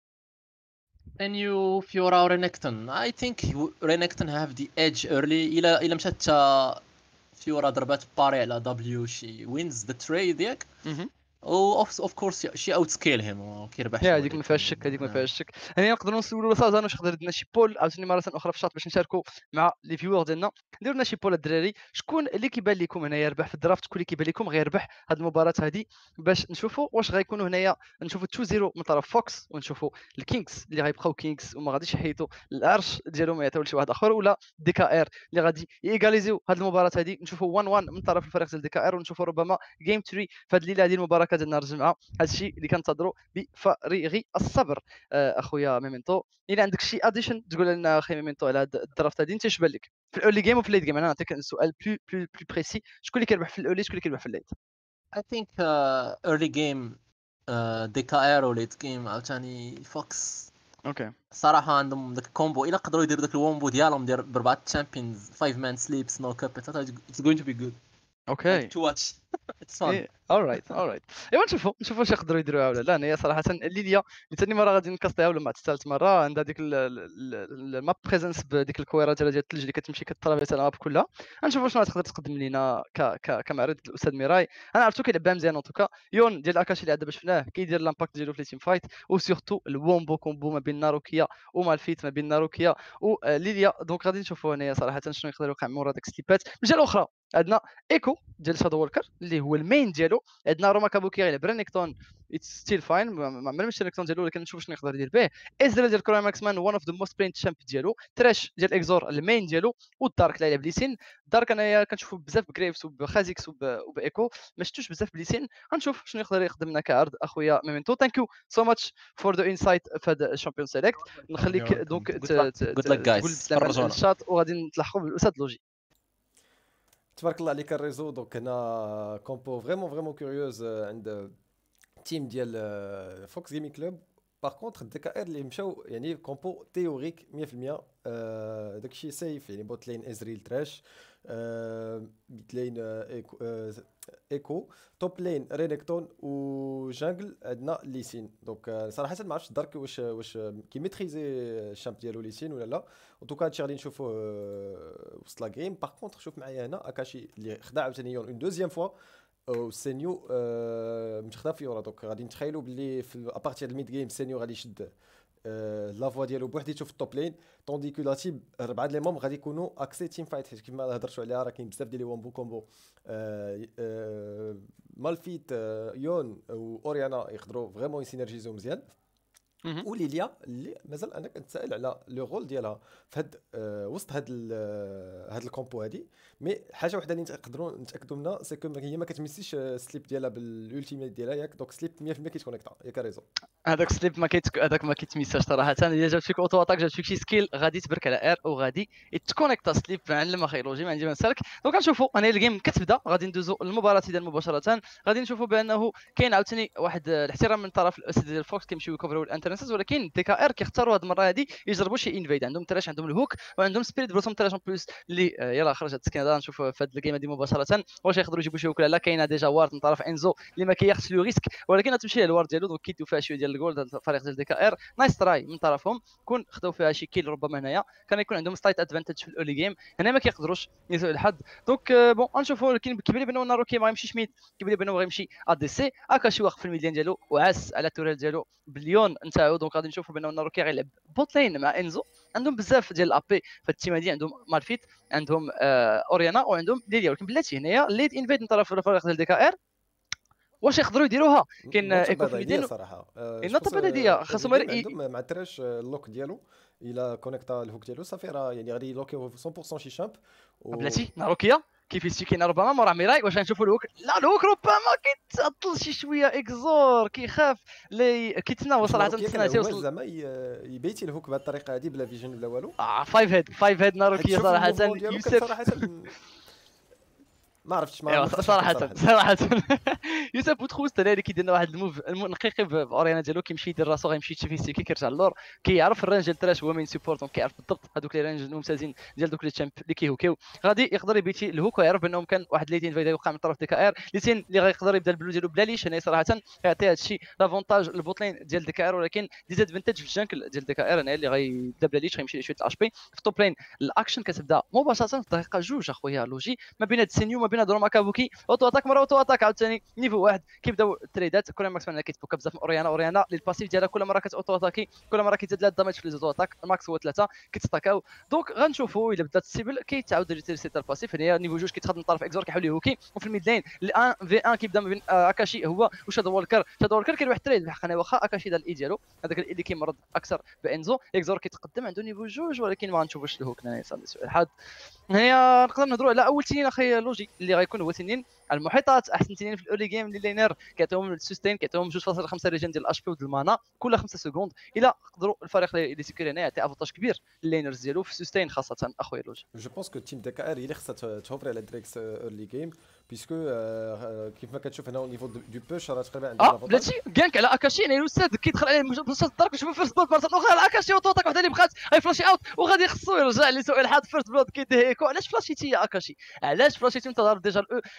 Speaker 5: انيو فيورا ورينكتون. اي ثينك رينكتون هاف دي ايدج ايرلي. الى مشات فيورا ضربات باري على دبليو شي وينز ذا تري ديالك. اوف كورس شي اوت سكيل هيم وكيربح.
Speaker 1: هذيك ما فيهاش شك، هذيك ما فيهاش شك. يعني نقدروا نسولوا سازان واش يقدر يدير لنا شي بول عاوتاني مره اخرى في الشاط باش نشاركوا مع لي فيور ديالنا. نديروا لنا شي بول الدراري. شكون اللي كيبان لكم هنايا يربح في الدرافت؟ شكون اللي كيبان لكم غيربح هذه المباراه هذه؟ باش نشوفوا واش غيكونوا هنايا نشوفوا 2-0 من طرف فوكس، ونشوفوا الكينغز اللي غيبقاو كينغز وما غاديش يحيطوا العرش ديالهم يعطيو لشي واحد اخر، ولا دي كا ار اللي غادي ييغاليزيو هذه المباراه هذه. نشوفوا 1-1 من طرف الفريق ديال دي كا ار، ونشوفوا ربما جيم 3 في هذه الليله هذه المباراه ديال نهار الجمعه. هادشي اللي كنتظروا بفارغ الصبر. اخويا ميمنتو، الا عندك شي اديشن تقول لنا اخي ميمنتو على هاد الدرافت هادي، انت اش بان لك في الاولي جيم وفي الليت جيم؟ انا نعطيك سؤال بلو بريسي. شكون اللي كيربح في الاولي، شكون اللي كيربح في الليت؟
Speaker 5: اي ثينك ايرلي جيم دي كا ار وليت جيم عاوتاني فوكس.
Speaker 1: اوكي
Speaker 5: صراحه عندهم داك الكومبو. الا قدروا يديروا داك الوombo ديالهم ديال بربعه تشامبيونز 5 مان سليب سنو كاب، اتس going to be good
Speaker 1: اوكي
Speaker 5: to watch. It's fun.
Speaker 1: alright ايوا نشوفوا واش يقدروا يديروها ولا لا. انا صراحه ليليا اللي ثاني مره غادي نكاستيها ولا مع ثالث مره عندها ديك الماب بريزنس بديك الكويره ديال الثلج اللي كتمشي كترافيس الماب كلها. غنشوفوا شنو تقدر تقدم لينا كمعرض الاستاذ ميراي. انا عرفتو كيلعبها مزيان ان توكا. يون ديال اكاشي اللي عاد باش شفناه كيدير لامباكت ديالو في لي تيم فايت، وسورتو الوومبو كومبو ما بين ناروكيا ومالفيت، ما بين ناروكيا وليليا. دونك غادي نشوفوا هنايا صراحه شنو يقدر يوقع مورا داك ستيبات. من الجهه الاخرى عندنا ايكو ديال شادو ووركر اللي هو المين ديالو. عندنا روما كابوكي غيلعب رينيكتون اتس ستيل فاين، ما عمرناش رينيكتون ديالو ولكن نشوف شنو يقدر يدير به. ازرا ديال كرايماكس مان وان اوف ذا موست بلين تشامب ديالو. تراش ديال اكزور المين ديالو. والدارك اللي لعب ليسين. الدارك انايا كنشوفو بزاف بجريفز وبخازيكس وبايكو، ما شفتوش بزاف بليسين. غنشوف شنو يقدر يخدم لنا كعرض اخويا ميمنتو. ثانك يو سو ماتش فور ذا انسايت في هذا الشامبيون سيليكت. نخليك دونك
Speaker 5: guys.
Speaker 1: تقول الشات وغادي نتلاحقوا بالاستاذ لوجي.
Speaker 2: تبارك الله عليك الريزو. دونك هنا كومبو فريمون كوريوز عند التيم ديال فوكس جيمنج كلوب. باغ كونتر الدي كا ار اللي مشاو يعني كومبو تيوريك 100%. داكشي سيف يعني بوت لين ازريل تراش، بيت لين ايكو، توب لين رينيكتون، وجانجل عندنا ليسين. دونك صراحه ما عرفتش دارك واش كي ميتريزي الشامب ديالو ليسين ولا لا. دوكا هادشي غادي نشوفوه وسط لا جيم. باغ كونتر شوف معايا هنا اكاشي اللي خدا عاوتاني يون اون دوزيام فوا وسينيو مش خدا فيورا. دونك غادي نتخيلوا باللي في ابارتير الميد جيم سينيو غادي يشد لا فوا ديالو بوحديتو في التوب لين، طوندي كو لا تيم 4 لي موم غادي يكونوا اكسي تيم فايت. حيت كيما هضرتوا عليها راه كاين بزاف ديال لي وامبو كومبو مالفيت يون واوريانا يقدروا فريمون يسينرجيزيو مزيان. وليليا اللي مازال انا كنتسائل على لو رول ديالها في هاد وسط هاد الكومبو هادي. مي حاجه وحده اللي نقدروا نتاكدوا منها سي كو هي ما كتمسيش سليب ديالها بالالتيميت ديالها ياك. دونك سليب 100% كيتكونيكتا ياك ريزو.
Speaker 1: هذاك سليب هذاك ما كيتميساش صراحه. الا جات فيك اوتو اتاك، جات فيك شي سكيل غادي تبرك على ار وغادي يتكونيكتا سليب. معلم اخي لوجي ما عندي ما نسالك. دونك غنشوفوا انا الجيم كتبدا غادي ندوزو المباراه ديال مباشره. غادي نشوفوا بانه كاين عاوتاني واحد الاحترام من طرف الاسد ديال فوكس كيمشيو يكوفروا الانترنسز، ولكن دي كا ار كيختاروا هذه المره هذه يجربوا شي انفيد. عندهم تراش، عندهم الهوك، وعندهم سبيريت بروسوم تراش بلس اللي يلا خرجت السكينه. دابا نشوف في هذه الجيم هذه مباشره واش يقدروا يجيبوا شي هوك ولا لا. كاينه ديجا وارد من طرف انزو اللي ما كياخذش لو ريسك، ولكن غتمشي للوارد ديالو. دونك كيديو فيها شويه ديال الجولد. هذا الفريق ديال دي كا ار نايس تراي من طرفهم، كون خداو فيها شي كيل ربما. هنايا كان يكون عندهم سلايت ادفانتج في الاولي جيم، هنا ما كيقدروش يسوء الحد. دونك بون غنشوفوا. ولكن كيبان لي بانه ناروكي ما غيمشيش ميد، كيبان لي بانه غيمشي ا دي سي. اكاشي واقف في الميدان ديالو وعاس على التوريل ديالو بليون نتاعو. دونك غادي نشوفوا بانه ناروكي غيلعب بوت لين مع انزو. عندهم بزاف ديال الابي في التيم هذه، عندهم مالفيت، عندهم اوريانا، وعندهم ليليا. ولكن بلاتي هنايا ليد انفيد من طرف الفريق ديال دي كا ار. واش يقدروا يديروها؟ كاين ايكو في الميدان
Speaker 2: صراحه.
Speaker 1: النقطه هذه خاصهم
Speaker 2: عندهم مع تراش اللوك ديالو الى كونيكتا الهوك ديالو صافي راه يعني غادي يلوكيو 100% شي شامب.
Speaker 1: بلاتي ناروكيا كيف يستيكين ربما مورا ميراي. واش غنشوفوا الهوك؟ لا الهوك ربما كيتعطل شي شويه. اكزور كيخاف لي كيتسنى صراحه. تسنى
Speaker 2: يوصل زعما يبيتي الهوك بهذه الطريقه هذه بلا فيجن ولا والو.
Speaker 1: 5 هيد ناروكيا صراحه. يوسف
Speaker 2: صراحه ما عرفتش
Speaker 1: صراحه يوسف بوتخوست اللي كيدير لنا واحد الموف نقيقي في اورينا ديالو. كيمشي يدير راسو غيمشي يتشفي سيكي كيرجع للور. كيعرف الرانج ديال التراش هو مين سيبورت. دونك كيعرف بالضبط هذوك لي رانج الممتازين ديال دوك لي تشامب اللي كيهوكيو. غادي يقدر يبيتي الهوك ويعرف بانهم كان واحد ليتين فايدا يوقع من طرف دي كا ار. ليتين اللي غيقدر يبدا البلو ديالو بلا ليش. هنا صراحه يعطي هذا الشيء لافونتاج للبوتلين ديال دي كا ار، ولكن ديزادفانتاج في الجانكل ديال دي كا ار. هنا اللي غيبدا بلا ليش غيمشي شويه الاش بي في التوب لين. الاكشن كتبدا مباشره في الدقيقه 2 اخويا لوجي ما بين هاد سينيو ما بين هاد روما كابوكي. اوتو اتاك مره اوتو اتاك عاوتاني نيفو واحد. كيبداو التريدات. كل ماكس مان كيتبوكا بزاف من اوريانا اللي الباسيف ديالها كل مره كتاوتو اتاكي، كل مره كيزيد لها الدامج في لي زوتو اتاك. الماكس هو 3 كيتستاكاو. دونك غنشوفوا الا بدات السيبل كيتعاود ريتيرسيت الباسيف. هنا نيفو 2 كيتخدم من طرف اكزور كيحاول يهوكي. وفي الميد لين 1 في 1 كيبدا ما بين اكاشي هو وشادو وولكر. شادو وولكر كيروح تريد بحق انا واخا اكاشي دار الاي ديالو هذاك الاي اللي كيمرض اكثر بانزو. اكزور كيتقدم عنده نيفو 2 ولكن ما غنشوفوش الهوك. هنا يصل سؤال حاد. هنا نقدر نهضروا على اول تنين اخي لوجي اللي غيكون هو تنين المحيطات. احسن تنين في الاولي جيم لينير كيعطيهم السوستين، كيعطيهم 2.5 ريجن ديال الاش بي وديال المانا كل 5 سكوند. الا قدروا الفريق اللي سيكير هنا يعطي افونتاج كبير للينرز ديالو في السوستين خاصه اخويا لوجي.
Speaker 2: جو بونس كو تيم دي كا ار اللي خصها توفر على دريكس اورلي جيم بيسكو كيف ما كتشوف هنا او نيفو دو بوش راه تقريبا عندنا
Speaker 1: بلاتي كانك على اكاشي. يعني الاستاذ كيدخل عليه بلاصه الدارك وشوف فيرست بلود مره اخرى على اكاشي وطوطك وحده اللي بقات غي فلاشي اوت وغادي خصو يرجع لسوء الحظ. فيرست بلود كيديه ايكو. علاش فلاشيتي يا اكاشي؟ علاش فلاشيتي انت ضارب ديجا الاو لسوء الحظ؟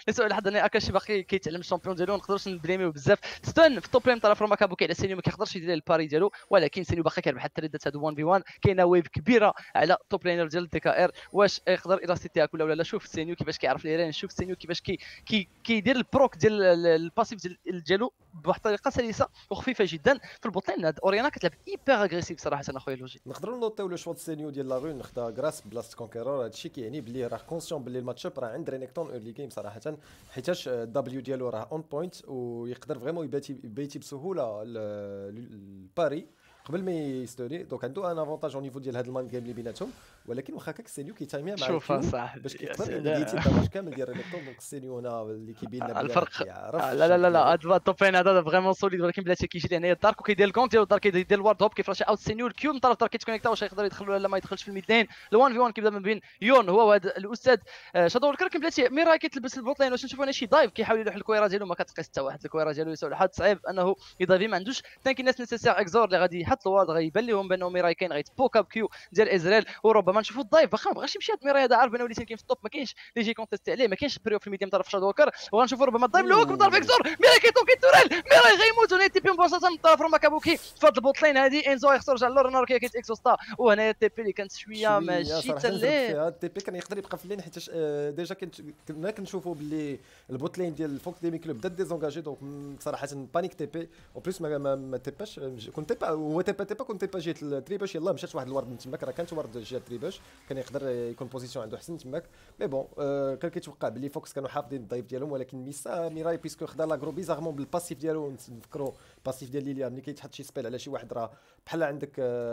Speaker 1: واحد انا اكاشي باقي كيتعلم الشامبيون ديالو، ما نقدرش نبريميو بزاف. ستون في التوب لين طرف روما كابوكي على سينيو ما كيقدرش يدير الباري ديالو، ولكن سينيو باقي كيربح التريدات هادو 1 في 1. كاينه ويف كبيره على التوب لينر ديال دي كا ار، واش يقدر يراسيتيها ولا لا؟ شوف سينيو كيفاش كيعرف لي رين، شوف سينيو كيفاش كيدير البروك ديال الباسيف ديالو بواحد الطريقه سلسه وخفيفه جدا. في البوتلين هاد اوريانا كتلعب ايبر اغريسيف صراحه اخويا لوجي.
Speaker 2: نقدروا نوطيو لو شوا سينيو ديال لا رون خدا غراس بلاصه كونكيرور. هادشي كيعني بلي راه كونسيون بلي الماتش اب راه عند رينيكتون ايرلي جيم صراحه، حيتاش الدبليو ديالو راه اون بوينت ويقدر فريمون يبيتي بسهوله الباري قبل ما يستوري. دونك عنده ان افونتاج او نيفو ديال هاد المايند جيم اللي بيناتهم، ولكن واخا هكاك سينيو كيتايميها مع
Speaker 1: شوف صاحبي
Speaker 2: باش كيقدر يديتي الدماج كامل ديال رينيكتون. دونك سينيو هنا اللي كيبين لنا
Speaker 1: الفرق. لا هاد التوبين هذا فريمون سوليد، ولكن بلاتي كيجي لهنايا الدارك وكيدير الكونت ديالو، الدارك كيدير الوارد هوب كيفلاش اوت سينيو الكيو من طرف الدارك كيتكونيكتا، واش يقدر يدخل ولا ما يدخلش في الميد لين. ال 1 في 1 كيبدا من بين يون هو وهذا الاستاذ شادو ولكن بلاتي ميراي كيتلبس البوت لين. واش نشوفوا هنا شي دايف كيحاول يلوح الكويره ديالو، ما كتقيس حتى واحد الكويره ديالو يسوي لحد صعيب انه يدافي، ما عندوش تانك الناس نيسيسير اكزور اللي غادي يحط الوارد غيبان لهم بانه ميراي كاين غيتبوك اب كيو ديال ازرائيل، وربما نشوفوا الدايف باقي ما بغاش يمشي هاد ميراي هذا، عارف بانه وليتين كاين في التوب ما كاينش اللي يجي كونتيستي عليه، ما كاينش بريو في الميديم طرف شادو ووكر. وغنشوفوا ربما الدايف لوك من طرف اكزور، ميراي كيتوكي توريل، ميراي غيموت ونيتي بي مباشره من طرف روما كابوكي في هاد البوت لين هادي. انزو يخسر رجع لور نار كيت اكزوستا، وهنايا التي بي اللي كانت شويه ماشي حتى ليه.
Speaker 2: التي بي كان يقدر يبقى في اللين حيت ديجا كنا كنشوفوا باللي البوت لين ديال فوكس ديمي كلوب بدا ديزونجاجي. دونك صراحه بانيك تي بي اون بليس ما تيباش، كنت تيبا هو تيبا كنت تيبا جيت التريباش يلاه مشات واحد الورد من تماك، راه كانت ورد جات التريباش كان يقدر يكون بوزيسيون عنده حسن تماك. مي بون كان كيتوقع باللي فوكس كانوا حافظين الضيف ديالهم، ولكن ميسا ميراي بيسكو خدا لاغرو بيزارمون بالباسيف ديالو. نفكروا الباسيف ديال ليليا ملي كيتحط شي سبيل على شي واحد راه بحال عندك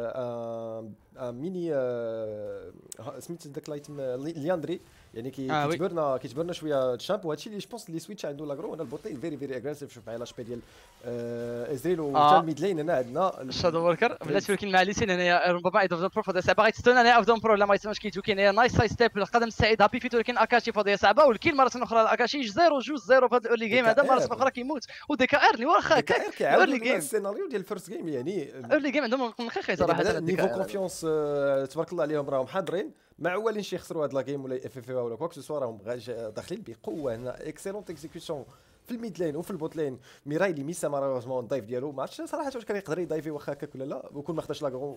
Speaker 2: ميني سميت داك لايتم لياندري، يعني كيجبرنا شويه الشامب. وهادشي اللي جوبونس اللي سويتش عنده لاغرو. هنا البوتي فيري اغريسيف. شوف معايا لاشبي ديال ازريل وحتى الميد لين هنا عندنا
Speaker 1: شادو وركر بلاتي، ولكن مع ليسين هنايا ربما ايدو برو فهاد الساعه باغي تستنى هنايا افدون برو لا ما يتسناش كيتو. كاين هنايا نايس سايد ستيب القدم السعيد هابي فيت، ولكن اكاشي فهاد الساعه والكيل مره اخرى اكاشي 0-2-0 في هاد الاورلي جيم هذا مره اخرى كيموت. ودي كا ار اللي واخا هكاك
Speaker 2: اورلي جيم السيناريو ديال الفيرست جيم يعني
Speaker 1: اورلي جيم عندهم مخيخي صراحه.
Speaker 2: نيفو كونفيونس تبارك الله عليهم راهم حاضرين، ما عوالين شي يخسروا هاد لا جيم ولا اف اف ولا كواك سو سوا، راهم داخلين بقوه. هنا اكسيلونت اكزيكيوشن في الميد لين وفي البوت لين. ميراي اللي ميسا مالوزمون الضيف ديالو ما عرفتش صراحه واش كان يقدر يضيفي واخا هكاك ولا لا، وكون ما خداش لاكرو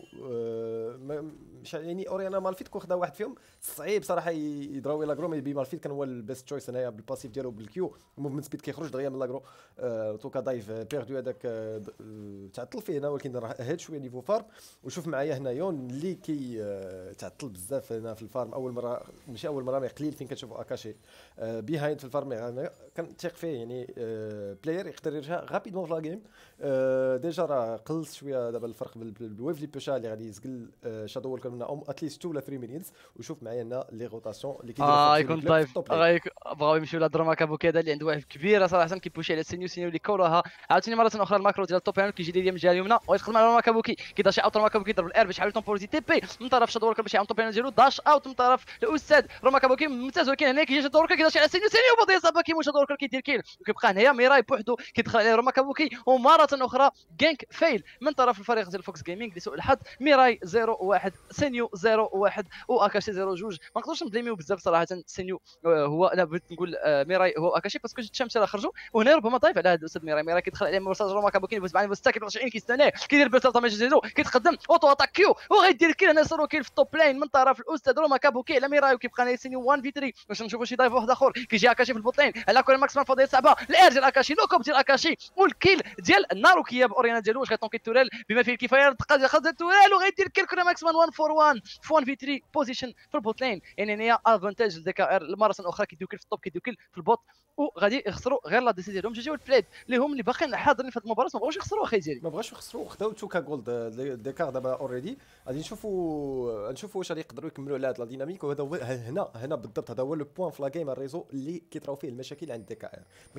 Speaker 2: يعني اوريانا مالفيت كون خدا واحد فيهم صعيب صراحه يضراوي لاكرو. مي بي مالفيت كان هو البيست تشويس هنايا بالباسيف ديالو بالكيو موفمنت سبيد كيخرج دغيا من لاكرو. توكا دايف بيردو هذاك تعطل فيه هنا، ولكن راه هاد شويه نيفو فارم. وشوف معايا هنا يون اللي كي تعطل بزاف هنا في الفارم. اول مره ماشي اول مره، مي قليل فين كتشوفوا اكاشي بيهايند في الفارم. كنثيق فيه يعني بلاير يقدر يرجع غابيدمون في لا جيم. ديجا راه قلت شويه دابا الفرق بالويف لي بوشا اللي غادي يسقل شادو وولكر من اتليست 2 ولا 3 مينيتس. وشوف معايا هنا لي روتاسيون اللي كيديروا
Speaker 1: يكون دايف بغاو يمشيو لدراما كابوكي هذا اللي عنده واحد كبيره صراحه كيبوشي على سينيو اللي كوراها عاوتاني مره اخرى الماكرو ديال التوب كيجي ليا من الجهه اليمنى ويتقدم على ماكابوكي كيداش اوت ماكابوكي يضرب الار باش يحاول تمبوريزي تي بي من طرف شادو وولكر باش يعاون التوب ديالو داش اوت من طرف الاستاذ روما كابوكي ممتاز. ولكن هنا كيجي شادو وولكر كيداش على سينيو بغا يصابها كيموت شادو وولكر كيدير كيل وكيبقى هنايا ميراي بوحدو كيدخل عليه روما كابوكي ومره اخرى جانك فيل من طرف الفريق ديال فوكس جيمنج لسوء الحظ. ميراي 0-1 سينيو 0-1 واكاشي 0-2. ما نقدرش نبليميو بزاف صراحه سينيو هو انا بغيت نقول ميراي هو اكاشي باسكو الشمس راه خرجوا وهنا ربما ضايف على هذا الاستاذ ميراي كيدخل عليه مرسال روما كابوكي يبوس معاه مستاك 20 كيستناه كيدير بيرتال طامج ديالو كيتقدم اوتو اتاك كيو وغيدير كيل هنا سولو كيل في التوب لاين من طرف الاستاذ روما كابوكي على ميراي وكيبقى هنا سينيو 1 في 3 باش نشوفوا شي دايف واحد اخر كيجي اكاشي في البوت لاين على كوري ماكسيمال فاضي صعبه الار ديال اكاشي لوكوب ديال اكاشي والكيل ديال ناروكيا باورينا ديالو واش غيطونكي توريل بما فيه الكفايه دقه ديال خاص توريل وغيدير كيل كوري ماكسيمال 1 فور 1 في 1 في 3 بوزيشن في البوت لاين. يعني هنا ادفانتاج لدي كا ار المره اخرى كيديو كيل في التوب كيديو كيل في البوت وغادي يخسروا غير لا ديسي ديالهم. جي والبلاد اللي هم اللي باقيين حاضرين في هذه المباراه ما بغاوش يخسروا اخي ديالي
Speaker 2: ما بغاوش يخسروا خداو توكا جولد ديكار دابا اوريدي غادي نشوفوا واش غادي يقدروا يكملوا على هذا لا ديناميك. وهذا هنا بالضبط هذا هو لو بوين في لا جيم الريزو اللي كيطراو فيه المشاكل عند دي كا ار. ما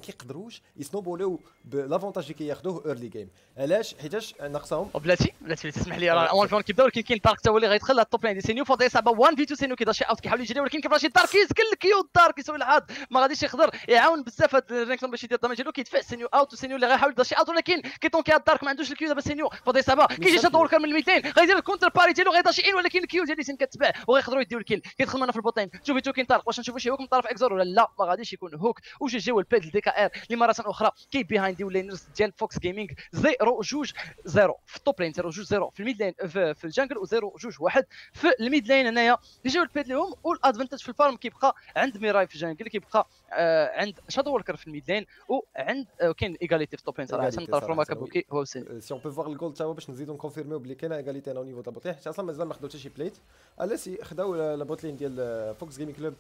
Speaker 2: كيقدروش يسنوبوليو بلافونتاج اللي كياخذوه ايرلي جيم. علاش؟ حيتاش ناقصهم.
Speaker 1: بلاتي تسمح لي راه 1 في 1 كيبدا، ولكن كاين دارك حتى هو اللي غيدخل التوب لين دي سينيو فاضي صعبه 1 في 2 سينيو كيدار شي اوت كيحاول يجري، ولكن كيفاش داركيز كيو دارك يسوي الحظ ما غاديش يقدر يعاون بزاف هاد الرينكسون باش يدير الدمج ديالو. كيدفع سينيو اوت وسينيو اللي غيحاول يدار شي اوت، ولكن كيطونكي هاد دارك ما عندوش الكيو. دابا سينيو فاضي صعبه كيجي شاد وركر من الميتين غيدير الكونتر باري ديالو غيدار شي ان، ولكن الكيو ديال ليسين كتباع وغيقدروا يديو الكيل. كيدخل معنا في البوطين شوفي تو كاين طارق، واش نشوفوا شي هوك من طرف اكزور ولا لا؟ ما غاديش يكون هوك. وجي جاو الباد دي كا ار اللي مره اخرى كي بيهايندي ولينرز ديال فوكس جيمنج 0-2-0 في التوب لين، 0-2-0 في الميد لين في الجانجل، و0-2-1 في الميد لين. هنايا جاو الباد ليهم، والادفانتاج في الفارم كيبقى عند ميراي في الجانجل، كيبقى عند شادو وركر في الميد لين، وعند كاين ايغاليتي في التوب لين صراحه من طرف روما كابوكي هو وسين.
Speaker 2: سي اون بو فوار الجول تا هو باش نزيدو نكونفيرميو بلي كاينه ايغاليتي او نيفو تاع البوت، حتى اصلا مازال ما خداو حتى شي بليت. الاسي خداو البوت لين ديال فوكس جيمنج كلوب،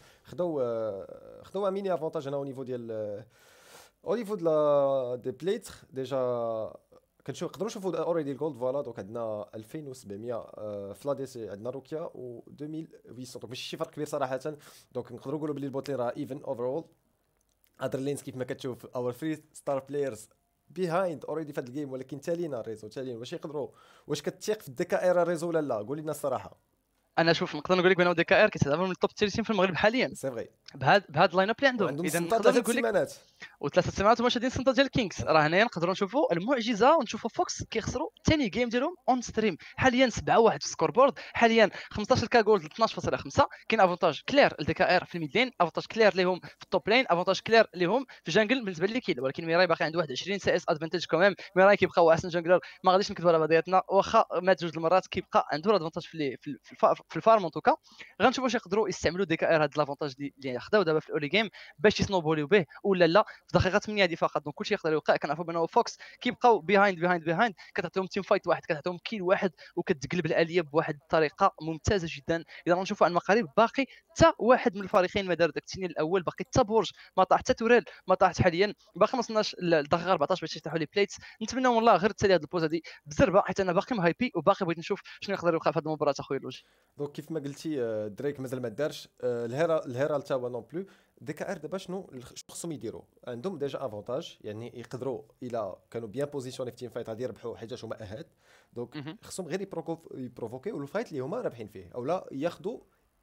Speaker 2: خداو ميني افونتاج هنا او نيفو ديال او نيفو دي بليت. ديجا كنشوف نقدروا نشوفوا اوريدي الجولد. فوالا دونك عندنا 2700 في لاديسي، عندنا روكيا و 2800، دونك ماشي شي فرق كبير صراحه. دونك نقدروا نقولوا بلي البوت لين راه ايفن اوفرول. اذر لينز كيف ما كتشوف اور 3 ستار بلايرز بيهايند اوريدي في هذا الجيم، ولكن تالينا ريزو تالينا واش يقدروا، واش كتثيق في الذكاء ايرا ريزو ولا لا؟ قول لنا الصراحه.
Speaker 1: انا شوف نقدر نقول لك بان دي كا ار كيتعتبر من التوب 30 في المغرب حاليا.
Speaker 2: سي فري
Speaker 1: بهاد اللاين اب اللي عندهم،
Speaker 2: اذا نقدر نقول لك
Speaker 1: وثلاث سيمانات هما شادين السنطه ديال الكينغز. راه هنايا نقدروا نشوفوا المعجزه ونشوفوا فوكس كيخسروا ثاني جيم ديالهم اون ستريم. حاليا 7-1 في السكور بورد، حاليا 15 كا جولد 12.5. كاين افونتاج كلير لدي كا ار في الميد لين، افونتاج كلير ليهم في التوب لين، افونتاج كلير ليهم في جانجل بالنسبه لي كيل. ولكن ميراي باقي عنده 21 سي اس ادفانتاج كوميم. ميراي كيبقى هو احسن جانجلر، ما غاديش نكذبوا على بعضياتنا، واخا مات جوج المرات كيبقى عنده الادفانتاج في الفارم. توكا غنشوفوا واش يقدروا يستعملوا دي كا ار هاد لافونتاج اللي خداو دابا في الاولي جيم باش يسنوبوليو به ولا لا. في دقيقه 8 هذه فقط، دونك كلشي يقدر يوقع. كنعرفوا بانه فوكس كيبقاو بيهايند كتعطيهم تيم فايت واحد، كتعطيهم كيل واحد، وكتقلب الاليه بواحد الطريقه ممتازه جدا. اذا غنشوفوا على المقارب باقي حتى واحد من الفريقين ما دار داك التنين الاول، باقي حتى بورج ما طاح، حتى توريل ما طاحت حاليا، باقي ما وصلناش للدقيقه 14 باش يفتحوا لي بليتس. نتمنى والله غير تسالي هذه البوز هذه بزربه، حيت انا باقي مهايبي وباقي بغيت نشوف شنو يقدر يوقع في هذه المباراه اخويا لوجي.
Speaker 2: دونك كيف ما قلتي دريك مازال ما دارش، الهيرال تا هو نون بلو. دي كا ار دابا شنو خصهم يديروا؟ عندهم ديجا افونتاج، يعني يقدروا الا كانوا بيان بوزيسيوني في تيم فايت غادي يربحوا حيت هما اهاد. دونك خصهم غير يبروفوكيو الفايت اللي هما رابحين فيه، اولا ياخذوا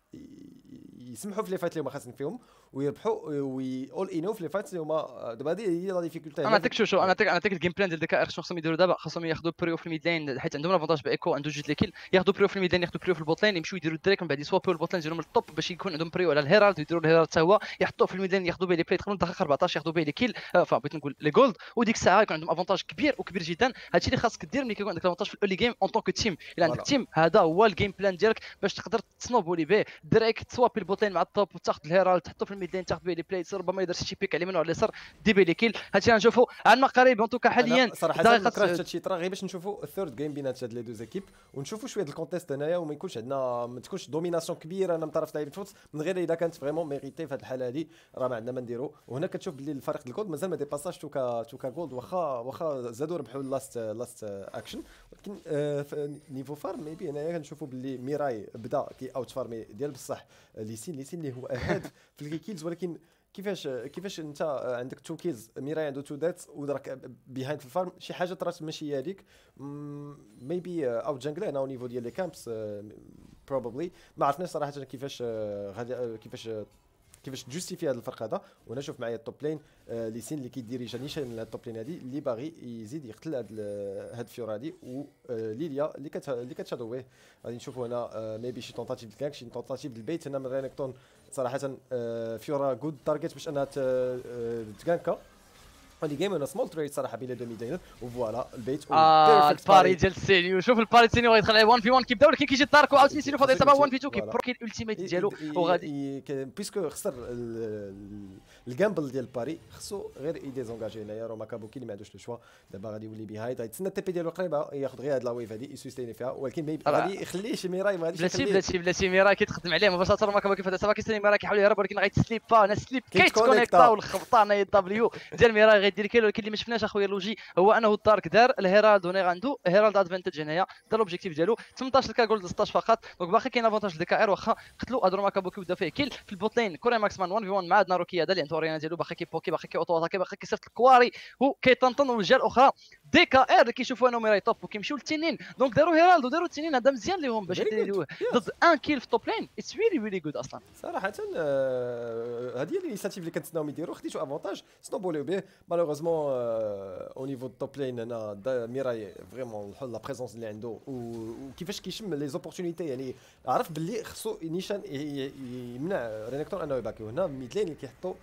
Speaker 2: يسمحوا في لي فايت اللي هما خاسرين فيهم ويربحوا اول انو في لي فايت اللي هما دابا هذه هي لا ديفيكولتي.
Speaker 1: انا نعطيك شو انا نعطيك الجيم بلان ديال دي كا ار شنو خصهم يديروا دابا. خصهم ياخذوا بريو في الميد لين حيت عندهم لافونتاج بايكو، عنده جوج لي كيل. ياخذوا بريو في الميد لين، ياخذوا بريو في البوت لين، يمشيو يديروا الدريك، من بعد يسوابيو البوت لين ديالهم للطوب باش يكون عندهم بريو على الهيرالد، يديروا الهيرالد حتى هو يحطوه في الميد لين، ياخذوا به لي بلاي تقريبا دقيقه 14 ياخذوا به لي كيل، بغيت نقول لي جولد. وديك الساعه يكون عندهم افونتاج كبير وكبير جدا. هادشي اللي خاصك دير ملي كيكون عندك لافونتاج في الاولي جيم اون طونك تيم. الا عندك تيم هذا هو الجيم بلان ديالك باش تقدر تسنوبولي به دريك، تسوابي البوت لين مع الطوب وتاخذ الهيرالد تحطو في الميد لين، تاخذ به لي بلاي، ربما يدير شي بيك على اليمين وعلى اليسار دي بي لي كيل. هادشي غنشوفوا على المقارب. انتوكا حاليا
Speaker 2: صراحه ما كرهتش هادشي طرا غير باش نشوفوا الثيرد جيم بينات هاد لي دو زيكيب، ونشوفوا شويه الكونتيست هنايا، وما يكونش عندنا ما تكونش دوميناسيون كبيره من طرف لاعبين فوت، من غير اذا كانت فريمون ميريتي في هاد الحاله هادي راه ما عندنا ما نديرو. وهنا كتشوف باللي الفريق الجولد مازال ما ديباساش توكا جولد، واخا زادوا ربحوا لاست اكشن. ولكن في نيفو فارم ميبي هنايا كنشوفوا باللي ميراي بدا كي اوت فارمي ديال بصح ليسين اللي هو اهاد في الكيلز. ولكن كيفاش انت عندك 2 كيلز، ميراي عنده 2 ديتس ودراك بيهايند في الفارم، شي حاجه طرات ماشي هذيك. ميبي اوت جانجل هنا او نيفو ديال لي كامبس بروبابلي ما عرفناش صراحه كيفاش غادي كيفاش تجوستيفي هذا الفرق هذا. وانا نشوف معايا التوب لين ليسين اللي كيديريجا نيشان التوب لين هذه اللي باغي يزيد يقتل هاد الفيور هذه، وليليا اللي كتشادو به. غادي نشوفوا هنا ميبي شي طونطاتيف ديال شي طونطاتيف البيت هنا من رينكتون. صراحه فيورا جود تارجت باش انها تكانكا هادي جيم. انا سمول تريد صراحه بين دو ميدين وفوالا البيت
Speaker 1: الباري ديال سينيو. شوف الباري سينيو غيدخل عليه 1 في 1 كيبدا، ولكن كيجي دارك وعاوتاني سينيو فاضي 7 1 في 2 كيبروكي الالتيميت ديالو وغادي
Speaker 2: بيسكو خسر الجامبل ديال باري. خصو غير يديزونجاجي هنايا روما كابوكي اللي ما عندوش لو شوا. دابا غادي يولي بيهايد، غيتسنى التي بي ديالو قريبه ياخذ غير هاد لا ويف هادي يسوستيني فيها، ولكن غادي يخليه شي ميراي ما غاديش يخليه.
Speaker 1: بلاتي ميراي كيتقدم عليه مباشره. روما كابوكي فهاد الساعه كيستني ميراي كيحاول يهرب، ولكن غيتسليب با انا سليب كيتكونيكتا والخبطه هنايا دبليو ديال ميراي غيدير كاين، ولكن اللي ما شفناش اخويا لوجي هو انه الدارك دار الهيرالد ونيغ عنده هيرالد ادفانتج هنايا، دا لوبجيكتيف ديالو 18 كا جولد 16 فقط. دونك باقي كاين افونتاج دي كا ار واخا قتلوا ادرو ماكابوكي ودا فيه كيل في البوت لين. كوري ماكس مان 1 في 1 مع ناروكي هذا اللي عنده رينا ديالو باقي كيبوكي باقي كيوطو اتاكي باقي كيصيفط الكواري وكيطنطن. والجهه الاخرى دي كا ار اللي كيشوفوا انهم راي توب وكيمشيو للتنين. دونك داروا هيرالد وداروا التنين، هذا مزيان ليهم باش يديروه ضد ان كيل في توب لين. اتس ريلي غود اصلا
Speaker 2: صراحه. هذه هي الانيشيتيف اللي كنتسناو يديروا، خديتو افونتاج سنوبوليو به. مالوغوزمون او نيفو توب لين هنا ميراي فريمون لا بريزونس اللي عنده وكيفاش كيشم لي زوبورتونيتي، يعني عرف باللي خصو نيشان يمنع رينيكتور انه يباكيو. هنا ميد لين اللي كيحطوا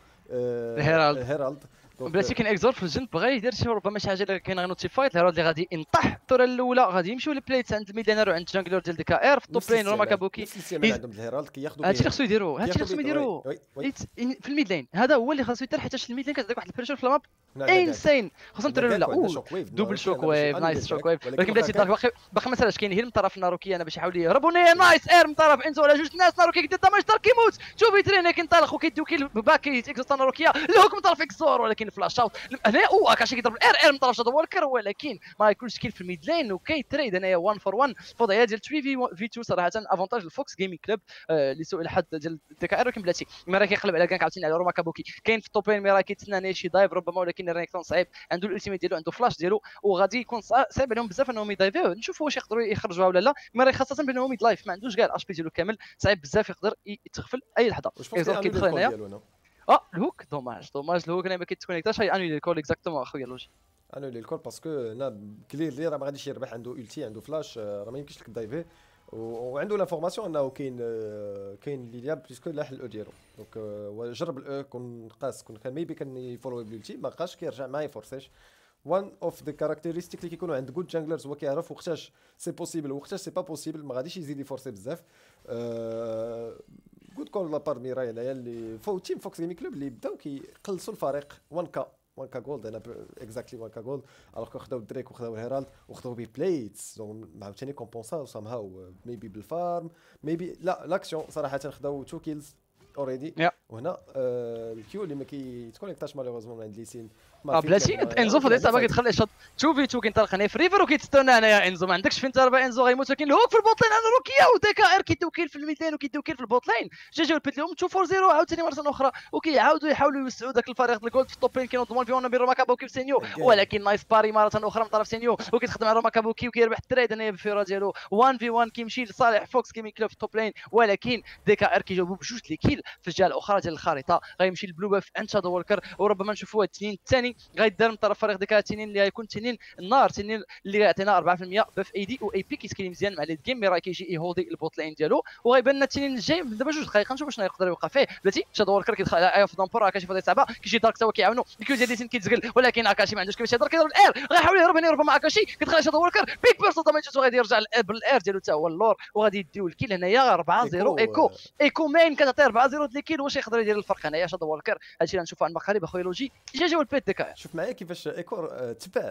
Speaker 2: هيرالد
Speaker 1: بلاتي كاين اكزور في الجنب بغا يدير شي ربما شي حاجه اللي كاين غنوتي فايت. الهيرالد اللي غادي ينطح الطوره الاولى، غادي يمشيو للبليتس عند الميدانر وعند الجانجلر ديال دي كا ار في التوب لين. روما كابوكي
Speaker 2: عندهم الهيرالد كياخذوا
Speaker 1: هادشي اللي خصو يديروا، هادشي اللي خصو يديروا في الميد لين. هذا هو اللي خصو يدير، حيت الميد لين كتعطيك واحد البريشر في الماب انسين. خصنا نديروا لا دوبل شوك ويف نايس شوك ويف. ولكن بلاتي الدارك باقي ما سالاش. كاين هيل من طرف ناروكي انا باش يحاول يهربوا نايس اير من طرف انزو على جوج ناس. ناروكي كيدير داماج دار كيموت. شوف يترينا كينطلق وكيديو كيل باكي اكزوستا ناروكيا الهوك من طرف اكسور، ولكن فلاش اوت هنا اكاشي كيضرب الاير من طرف شادو ووركر، ولكن ما يكونش كيل في الميد لين وكي تريد هنايا 1 فور 1 الوضعيه ديال 3 في 2. صراحه افونتاج الفوكس جيمنج كلوب لسوء الحظ ديال دي كا ار. ولكن بلاتي ميراي كيقلب على كانك عاوتاني على روما كابوكي. كاين في التوب لين ميراي كيتسنى شي دايف ربما، ولكن الرينيكتون صعيب، عنده الالتيميت ديالو عنده فلاش ديالو وغادي يكون صعيب عليهم بزاف انهم يدايفيو. نشوفوا واش يقدروا يخرجوها ولا لا. ميراي خاصه بانه ميد لايف ما عندوش كاع الاش بي ديالو كامل، صعيب بزاف يقدر يتغفل اي لحظه.
Speaker 2: كيدخل هنايا
Speaker 1: الهوك دوماج الهوك انا ما كيتكونيكتاش. هاي انوي الكول اكزاكتومون اخويا لوجي
Speaker 2: انوي الكول باسكو هنا كلير راه ما غاديش يربح، عنده التي عنده فلاش، راه ما يمكنش لك دايفي وعنده لافورماسيون انه كاين اللي لعب بليسكو لاح الاو ديالو. دونك جرب الاو كون قاس كان ميبي كان يفولو بالتي ما بقاش كيرجع ما يفورسيش. وان اوف ذا كاركتيرستيك اللي كيكونوا عند جود جانجلرز هو كيعرف وقتاش سي بوسيبل وقتاش سي با بوسيبل، ما غاديش يزيد يفورسي بزاف. جود كول لابار ميراي هنايا اللي فو تيم فوكس جيمي كلوب اللي بداو كيقلصوا الفريق 1 كا جولد. انا اكزاكتلي 1 كا جولد الوغ خداو دريك وخداو الهيرالد وخداو بي بليتس. دونك عاوتاني كومبونساو سام هاو ميبي بالفارم ميبي لا لاكسيون. صراحه خداو 2 كيلز اوريدي. وهنا الكيو اللي ما كيتكونيكتاش مالوغوزمون عند ليسين
Speaker 1: بلاتي انزو فضيت باغي يدخل شوط. شوفي كينطلق هنا في ريفر وكيتستنى هنايا انزو، ما عندكش فين تهرب انزو غيموت. ولكن الهوك في البوت لين انا روكيا ودي كا ار كيديو كيل في الميدان وكيديو كيل في البوت لين. جاو البيت لهم 2 4 0 عاوتاني مره اخرى وكيعاودوا يحاولوا يوسعوا ذاك الفريق ديال الجولد في التوب لين. كاينو ضمان فيهم بين روما كابوكي وسينيو، ولكن نايس باري مره اخرى من طرف سينيو وكيتخدم على روما كابوكي وكيربح التريد هنايا بالفيرا ديالو 1 في 1 كيمشي لصالح فوكس كيمي كلوب في التوب لين. ولكن دي كا ار كيجاوبوا بجوج لي كيل في الجهه الاخرى ديال الخريطه. غيمشي البلو باف عند شادو ووركر وربما نشوفوا التنين الثاني غيدار من طرف فريق ديك التنين اللي غيكون تنين النار، تنين اللي غيعطينا 4% باف اي دي و اي بي كيسكيلي مزيان مع ليد جيم. ميراي كيجي يهولدي البوت لاين ديالو وغيبان لنا التنين الجاي دابا جوج دقائق نشوفوا شنو يقدر يوقع فيه. بلاتي شادو ووركر كيدخل على اي اوف دامبور كاشي فاضي صعبه كيجي دارك تا هو كيعاونو الكيو ديال ليسين كيتزقل، ولكن اكاشي ما عندوش كيفاش يهضر كيضرب الاير غيحاول يهرب هنا. ربما اكاشي كيدخل على شادو ووركر بيك بيرسون داماج وغادي يرجع بالاير ديالو حتى هو اللور وغادي يديو الكيل هنايا 4-0. ايكو مين كتعطي 4-0 الكيل. واش يقدر يدير الفرق هنايا شادو ووركر؟ هادشي اللي غنشوفوا عند المغرب اخويا لوجي. جاو البيت ديكا
Speaker 2: شوف معايا كيفاش ايكور تبع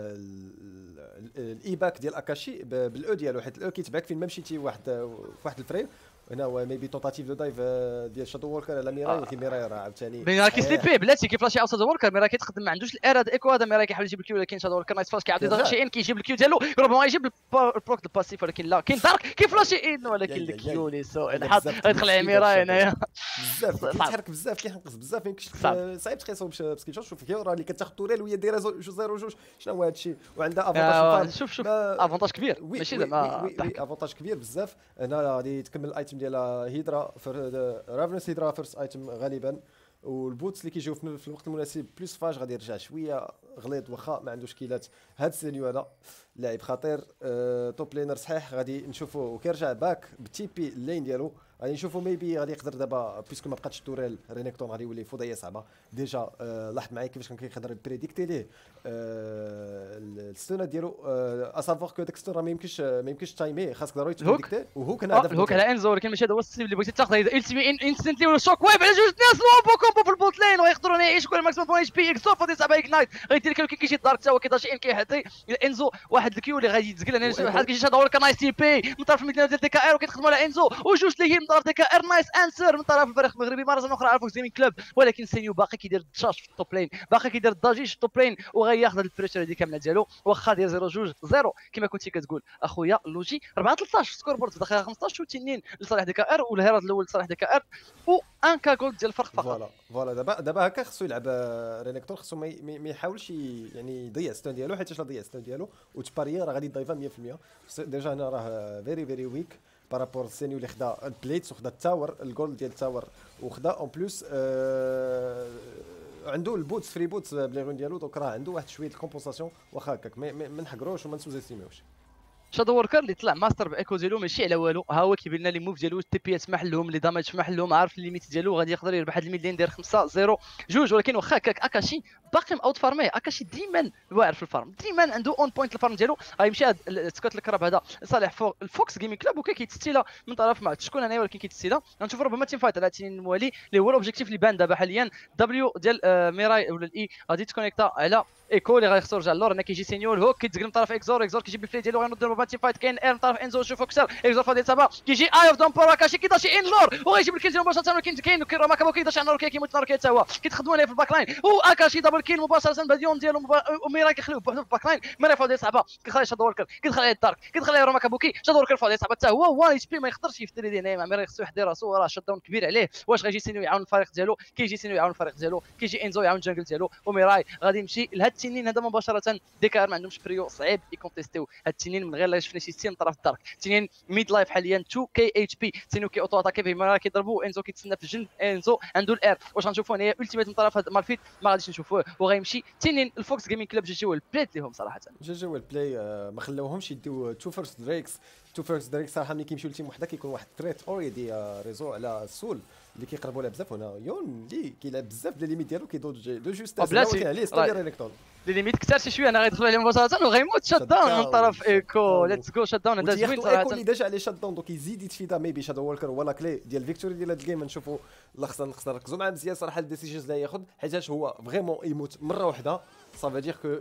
Speaker 2: الايباك ديال اكاشي بالاو ديالو، حيت الاو كيتبعك فين ما مشيتي واحد الفريم. هنا هو ميبي تونتاتيف دو دايف ديال شادو ووركر على ميراي. ولكن ميراي راه عاوتاني
Speaker 1: ميراي كيسليبي بلاتي كيفلاشي اوت شادو ووركر. ميراي كيتخدم ما عندوش الاير هذا ايكو هذا. ميراي كيحاول يجيب الكيو ولكن شادو ووركر نايس فلاش كيعاود يضغط شي ان كيجيب الكيو ديالو ربما يجيب البروك الباسيف، ولكن لا كاين دارك كيفلاشي ان ولكن الكيو اللي سوء الحظ غيدخل على ميراي هنايا
Speaker 2: بزاف كيتحرك بزاف كيحنقص بزاف. ما يمكنش صعيب تقيسو بسكيل شوف كيو راه اللي كتاخذ توريل وهي دايره 0-2 شنو هو هادشي وعندها افونتاج.
Speaker 1: شوف افونتاج كبير ماشي زعما
Speaker 2: افونتاج كبير بزاف. هنا غادي تكمل الايتم ديال هيدرا رافنس هيدرا فيرست ايتم غالبا، والبوتس اللي كيجيو في الوقت المناسب بلس فاج غادي يرجع شويه غليظ واخا ما عندوش كيلات. هاد السينيو هذا لاعب خطير توب لينر صحيح. غادي نشوفوا وكيرجع باك بالتي بي اللين ديالو. غادي نشوفوا ميبي غادي يقدر دابا بيسكو ما بقاتش توريل رينيكتون غادي يولي فضيه صعبه ديجا. لاحظ معايا كيفاش كان كيقدر بريديكتي ليه الستونه ديالو اسافوار كو داك الستون راه ما يمكنش تايمي خاصك ضروري تبريديكتي. وهوك انا هدف
Speaker 1: الهوك على انزو، ولكن ماشي هذا هو السيف اللي بغيتي تاخذ. التيمي انستنتلي ولا شوك ويف على جوج ناس لومبو كومبو في البوت لين ويقدروا يعيشوا كل ماكسيموم بوين اتش بي اكسو فاضي صعيبه اكنايت غيدير كيجي دارك حتى هو كيضرب شي ان كيحطي انزو واحد الكيو اللي غادي يتزقل هنا. واحد كيجي شادو ولا نايس تي بي من طرف الميدان ديال دي كا ار وكيتخدموا على انزو وجوج اللي
Speaker 4: من طرف ديكا ار نايس انسر من طرف الفريق المغربي مره اخرى على فوكس جيمنج كلوب، ولكن سينيو باقي كيدير الدشاش في التوب لين، باقي كيدير الضجيج في التوب لين وغياخذ البريشر هذه كامله ديالو، واخا دير 0-2-0 كما كنتي كتقول اخويا لوجي 4-13 سكور بورد في الدقيقه 15 وتنين لصالح ديكا ار والهيرالد الاول لصالح ديكا ار و ان كا جولد ديال الفرق فقط.
Speaker 2: فوالا دابا هكا خصو يلعب رينيكتور، خصو ما يحاولش يعني يضيع ستون ديالو، حيت الا ضيع ستون ديالو وتباريا راه غادي يضيفها 100%. ديجا هنا راه فيري ويك بارابور سينيو اللي خدا البليتس وخدا التاور الجولد ديال التاور وخدا اون بلوس عنده البوتس فري بوتس بليغون ديالو، دونك راه عنده واحد شويه الكومبونساسيون واخا هكاك ما نحقروش وما نسوزيستيميوش.
Speaker 4: شادو وركر اللي طلع ماستر بايكو ديالو ماشي على والو، ها هو كيبين لنا لي موف ديالو التي بي اس محلهم لي داماج محلهم، عارف الليميت ديالو غادي يقدر يربح هاد الميد لين داير 5-0-2، ولكن واخا هكاك اكاشي باقي اوت فارميه. اكاشي ديما واعر في الفارم، ديما عنده اون بوينت الفارم ديالو. غيمشي هاد سكوت الكراب هذا لصالح الفوكس جيمنج كلوب وكي كيتستيلا من طرف ما عرفتش شكون انايا، ولكن كيتستيلا. غنشوف ربما تيم فايت على تينين الموالي اللي هو الاوبجيكتيف اللي بان دابا حاليا. دبليو ديال ميراي ولا الاي غادي تكونيكتا على ايكو اللي غيخسر رجع اللور. هنا كيجي سينيو الهوك كيتزقل من طرف اكزور كيجيب الفلي ديالو غينوض ربما تيم فايت كاين اير من طرف انزو. شوفوا كثر اكزور فادي تابا كيجي اي اوف دامبور اكاشي كيداشي ان لور وغيجيب الكيل ديالو مباشره، ولكن كاين راما كيداشي على ناروكي كيموت ناروكي حتى هو كيتخدموا عليه في الباك لاين واكاشي دبل كيل مباشره باليوم ديالو وميراي كيخليوه بوحدو في الباك لاين. ميراي فادي صعبه كيخلي شادو وركر كيدخل عليه الدارك كيدخل عليه راما كابوكي. شادو وركر فادي صعبه حتى هو 1 اتش بي ما يقدرش يفتري دينا مع ميراي، خصو يحضر راسو راه شات داون كبير عليه. واش غيجي سينيو يعاون الفريق ديالو؟ كيجي سينيو يعاون الفريق ديالو، كيجي انزو يعاون الجنجل ديالو، وميراي غادي يمشي لهاد التنين هذا مباشره. ديكا ار ما عندهمش بريو صعيب يكونتيستيو هاد التنين من غير لا شفنا شي ستين من طرف الدارك. التنين ميد لايف حاليا 2 كي اتش بي، سينيو كي اوتو اتاكي به ميراي كيضربو، انزو كيتسنى في الجنب، انزو عنده الار. واش غنشوفوا هنايا التيميت من طرف هاد مالفيت؟ ما غاديش نشوفوه وغيمشي تنين الفوكس جيمنج كلوب. جي هو البليت ليهم صراحه،
Speaker 2: جي هو البلاي ما خلاوهمش يديو تو فيرست دريكس. صراحه ملي كيمشيو لتيم وحده كيكون واحد تريت اوريدي ريزو على السول اللي كيقربوا لها بزاف. هنا يون اللي كيلعب بزاف بلا ليميت ديالو كيدوج دو جوست ولكن عليه ستوري رينيكتور
Speaker 4: لي ليميت كثر شي شويه. انا غيدخلوا عليه مباشره وغيموت شات داون من طرف ايكو. ليتس جو شات داون هذا زوين صراحه.
Speaker 2: ايكو اللي داج عليه شات داون دونك يزيد يتفيدا ميبي شادو ووركر هو لا كلي ديال الفيكتوري ديال هذا الجيم. نشوفوا لا خصنا نركزوا معاه مزيان صراحه الديسيجنز اللي ياخذ، حيتاش هو فريمون يموت مره واحده صافي دير كو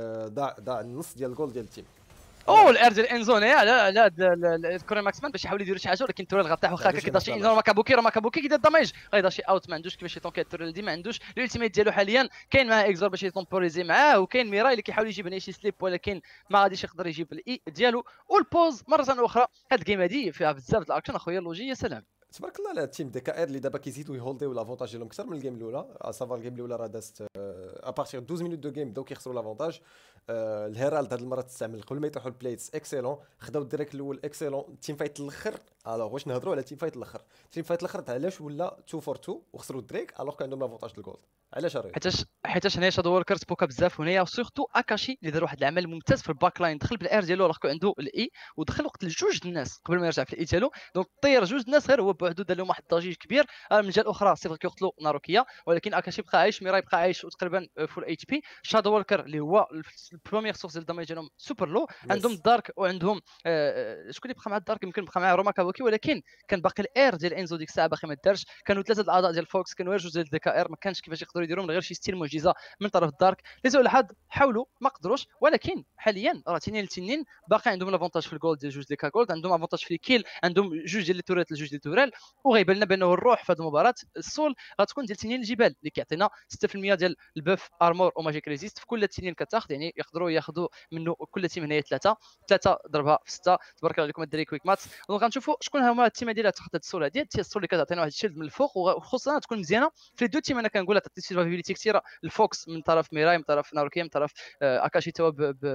Speaker 2: ضاع النص ديال الجول ديال التيم.
Speaker 4: او الار ديال انزوني على الكوري ماكسمان باش يحاول يديروا شي حاجه، ولكن توريل غطيح واخا هكا كيداشي انزون راما كابوكي كيدير داماج غيداشي اوت. ما عندوش كيفاش يطونكي توريل دي، ما عندوش الالتيميت ديالو حاليا. كاين معاه اكزور باش يطومبوريزي معاه، وكاين ميراي اللي كيحاول يجيب هنا شي سليب ولكن ما غاديش يقدر يجيب الاي ديالو. والبوز مره اخرى. هاد الجيم هادي فيها بزاف د الاكشن اخويا لوجي، يا سلام
Speaker 2: تبارك الله على التيم ديكا ار اللي دابا كيزيدوا يهولديو لافونتاج ديالهم اكثر من الجيم الاولى. سافا الجيم الاولى راه دازت ابارتيغ 12 مينوت دو جيم بداو كيخسروا لافونتاج. الهيرالد هاد المره تستعمل قبل ما يطيحوا البليتس اكسيلون، خداو الديريكت الاول اكسيلون. التيم فايت الاخر الوغ واش نهضروا على التيم فايت الاخر؟ التيم فايت الاخر علاش ولا 2-4-2 وخسروا الدريك الوغ كان عندهم لافونتاج الجولد؟ علاش راه
Speaker 4: حيتاش هنا شادو وركر سبوكا بزاف هنايا، وسورتو اكاشي اللي دار واحد العمل ممتاز في الباك لاين. دخل بالاير ديالو راه عنده الاي ودخل وقت لجوج الناس قبل ما يرجع في الاي ديالو، دونك طير جوج الناس غير هو بوحدو دار لهم واحد الضجيج كبير. من الجهه الاخرى صفر كيقتلوا ناروكيا، ولكن اكاشي بقى عايش، ميراي بقى عايش وتقريبا فول اتش بي. شادو وركر اللي هو البروميير سورس ديال الداماج ديالهم سوبر لو، عندهم الدارك وعندهم شكون اللي بقى مع الدارك؟ يمكن بقى مع روما كابوكي، ولكن كان باقي الاير ديال انزو ديك الساعه باقي ما دارش. كانوا ثلاثه الاعضاء ديال فوكس، كانوا غير جوج ديال ديكا ار، ما كانش كيفاش يقدروا يديروا من غير شي ستيل معجزه من طرف الدارك. لسوء الحظ حاولوا ما قدروش، ولكن حاليا راه تنين باقي عندهم لافونتاج في الجولد ديال جوج ديكا جولد، عندهم افونتاج في الكيل، عندهم جوج ديال لي توريت لجوج ديال توريل. وغيبان لنا بانه الروح في هذه المباراه السول غتكون ديال تنين الجبال اللي كيعطينا 6% ديال البوف ارمور وماجيك ريزيست في كل تنين كتاخذ، يعني يقدروا ياخذوا منه كل تيم هنايا ثلاثه ضربها في 6. تبارك الله عليكم الدراري كويك مات. دونك غنشوفوا شكون هما التيم ديال تاخذ هذا السول هذه السول اللي كتعطينا واحد الشيلد من الفوق، وخصوصا تكون مزيانه في لي دو تيم. انا كنقولها تعطي سيرفايفيليتي كثيره الفوكس من طرف ميراي، من طرف ناروكي، من طرف اكاشي توا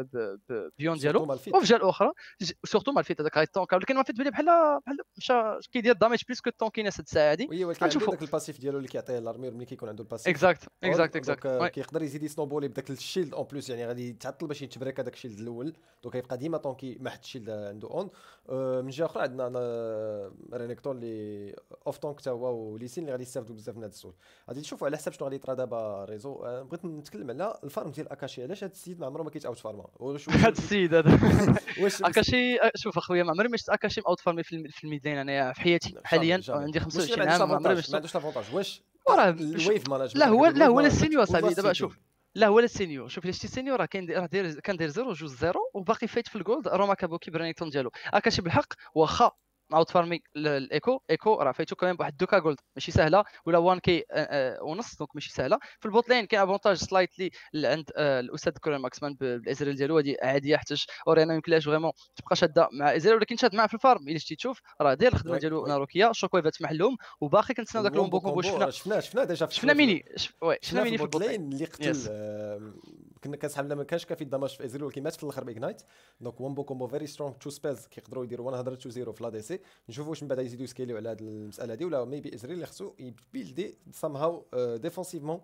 Speaker 4: بيون ديالو، وفي الجهه الاخرى سورتو مالفيت هذاك الطونك، ولكن مالفيت بلي بحال مشى كيدير دامج بليس كو الطونكيناس هاد الساعه هادي.
Speaker 2: وي ولكن عنده داك الباسيف ديالو اللي كيعطيه الارمير ملي كيكون عنده الباسيف
Speaker 4: اكزاكت
Speaker 2: كيقدر يزيد يسنوبولي بداك الشيلد اون بليس، يعني غادي يتعطل باش يتبريك هذاك الشيلد الاول، دونك يبقى ديما طونكي مع حد الشيلد عنده اون. من جهه اخرى عندنا رينيكتور اللي اوف طونك حتى هو وليسين اللي غادي يستافدوا بزاف من هذا السول. غادي نشوفوا على حساب شنو غادي يطرا دابا ريزو. بغيت نتكلم على الفارم ديال اكاشي. علاش هذا السيد ما عمره ما كيتاوت فارما؟
Speaker 4: هذا السيد هذا اكاشي شوف اخويا ما عمري ما شفت اكاشي اوت فارمي في الميدلين انايا في حياتي حاليا عندي 25 عام ما عمري ما شفت.
Speaker 2: ما عندوش لافونتاج واش
Speaker 4: الويف مانجمنت؟ لا هو السينيور صاحبي دابا شوف. لا هو السينيور، شوف لي شتي سينيور راه كان داير 0-2-0 وباقي فايت في الجولد روما كابوكي برينيكتون ديالو. اكاشي بالحق واخا
Speaker 1: اوت فارمي الايكو راه فايتو كمان بواحد 2 كا جولد ماشي سهله، ولا 1 كي ونص، دونك ماشي سهله. في البوت لين كاين افونتاج سلايتلي عند الاستاذ كورين ماكسمان بالازريل ديالو، هذه عاديه حتى اورينا يمكنلاش فريمون تبقى شاده مع ازريل، ولكن شاد معاه في الفارم الا شتي تشوف راه داير الخدمه ديالو ناروكيا، شوك ويفات محلهم وباقي كنتسناو داك الومبو كومبو.
Speaker 2: شفنا ديجا
Speaker 1: شفنا ميني
Speaker 2: شفنا
Speaker 1: ميني
Speaker 2: في البوت لين اللي قتل
Speaker 1: Yes.
Speaker 2: كنا كنسحب ما كانش كافي الدماج في ازريل، ولكن مات في الاخر باغنايت. دونك ومبو كومبو فيري سترونغ تو سبيلز كيقدروا يديروا 100 تو 0 في لا دي سي. نشوفوا واش من بعد يزيدوا يسكيليو على هذه المساله هذه، ولا ميبي ازريل اللي خصو يبيلدي سام هاو ديفونسيفمون،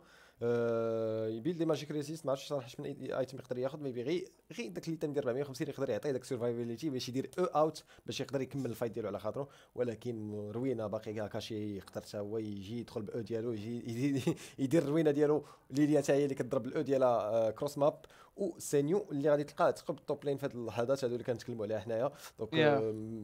Speaker 2: يبيلدي ماجيك ريزيست. ما عرفتش صراحه من ايتم يقدر ياخذ، ميبي غير داك اللي ديال 450 يقدر يعطي داك سرفايفيليتي باش يدير اوت باش يقدر يكمل الفايت ديالو على خاطره. ولكن روينه باقي كاع كاشي يقدر حتى هو يجي يدخل باو ديالو، يجي يدير الروينه ديالو. ليليا حتى هي اللي كتضرب الاو ديالها كروس ماب، وسينيو اللي غادي تلقاه تقرب التوب لين في هذه اللحظات هذو اللي كنتكلموا عليها حنايا. دونك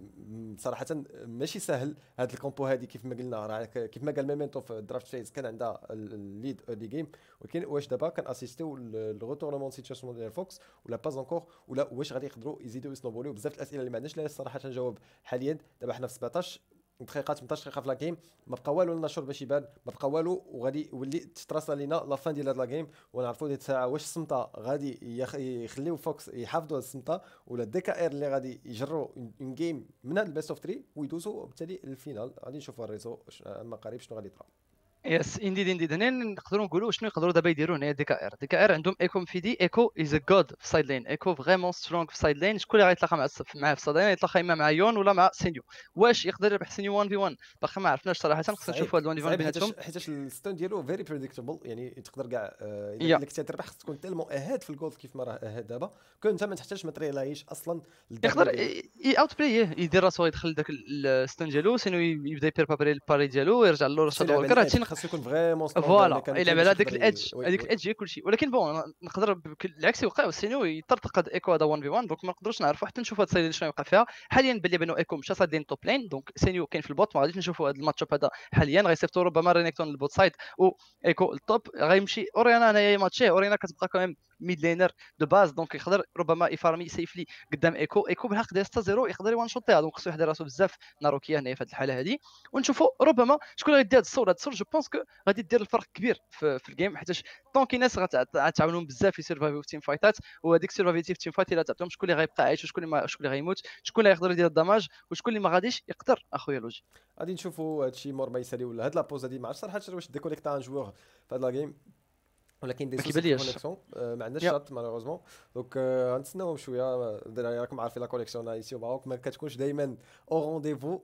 Speaker 2: صراحه ماشي سهل هاد الكومبو هذه. كيف ما قلنا راه كيف ما قال ميمنتو في الدرافت فيز كان عندها الليد اورلي جيم، ولكن واش دابا كان اسيستيو الغوتورنمون سيتواسيون ديال فوكس ولا باز انكور، ولا واش غادي يقدروا يزيدوا يسنوبوليو؟ بزاف الاسئله اللي ما عندناش لا صراحه نجاوب حاليا. دابا حنا في 17 دقيقه 18 دقيقه في لا جيم، ما بقى والو لنا شور باش يبان، ما بقى والو، وغادي يولي تتراسا لينا لا فان ديال هاد لا جيم، ونعرفوا ديك الساعه واش السمطه غادي يخليو فوكس يحافظوا على السمطه، ولا دي كا ار اللي غادي يجروا اون جيم من هاد البيست اوف 3 ويدوزوا بالتالي الفينال. غادي نشوفوا الريزو اما قريب شنو غادي يطرا.
Speaker 1: يس انديد هنا نقدروا نقولوا شنو يقدروا دابا يديروا هنا دي كا ار عندهم ايكو مفيدي. ايكو از ا جود في سايد لين، ايكو فريمون سترونغ في سايد لين. شكون اللي غيتلاقى معاه في سايد لين؟ يتلاقى اما مع يون ولا مع سينيو. واش يقدر يربح سينيو 1 في 1 باقي ما عرفناش صراحه، خصنا نشوفوا هاد 1 في 1 بيناتهم،
Speaker 2: حيت الستون ديالو فيري بريديكتبل. يعني تقدر كاع الا كنتي تربح خصك تكون تيلمون اهاد في الجولد كيف ما راه اهاد دابا، كنت ما تحتاجش ما تريلايش اصلا.
Speaker 1: يقدر اوت بلاي يدير راسو يدخل داك الستون ديالو، سينو يبدا يبريباري الباري ديالو ويرجع للور شادو وكر. هادشي
Speaker 2: خاصو يكون فريمون
Speaker 1: فوالا يلعب على هذاك الادج، هذيك الادج هي كلشي. ولكن بون نقدر العكس يوقع، والسينيو يطرطق ايكو هذا 1 في 1. دونك ما نقدروش نعرفوا حتى نشوفوا هاد السيد شنو يوقع فيها حاليا. باللي بانه ايكو مشى صاد لين توب لين، دونك سينيو كاين في البوت. ما غاديش نشوفوا هذا الماتش اب هذا حاليا، غيصيفطوا ربما رينيكتون للبوت سايد وايكو التوب غيمشي. اورينا انايا ماتشي اورينا كتبقى كمان ميد لينر دو باز، دونك يقدر ربما يفارمي سيفلي قدام ايكو بالحق ديال 6-0 يقدر يوان شوطيها. دونك خصو يحضر راسو بزاف ناروكيا هنا في هذه الحاله هذه. ونشوفوا ربما شكون غيدير هذا الصور. جو بونس كو غادي دير الفرق كبير في الجيم، حيتاش طونكي ناس غتعاونهم بزاف في سيرفايفو في تيم فايتات، وهذيك سيرفايفيتي في تيم فايت الا تعطيهم شكون اللي غيبقى عايش وشكون اللي غيموت، شكون اللي يقدر يدير الدماج وشكون اللي ما غاديش يقدر. اخويا لوجي
Speaker 2: غادي نشوفوا هادشي مور ما يسالي ولا هاد لابوز هادي. ما عرفتش صراحه واش ديكونيكتا ان جوور في هاد لا جيم، ولكن دي كونيكسيون ما عندناش شات مالوغوزمون. دونك غنتسناو شويه. راكم عارفين لا كونيكسيون ايسي وماروك ما كتكونش دائما او رونديفو.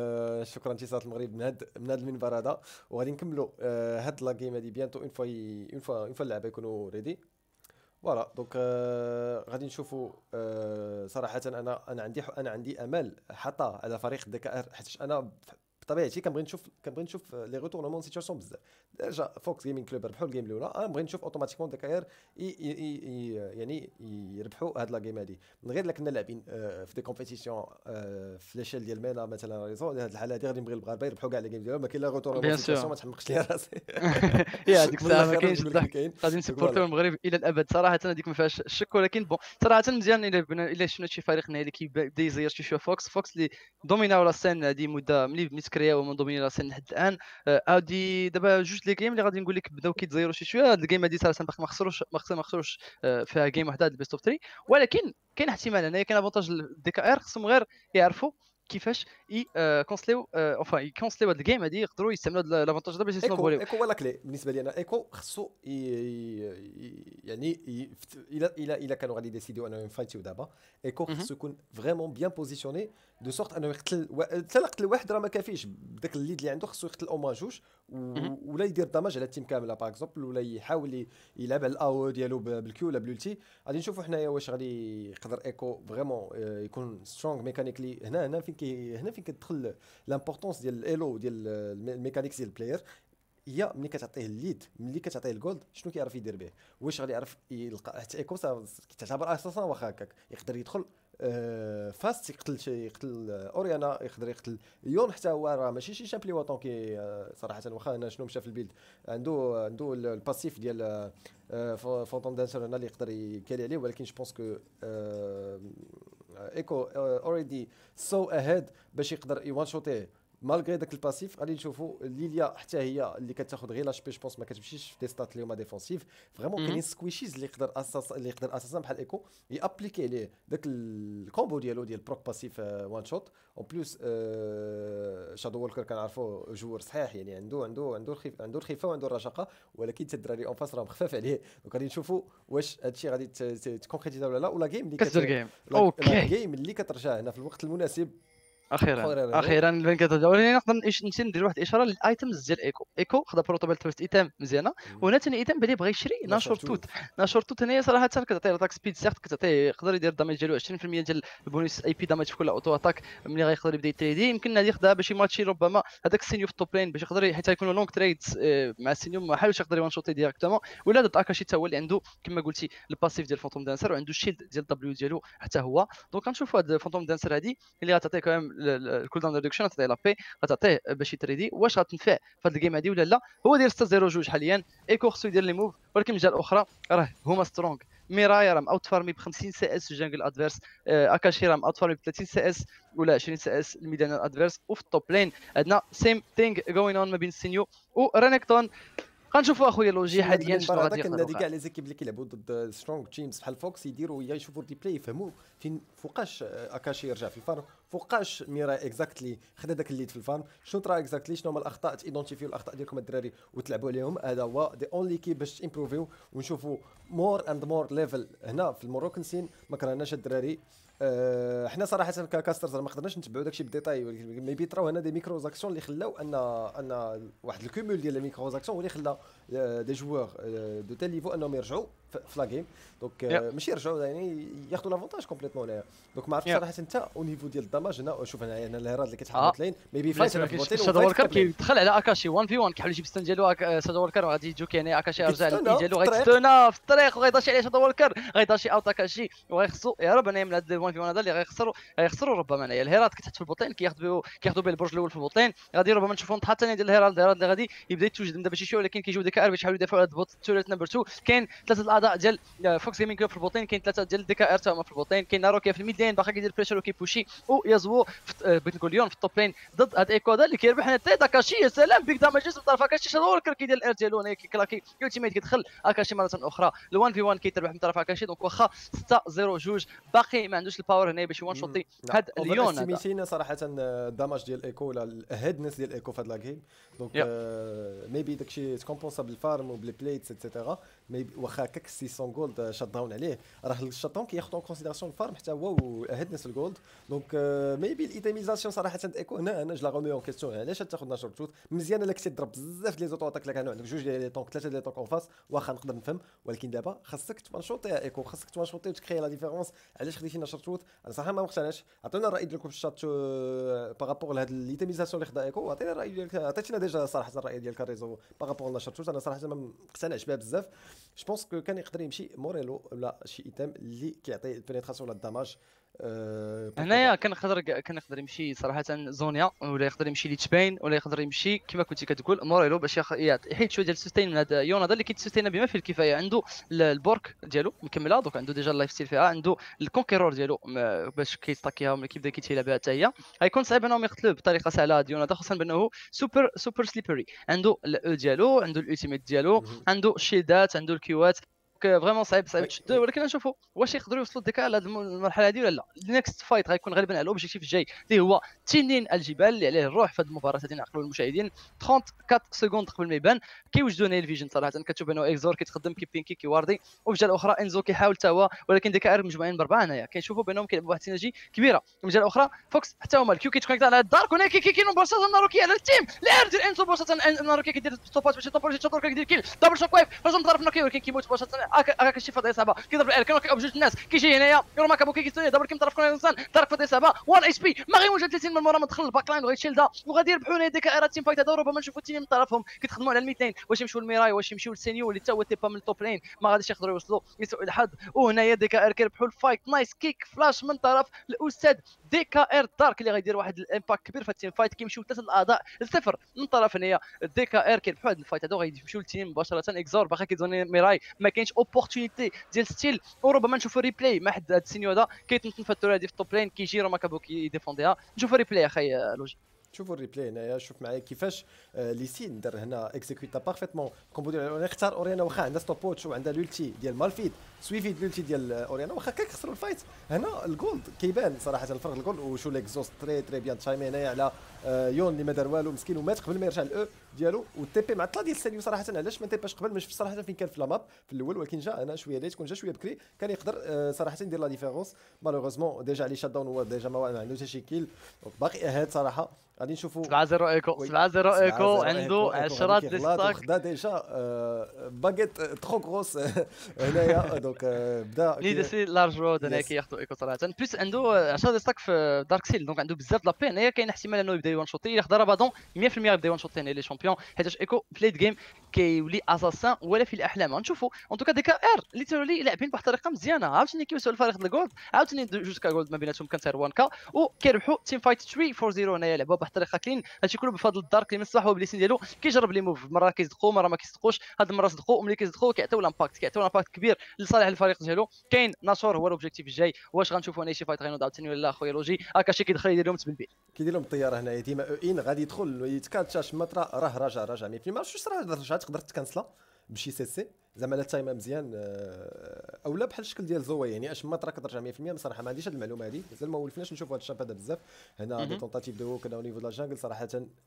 Speaker 2: شكرا اتصالات المغرب من هاد المنبر هذا، وغادي نكملوا هاد لا جيم هادي بيانتو اون فوا اللعبه يكونوا ريدي. فوالا دونك غادي نشوفوا. صراحه انا عندي امل حتى على فريق دي كا ار، حيت انا بطبيعتي كنبغي نشوف لي روتورنمون سيتواسيون بزاف. ديجا فوكس جيمنج كلوب ربحوا الجيم الاولى، انا بغيت نشوف اوتوماتيكمون داكاير يعني يربحوا هاد لا جيم هادي، من غير كنا لاعبين في دي كومبيتيسيون في ليشيل ديال مينا مثلا ريزو. هاد الحاله هادي غادي نبغي المغاربه يربحوا كاع لي جيم ديالهم، ما كاين لا روتورنمون سيتواسيون ما تحمقش ليا راسي.
Speaker 1: يا هذيك الساعه ما كاينش الضحك، غادي نسبورتيو المغرب الى الابد صراحه. هذيك ما فيهاش الشك. ولكن بون صراحه مزيان الا شفنا شي فريق هنا اللي كيبدا يزير شي شويه فوكس اللي دوميناو لا سين هذه مده ملي كرياو من دومينا لا سين لحد الان. هادي دابا جوج لي جيم اللي غادي نقول لك بداو كيتزيروا شي شويه. هاد الجيم هادي صراحه باقي ما خسروش فيها جيم وحده هاد البيست اوف 3. ولكن كاين احتمال هنايا، كاين افونتاج دي كا ار، خصهم غير يعرفوا كيفاش كونسليو يكونسليو هاد الجيم هادي، يقدروا يستعملوا لافونتاج هذا باش يسنوبوليو.
Speaker 2: ايكو ولا كلي بالنسبه لي انا. ايكو خصو يعني الا كانوا غادي يديسيديو انهم يفايتيو دابا، ايكو خصو يكون فريمون بيان بوزيسيوني دو سورت انه يقتل قتل واحد راه ما كافيش. بداك الليد اللي عنده خصو يقتل او موان جوج، ولا يدير داماج على التيم كامله باغ اكزومبل، ولا يحاول يلعب على الاو ديالو بالكيو ولا بلولتي. غادي نشوفوا حنايا واش غادي يقدر ايكو فريمون يكون سترونغ ميكانيكلي. هنا فين كتدخل لامبورطونس ديال الايلو ديال الميكانيكس ديال البلاير. هي ملي كتعطيه الليد، ملي كتعطيه الجولد، شنو كيعرف يدير به؟ واش غادي يعرف يلقى حتى ايكو كتعتبر اساسا واخا هكاك يقدر يدخل فاست يقتل اوريانا، يقدر يقتل يون حتى هو. راه ماشي شي شامبلي وطون كي صراحه. واخا انا شنو مشى في البيلد عنده الباسيف ديال فونتوم دانسر هنا اللي يقدر يكالي عليه، ولكن جو بونس كو ايكو اوريدي سو اهيد باش يقدر يوان شوتيه مالغري داك الباسيف. غادي نشوفوا ليليا حتى هي اللي كتاخذ غير لاش بي جوبونس ما كتمشيش في دي ستات اللي هما ديفونسيف فريمون. كاينين سكويشيز اللي يقدر اساسا بحال ايكو يابليكي ليه داك الكومبو ديالو ديال بروك باسيف وان شوت. اون بليس شادو وولكر كنعرفوا جوور صحيح يعني عنده الخفه وعنده الرشاقه ولكن حتى الدراري اون فاس راهم خفاف عليه. دونك غادي نشوفوا واش هادشي غادي تكونكريتيزا ولا لا. ولا جيم اللي
Speaker 1: كتر جيم اوكي
Speaker 2: جيم اللي كترجع هنا في الوقت المناسب
Speaker 1: اخيرا ال 24 ولكن نقدر نمشي ندير واحد الاشاره للايتمز ديال ايكو خدا بروتوبال فيرست ايتم مزيانه. وهنا ثاني ايتم بلي بغى يشري ناشور توت هنايا صراحه كتعطي اتاك سبيد سيغت كتعطيه يقدر يدير الدامج ديالو 20% ديال البونيس اي بي دامج في كل اوتو اتاك ملي غيقدر يبدا يتريدي. يمكن هذه ياخذها باش يماتشي ربما هذاك السينيو في التوب لين باش يقدر حيت يكونوا لونغ تريدز مع السينيو ما حالش يقدر يوان شوتي ديريكتومون. ولا ضد اكاشي حتى هو اللي عنده كما قلتي الباسيف ديال فونتوم دانسر وعنده الشيلد ديال دبليو ديالو حتى هو. دونك غنشوفوا هاد فونتوم دانسر هذه اللي غتعطيه كمان الكول داون ريدكشن غتعطيه لا بي غتعطيه باش يتريدي. واش غتنفع في هاد الجيم هادي ولا لا؟ هو داير 6-0-2 حاليا. ايكو خصو يدير لي موف ولكن من الجهه الاخرى راه هما سترونغ. ميراي راه اوت فارمي ب 50 سي اس جانجل ادفيرس. اكاشي راه اوت فارمي ب 30 سي اس ولا 20 سي اس الميدان ادفيرس. وفي التوب لين عندنا سيم ثينغ جوين اون ما بين سينيو ورينيكتون. غنشوفوا اخويا لوجي حاليا شنو غادي يقدروا.
Speaker 2: النادي كاع لي زيكيب اللي كيلعبوا ضد سترونغ تيمز بحال فوكس يديروا يشوفوا الريبلاي يفهموا فين فوقاش اكاشي يرجع في الفارم فوقاش ميراي اكزاكتلي خدا داك الليد في الفارم شنو طرا اكزاكتلي شنو هما الاخطاء تيدونتيفيو الاخطاء ديالكم الدراري وتلعبوا عليهم. هذا هو دي اونلي كي باش امبروفيو ونشوفوا مور اند مور ليفل هنا في الموروكان سين. ما كرهناش الدراري حنا صراحه ككاسترز ما قدرناش نتبعوا داكشي بالديتاي ولكن ميبي طراو هنا دي ميكرو زاكسيون اللي خلاو ان واحد الكومول ديال لي ميكرو زاكسيون هو اللي خلى دي جوور دو تيل نيفو انهم يرجعوا في لا جيم. دونك ماشي يرجعوا يعني ياخذوا لافونتاج كومبليتمون هنايا. دونك ما عرفتش صراحه انت او نيفو ديال الدماج هنا شوف هنا الهيرات اللي كيتحرك لين ميبي فايت
Speaker 1: شادو وولكر كيدخل على اكاشي 1 في 1 كيحاول يجيب ستان ديالو شادو وولكر غادي يجوك يعني اكاشي يرجع للبي ديالو غيتستونا في الطريق وغيداشي عليه شادو وولكر غيداشي اوت اكاشي وغيخصو يهرب هنايا من هاد 1 في 1 هذا اللي غيخسروا ربما هنايا. الهيرات كتحط في البوطين كياخذوا به البرج الاول في البوطين غادي ربما نشوفوا النطحه الثانيه ديال الهيرات اللي غادي يبدا يتوجد من دابا شي شويه ولكن كيجيو ديك ار باش يحاولوا يدافعوا على البوت توريت نمبر 2. كاين ثلاثه الاعضاء ديال فوكس جيمنج كلوب في البوطين كاين ثلاثه ديال دي كا ار تاهما في البوطين كاين ناروكيا في الميد لين باقي كيدير بريشر وكيبوشي ويازوو بغيت نقول ليون في التوب لين ضد هاد ايكو هذا اللي كيربح هنا تاي داكاشي. يا سلام بيك داماجز من طرف اكاشي شادو وولكر كيدير الار ديالو هنا كيكلاكي التيميت كيدخل اكاشي مره اخرى ل1 في 1 كيتربح من طرف اكاشي. دونك واخا 6-0-2 باقي ما عندوش الباور هنا باش يوان شوتي هاد ليون هذا.
Speaker 2: سيميتين صراحه الدمج ديال ايكو ولا الهيدنس ديال ايكو في هاد لا جيم. دونك ميبي داكشي تكومبونسا بالفارم وبلي بليتس ايتترا ميبي واخا هكاك 600 جولد شات داون عليه راه الشات داون كياخذ اون كونسيديراسيون الفارم حتى هو وهيدنس الجولد. دونك ميبي الايتيميزاسيون صراحه ايكو هنا جو لا رومي اون كيستيون علاش تاخذ ناشور توت مزيان الا كنتي تضرب بزاف ديال لي زوتو اتاك كانوا عندك جوج ديال لي طونك ثلاثه ديال لي طونك اون فاس واخا نقدر نفهم ولكن دابا خاصك توانشوتي ايكو خاصك توانشوتي وتكري لا ديفيرونس. علاش خديتي ناشور توت انا صراحه ما مقتنعش. عطينا الراي ديالكم في الشات بارابور لهاد الايتيميزاسيون اللي خدا ايكو عطينا الراي ديالك عطيتينا ديجا صراحه الراي ديال كاريزو بارابور ناشور توت. انا صراحه ما مقتنعش بها بزاف. جو بونس كو كان يقدر يمشي موريلو ولا شي ايتام اللي كيعطي البينيتراسيون ولا الدماج.
Speaker 1: هنايا كان يقدر يمشي صراحه زونيا ولا يقدر يمشي ليتشباين ولا يقدر يمشي كما كنتي كتقول موريلو باش يحيد شويه ديال السستين من هذا يون هذا اللي كيتسستينا بما فيه الكفايه. عنده البورك ديالو مكمله دونك عنده ديجا اللايف ستيل فيها عنده الكونكيرور ديالو باش كيستاكيها ولا كيبدا كيتهيلا بها حتى هي غيكون صعيب انهم يقتلوه بطريقه سهله. ديون هذا خصوصا بانه سوبر سليبري عنده الاو ديالو عنده الالتيميت ديالو عنده الشيلدات عنده الكيوات فريمون صعيب تشدو. ولكن نشوفوا واش يقدروا يوصلوا الذكاء لهذه المرحله هذه ولا لا. النكست فايت غيكون غالبا على الاوبجيكتيف الجاي اللي هو تنين الجبال اللي عليه الروح في هذه المباراه هذه. نعقلوا المشاهدين 34 سكوند قبل ما يبان كيوجدوا نايل فيجن صراحه كتشوف انه اكزور كيتقدم كيبينكي كيواردي وفي الجهه الاخرى انزو كيحاول حتى هو ولكن ديكائر مجموعين باربعه هنايا كنشوفوا بانهم كيلعبوا واحد السينرجي كبيره. من الجهه الاخرى فوكس حتى هما الكيو كيتكونيكت على الدارك هنا كينو مباشره ناروكي على التيم الار ديال انزو مباشره ناروكي كيدير ستوبات باش يطبل شي كيدير كيل دبل شوك وايف لازم طرف نوكي ولكن كيموت مباشره هكا شي فضاء صعبه كيضرب الار كانوا بجوج الناس كيجي هنايا يورما كابوكي كيستوني دبل كيم طرف كون انسان دارك فضاء صعبه 1 اتش بي ما غيوجد 30 من مورا ما دخل الباك لاين وغيتشيلدا وغادي يربحوا هنا ديك ايرات تيم فايت هذا ربما نشوفوا التيم من طرفهم كيتخدموا على الميتين واش يمشيو لميراي واش يمشيو لسينيو اللي حتى هو تيبا من التوب لين ما غاديش يقدروا يوصلوا يسوء الحظ. وهنايا ديك اير كيربحوا الفايت نايس كيك فلاش من طرف الاستاذ ديك اير دارك اللي غيدير واحد الامباكت كبير في التيم فايت كيمشيو ثلاثه الاعضاء لصفر من طرف هنايا ديك اير كيربحوا هذا الفايت هذا غيمشيو للتيم مباشره. اكزور باقي كيزوني ميراي ما كاينش اوبورتونيتي ديال ستيل، وربما نشوفوا ريبلاي مع حد هاد السينيو هذا كيتنطن التوري هذه في التوب لين كيجي روما كابوكي يديفونديها. نشوفوا ريبلاي اخي لوجي.
Speaker 2: شوفوا الريبلاي هنايا، شوف معايا كيفاش ليسين دار هنا اكزيكوتا بارفيتمون كومبو. اختار اوريانا واخا عندها ستوبوتش وعندها لولتي ديال مالفيد سويفي لولتي ديال اوريانا، واخا كيخسروا الفايت هنا الجولد كيبان صراحه الفرق الجولد. وشو ليكزوست تري تري بيان تايمي هنايا على يون اللي ما دار والو مسكين ومات قبل ما يرجع الاو ديالو. والتي بي معطله ديال الساليو صراحه، علاش ما تيباش قبل؟ ما شفتش صراحه فين كان في لاماب في الاول، ولكن جا انا شويه ليت، كون جا شويه بكري كان يقدر صراحه يدير لا ديفيرونس. مالوغوزمون ديجا عليه شات داون، هو ديجا ما عندوش شي كيل، باقي اهاد صراحه. غادي نشوفوا
Speaker 1: 7-0 ايكو 7-0 ايكو عنده 10 دي ستاك،
Speaker 2: خدا ديجا باغيت ترو غروس هنايا. دونك بدا
Speaker 1: لي سي لارج رود هنا كياخذوا ايكو صراحه. بليس عنده 10 دي ستاك في دارك سيل، دونك عنده بزاف لا بي. هنايا كاين احتمال انه يبدا يوان شوتي، ياخذ رابادون 100% يبدا يوان شوتي هنا لي شامبيون، حيت ايكو بليد جيم كيولي اساسان ولا في الاحلام. غنشوفوا ان توكا دي كا ار ليترالي لاعبين بواحد الطريقه مزيانه، عاوتاني كيوصلوا الفريق ديال الجولد، عاوتاني جوج كا جولد ما بيناتهم كانت 1 كا، وكيربحوا تيم فايت 3-4-0 هنايا. لعبوا بواحد الطريقه كلين، هادشي كله بفضل الدارك اللي مصلح هو بليسين ديالو كيجرب لي موف، مره كيصدقوا مره ما كيصدقوش. هاد المره صدقوا، وملي كيصدقوا كيعطيو لامباكت كبير لصالح الفريق ديالو. كاين ناشور هو الاوبجيكتيف الجاي، واش غنشوفوا هنا شي فايت غينوض عاوتاني ولا لا خويا لوجي؟ اكاشي كيدخل يدير لهم تبلبيل،
Speaker 2: كيدير لهم الطياره هنايا ديما ان غادي يدخل يتكاتشاش مطرا راه راجع 100%. ما عرفتش صراحه رجع تقدر تكنسلا بشي سي زعما لا تايم مزيان او لا بحال الشكل ديال زوا، يعني اش مطرا كترجع 100%. بصراحه ما عنديش هذه المعلومه هذه، مازال ما ولفناش نشوفوا هذا الشاب هذا بزاف هنا. دي تونتاتيف دو كنا او نيفو دو لا جانجل صراحه.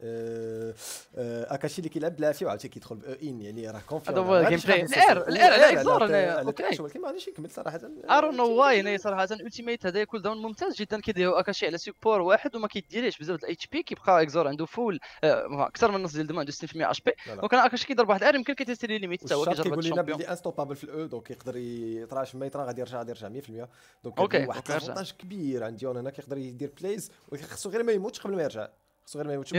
Speaker 2: اكاشي اللي كيلعب بالعافيه وعاوتاني كيدخل ان، يعني راه كونفيون.
Speaker 1: هذا هو الجيم بلاي. الار اكزور هنايا اوكي،
Speaker 2: ولكن ما غاديش يكمل صراحه.
Speaker 1: ارون نو واي هنا صراحه. الالتيميت هذا كول داون ممتاز جدا، كيديروا اكاشي على سيبور واحد وما كيديريش بزاف د الاتش بي، كيبقى اكزور عنده فول اكثر من نص ديال الدم، عنده 60% اش بي. دونك انا اكاشي كيضرب واحد ار يمكن كيتيستي لي ليميت حتى هو كيجرب
Speaker 2: الشامبيون بلي انستوبابل في الاو، دونك يقدر يطراش ما يطرا غادي يرجع 100%. دونك واحد الفونتاج كبير عند يون هنا، كيقدر يدير بلايز، ولكن خصو غير ما يموتش قبل ما يرجع، خصو غير ما يموتش.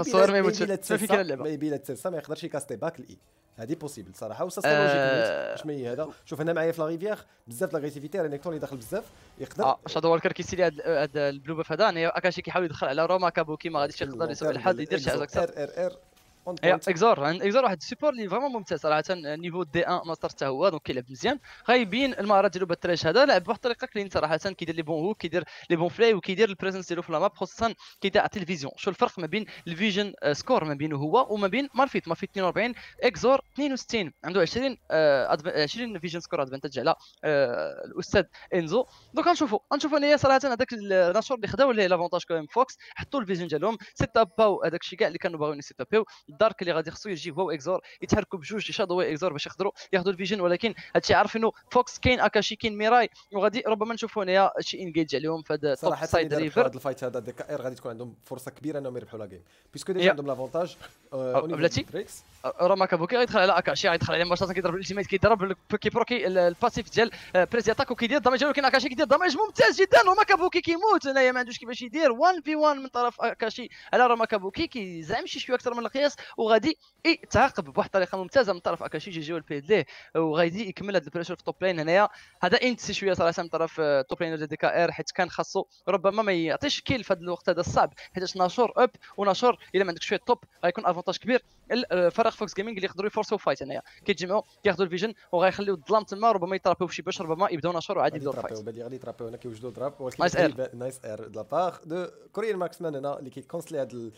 Speaker 2: ميبي لا تسلسا ما يقدرش يكاستي باك الاي، هذه بوسيبل صراحه. وسا لوجيك واش مي هذا. شوف هنا معايا في لا ريفيير بزاف لاغريسيفيتي، رينيكتون اللي داخل بزاف يقدر
Speaker 1: شادو والكر كيسيلي هذا البلو باف هذا. اكاشي كيحاول يدخل على روما كابوكي، ما غاديش يقدر يسوي لحد يدير شي حاجه اكثر. اكزور واحد السيبور اللي فريمون ممتاز صراحه. نيفو دي 1 ماستر حتى هو، دونك كيلعب مزيان، غايبين المهارات ديالو بالتراش هذا. لعب بواحد الطريقه كلين صراحه، كيدير لي بون هوك، كيدير لي بون فلاي، وكيدير البريزنس ديالو في لاماب، خصوصا كيعطي الفيزيون. شو الفرق ما بين الفيجن سكور ما بينه هو وما بين مالفيت 42 اكزور 62 عنده 20 فيجن سكور ادفانتاج على الاستاذ انزو. دونك غنشوفوا انايا صراحه هذاك الناشور اللي خداو ليه لافونتاج كوم فوكس، حطوا الفيجن ديالهم سيت اباو هذاك الشيء كاع اللي كانوا باغيين يسيت اباو. الدارك اللي غادي خصو يجي هو اكزور يتحركوا بجوج يشادوا اكزور باش يقدروا ياخذوا الفيجن، ولكن هادشي عارفينو فوكس كاين اكاشي كاين ميراي، وغادي ربما نشوفوا هنايا شي انجيج عليهم في هذا التوب سايد ريفر.
Speaker 2: هذا الفايت هذا دي كا ار غادي تكون عندهم فرصه كبيره انهم يربحوا لا جيم، بيسكو ديجا عندهم لافونتاج.
Speaker 1: بلاتي روما كابوكي غيدخل على اكاشي، غيدخل عليه مباشره، كيضرب الالتيميت، كيضرب كيبروكي الباسيف ديال بريزي اتاك، وكيدير دامج، ولكن اكاشي كيدير دامج ممتاز جدا. روما كابوكي كيموت هنايا، ما عندوش كيفاش يدير 1v1 من طرف اكاشي على روما كابوكي، كيزعم شي شويه اكثر من القياس، وغادي يتعاقب بواحد الطريقه ممتازه من طرف اكاشي. جي والبيد ليه، وغادي يكمل هذا البريشر في التوب لين هنايا. هذا انت شويه صراحه من طرف التوب لين دي كا ار، حيت كان خاصو ربما ما يعطيش كيل في هذا الوقت هذا الصعب، حيت ناشور اب وناشور الا ما عندك شويه توب غيكون افونتاج كبير. فريق فوكس جيمنج اللي يقدروا يفورسوا فايت هنايا، كيتجمعوا كياخذوا الفيجن وغيخليو الظلام تما، ربما يترابيو بشي باش ربما يبداو ناشور وعادي يبداو الفايت.
Speaker 2: غادي يترابيو هنا كيوجدوا ضرب، ولكن نايس اير دو بار دو كورير ماكسمان هنا اللي كيكونسلي هذا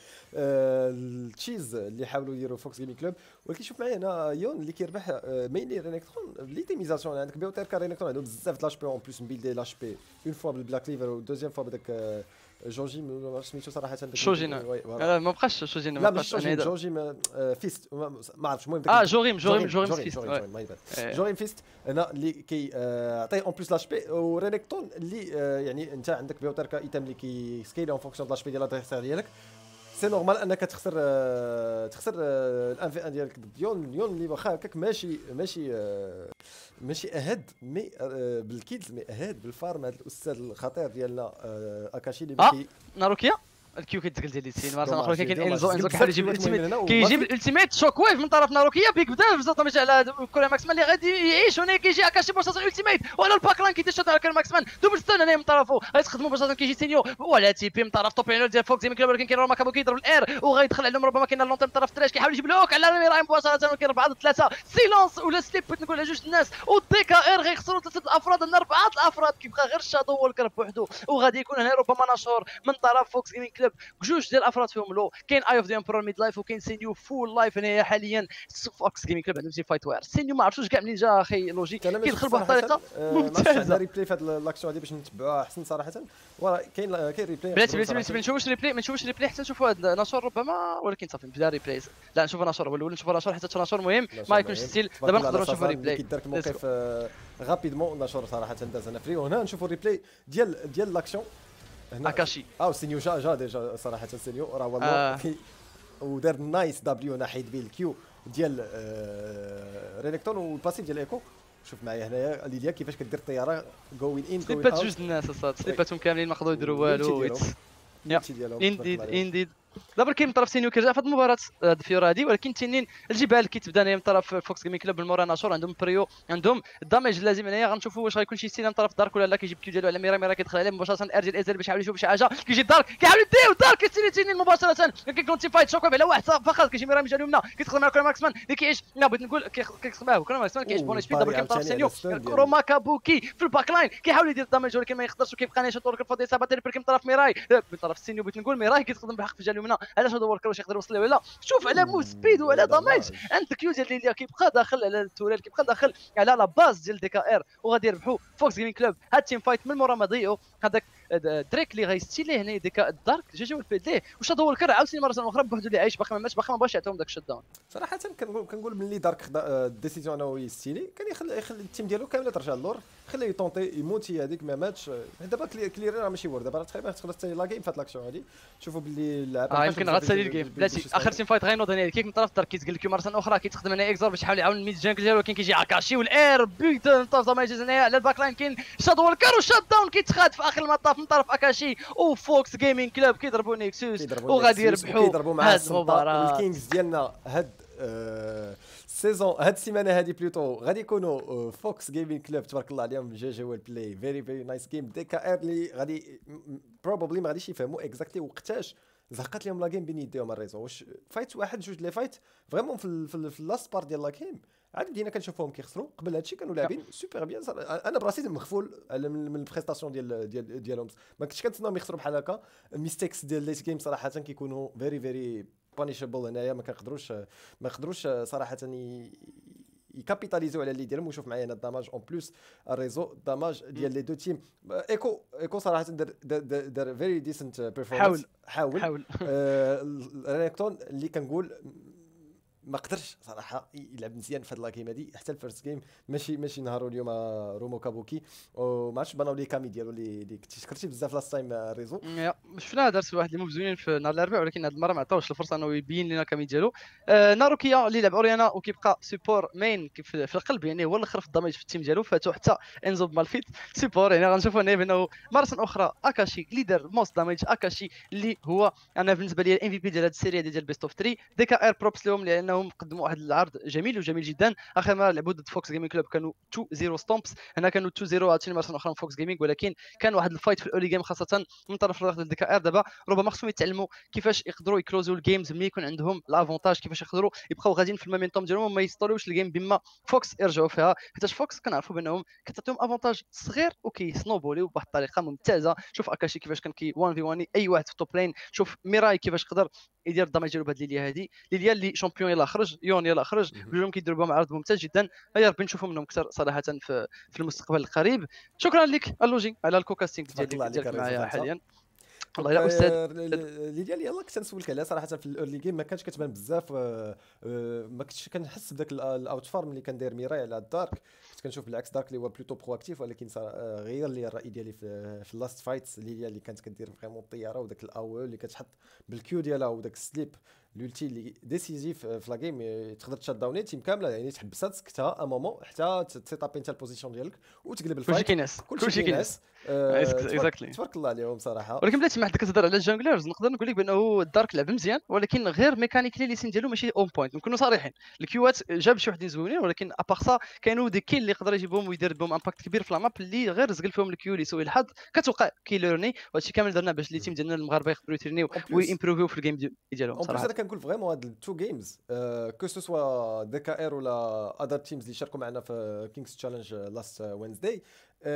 Speaker 2: التشيز اللي حاولوا يديروا فوكس جيمنج كلوب. ولكن شوف معايا هنا يون اللي كيربح ميني رينيكترون ليتيميزاسيون. عندك بيوتير رينيكترون عنده بزاف د لاش بي اون بليس مبيلدي لاش بي اون فوا بالبلاك ليفر، ودوزيام فوا بداك جوجي ما عرفتش سميتو صراحه.
Speaker 1: شوجين ما بقاش شوجين،
Speaker 2: ما بقاش جوجي فيست ما عرفتش. المهم جوريم فيست هنا اللي كيعطي اون بليس لاش بي، ورينيكتون اللي يعني انت عندك بيوتيركا ايتم اللي كيسكيلي اون فونكسيون لاش بي ديال الادفيرسير ديالك. سي نورمال انك تخسر الان في ان ديالك ضد يون اللي واخا هكاك ماشي اهد مي بالكيدز، مي اهد بالفارم. هذا الاستاذ الخطير ديالنا اكاشي اللي
Speaker 1: ناروكيا الكيو كيتزقل ديال ليسين مره
Speaker 2: دوماج،
Speaker 1: اخرى كاين
Speaker 2: دوماج.
Speaker 1: انزو
Speaker 2: زقل
Speaker 1: كيحاول
Speaker 2: بزاف
Speaker 1: يجيب
Speaker 2: الكيوات من هنا
Speaker 1: الالتيميت
Speaker 2: وما
Speaker 1: كيجيب
Speaker 2: في-
Speaker 1: الالتيميت شوك ويف من طرف ناروكيا بيك بدا بزاف دامج على كوري ماكسمان اللي غادي يعيش هنا كيجي اكاشي باش تصل الالتيميت وعلى الباك لاين كيدير شوط على كوري ماكسمان دوبل ستان هنا من طرفه غيتخدموا باش كيجي سينيو ولا تي بي من طرف توب لينر ديال فوكس كلوب ولكن كاين روما كابو كيضرب الاير وغيدخل عليهم ربما كاين لونتيم طرف تراش كيحاول يجيب لوك على ميراي مباشره ولكن 4-3 سيلونس ولا سليب بغيت نقول على جوج الناس والدي كا ار غيخسروا 3 الافراد من 4 الافراد كيبقى غير شادو وولكر بوحدو وغادي يكون هنا ربما نشور من طرف فوكس جيمنج كلوب جوج ديال الافراد فيهم لو كاين اي اوف ذا امبرور ميد لايف وكاين سينيو فول لايف هنايا حاليا فوكس جيمنج كلوب عندهم شي فايت واعر سينيو ما عرفتوش كاع منين جا اخي لوجيك كيدخل بواحد الطريقه
Speaker 2: ممتازه
Speaker 1: ممتازه
Speaker 2: ريبلاي في هذا لاكسيون هذه باش نتبعوها احسن صراحه كاين ريبلاي
Speaker 1: بلاتي ما نشوفوش ريبلاي حتى نشوفوا هذا نشور ربما ولكن صافي بدا ريبلايز لا نشوفوا نشور ولا نشوفوا نشور حتى نشور مهم ما يكونش ستيل دابا نقدروا نشوفوا ريبلاي
Speaker 2: كيدار الموقف غابيدمون نشور صراحه داز هنا فري وهنا نشوفوا الريبلاي ديال لاكسيون هنا
Speaker 1: اكاشي
Speaker 2: سينيو جا ديجا صراحه سينيو راه والله ودار نايس دبليو ناحيه بيه الكيو ديال رينيكتون والباسيف ديال ايكو شوف معايا هنايا ليليا كيفاش كدير الطياره جوين ان
Speaker 1: سليبات جوج الناس اصاحبي سليباتهم كاملين ما قدروا يديروا والو انديد دابا كاين من طرف سينيو كيرجع في هذه المباراه الفيورا هذه ولكن تنين الجبال كيتبدا هنايا من طرف فوكس جيمنج كلوب بالمورا ناشور عندهم بريو عندهم الدامج اللازم هنايا غنشوفوا واش غيكون شي ستيل من طرف دارك ولا لا كيجيب كيو ديالو على ميرا كيدخل عليه مباشره ار ديال ازل باش يحاول يشوف شي حاجه كيجي دارك كيحاول يديو دارك كيستيني تنين مباشره كيكون تيم فايت شوك على واحد فقط كيجي ميرا جا اليمنى كيدخل مع كوري ماكسمان اللي كيعيش لا بغيت نقول كيدخل معاه كوري ماكسمان كيعيش بوني سبيد دابا كاين طرف سينيو روما كابوكي في الباك لاين كيحاول يدير الدامج ولكن ما يقدرش وكيبقى ناشط ورك فاضي ساباتير بركي من طرف ميراي من طرف سينيو بغيت نقول ميراي كيتقدم بالحق في جهه اليمنى علاش هذا وركر واش يقدر يوصل ولا شوف على مو سبيد وعلى دامج عندك كيو ديال ليليا كيبقى داخل على التوريل كيبقى داخل على لا باز ديال دي كا ار وغادي يربحوا فوكس جيمنج كلوب هاد التيم فايت من مورا ما ضيعوا هذاك دريك اللي غيستيليه هنا ديك الدارك جي والبيد ليه واش هذا هو الكر عاوتاني مره اخرى بوحدو اللي عايش باقي ما ماتش باقي ما بغاش يعطيهم داك الشوت داون
Speaker 2: صراحه كنقول ملي دارك خدا الديسيزيون انه يستيلي كان يخلي التيم ديالو كامله ترجع للور خليه يطونطي يموتي هذيك ما ماتش دابا كلير راه ماشي ورد دابا تقريبا تخلص حتى لا جيم فهاد لاكسيون هذه شوفوا باللي اللعب
Speaker 1: يمكن غتسالي الجيم بلاتي اخر تيم فايت غينوض هنا كيك من طرف دارك كيتقلب كيو مره اخرى كيتخدم هنا اكزور باش يحاول يعاون الميد جانك ديالو ولكن كيجي اكاشي والاير بيت من طرف ما يجي هنايا على الباك لاين كاين شاد والكر وشات داون كيتخاد في اخر المطاف من طرف اكاشي وفوكس جيمنج كلوب كيضربوا نيكسوس وغادي يربحوا
Speaker 2: كيضربوا مع المباراه والكينجز ديالنا هاد السيزون هاد السيمانه هادي بلوتو غادي يكونوا فوكس جيمنج كلوب تبارك الله عليهم جا البلاي فيري نايس جيم دي كا ار اللي غادي بروبابلي ما غاديش يفهموا اكزاكتلي وقتاش زهقت لهم لا جيم بين يديهم الريزو واش فايت واحد جوج لي فايت فريمون في اللاست بار ديال لا جيم عاد بدينا كنشوفهم كيخسروا قبل هادشي كانوا لاعبين سوبر بيان انا براسي مغفول من البريستاسيون ديالهم ما كنتش كنتسناهم يخسروا بحال هكا الميستيكس ديال ليت جيم صراحه كيكونوا فيري بانيشابل هنايا ما يقدروش صراحه يكابيتاليزيو على اللي ديالهم وشوف معايا هنا الداماج اون بليس الريزو الداماج ديال لي دو تيم ايكو صراحه دار فيري ديسنت بيرفورمانس حاول رينيكتون اللي كنقول ما قدرش صراحه يلعب مزيان في هاد لا جيم هادي حتى الفيرست جيم ماشي نهارو اليوم رومو كابوكي وما عرفتش باناو لي كامي ديالو اللي كنت شكرتي بزاف لاست تايم ريزو
Speaker 1: شفنا دارت واحد اللي مزيونين في نهار الاربعاء ولكن هاد المره ما عطاوش الفرصه انه يبين لنا كامي ديالو ناروكيا اللي لعب اوريانا وكيبقى سيبور مين في القلب يعني هو اللي خرف الدمج في التيم ديالو فاتو حتى انزو مالفيت سيبور يعني غنشوفوا هنا بانه مره اخرى اكاشي ليدر موست دامج اكاشي اللي هو انا بالنسبه لي الام في بي ديال هاد السيري ديال بيست اوف 3 دي كا ار بروبس لهم لانهم قدموا واحد العرض جميل جدا اخر مره لعبوا ضد فوكس جيمنج كلوب كانوا 2-0 ستومبس هنا كانوا 2-0 عاوتاني مره اخرى فوكس جيمنج ولكن كان واحد الفايت في الاولي جيم خاصه من طرف الرياض ديال كا ار دابا ربما خصهم يتعلموا كيفاش يقدروا يكلوزوا الجيمز ملي يكون عندهم لافونتاج كيفاش يقدروا يبقاو غاديين في المومنتوم ديالهم وما يسطولوش الجيم بما فوكس يرجعوا فيها حيت فوكس كنعرفوا بانهم كتعطيهم افونتاج صغير وكيسنوبوليو بواحد الطريقه ممتازه شوف اكاشي كيفاش كان كي 1 في 1 اي واحد في التوب لين شوف ميراي كيفاش قدر يدير الدمج ديالو بهاد ليليا هادي ليليا اللي شامبيون يلاه خرج يون يلاه خرج بجوجهم كيديروا بهم عرض ممتاز جدا يا ربي نشوفوا منهم اكثر صراحه في المستقبل القريب شكرا لك اللوجي على الكوكاستينغ ديالك معايا حاليا
Speaker 2: والله يا استاذ اللي ديال يلاه كنت نسولك عليها صراحه في الاورلي جيم ما كانش كتبان بزاف ما كنتش كنحس بداك الاوت فارم اللي كندير ميراي على الدارك كنت كنشوف بالعكس دارك اللي هو بلوتو برو اكتيف ولكن غير لي الراي ديالي في اللاست فايتس اللي كانت كدير فريمون الطياره وداك الاول اللي كتحط بالكيو ديالها وداك السليب لولتي اللي ديسيزيف في لا جيم تقدر تشاداوني تيم كامله، يعني تحبسها تسكتها ا مومون حتى تسيطابي انت البوزيشن ديالك وتقلب
Speaker 1: كلشي
Speaker 2: الفايت.
Speaker 1: كيناس كلشي كيناس اكزاكتلي.
Speaker 2: تبارك الله عليهم صراحه.
Speaker 1: ولكن بلاتي ما حد كتهضر على الجانجلرز نقدر نقول لك بانه الدارك لعب مزيان، ولكن غير ميكانيكلي لي سين ديالو ماشي اون بوينت. نكونوا صريحين، الكيوات جاب شي وحدين زوينين، ولكن ابار سا كانوا دي كيل اللي يقدر يجيبهم ويدير بهم امباكت كبير في لاماب اللي غير زقل فيهم الكيو لسوء الحظ كتوقع كيلورني. وهادشي كامل درنا باش لي تيم ديالنا المغاربه يقدروا يترينيو ويمبروفيو في الجيم ديالهم
Speaker 2: اون بليس
Speaker 1: صراحه.
Speaker 2: انا كنقول فريمون هاد التو جيمز كو سو سوا دي كا ار ولا اذر تيمز اللي شاركوا معنا في كينجز تشالنج لاست وينزداي،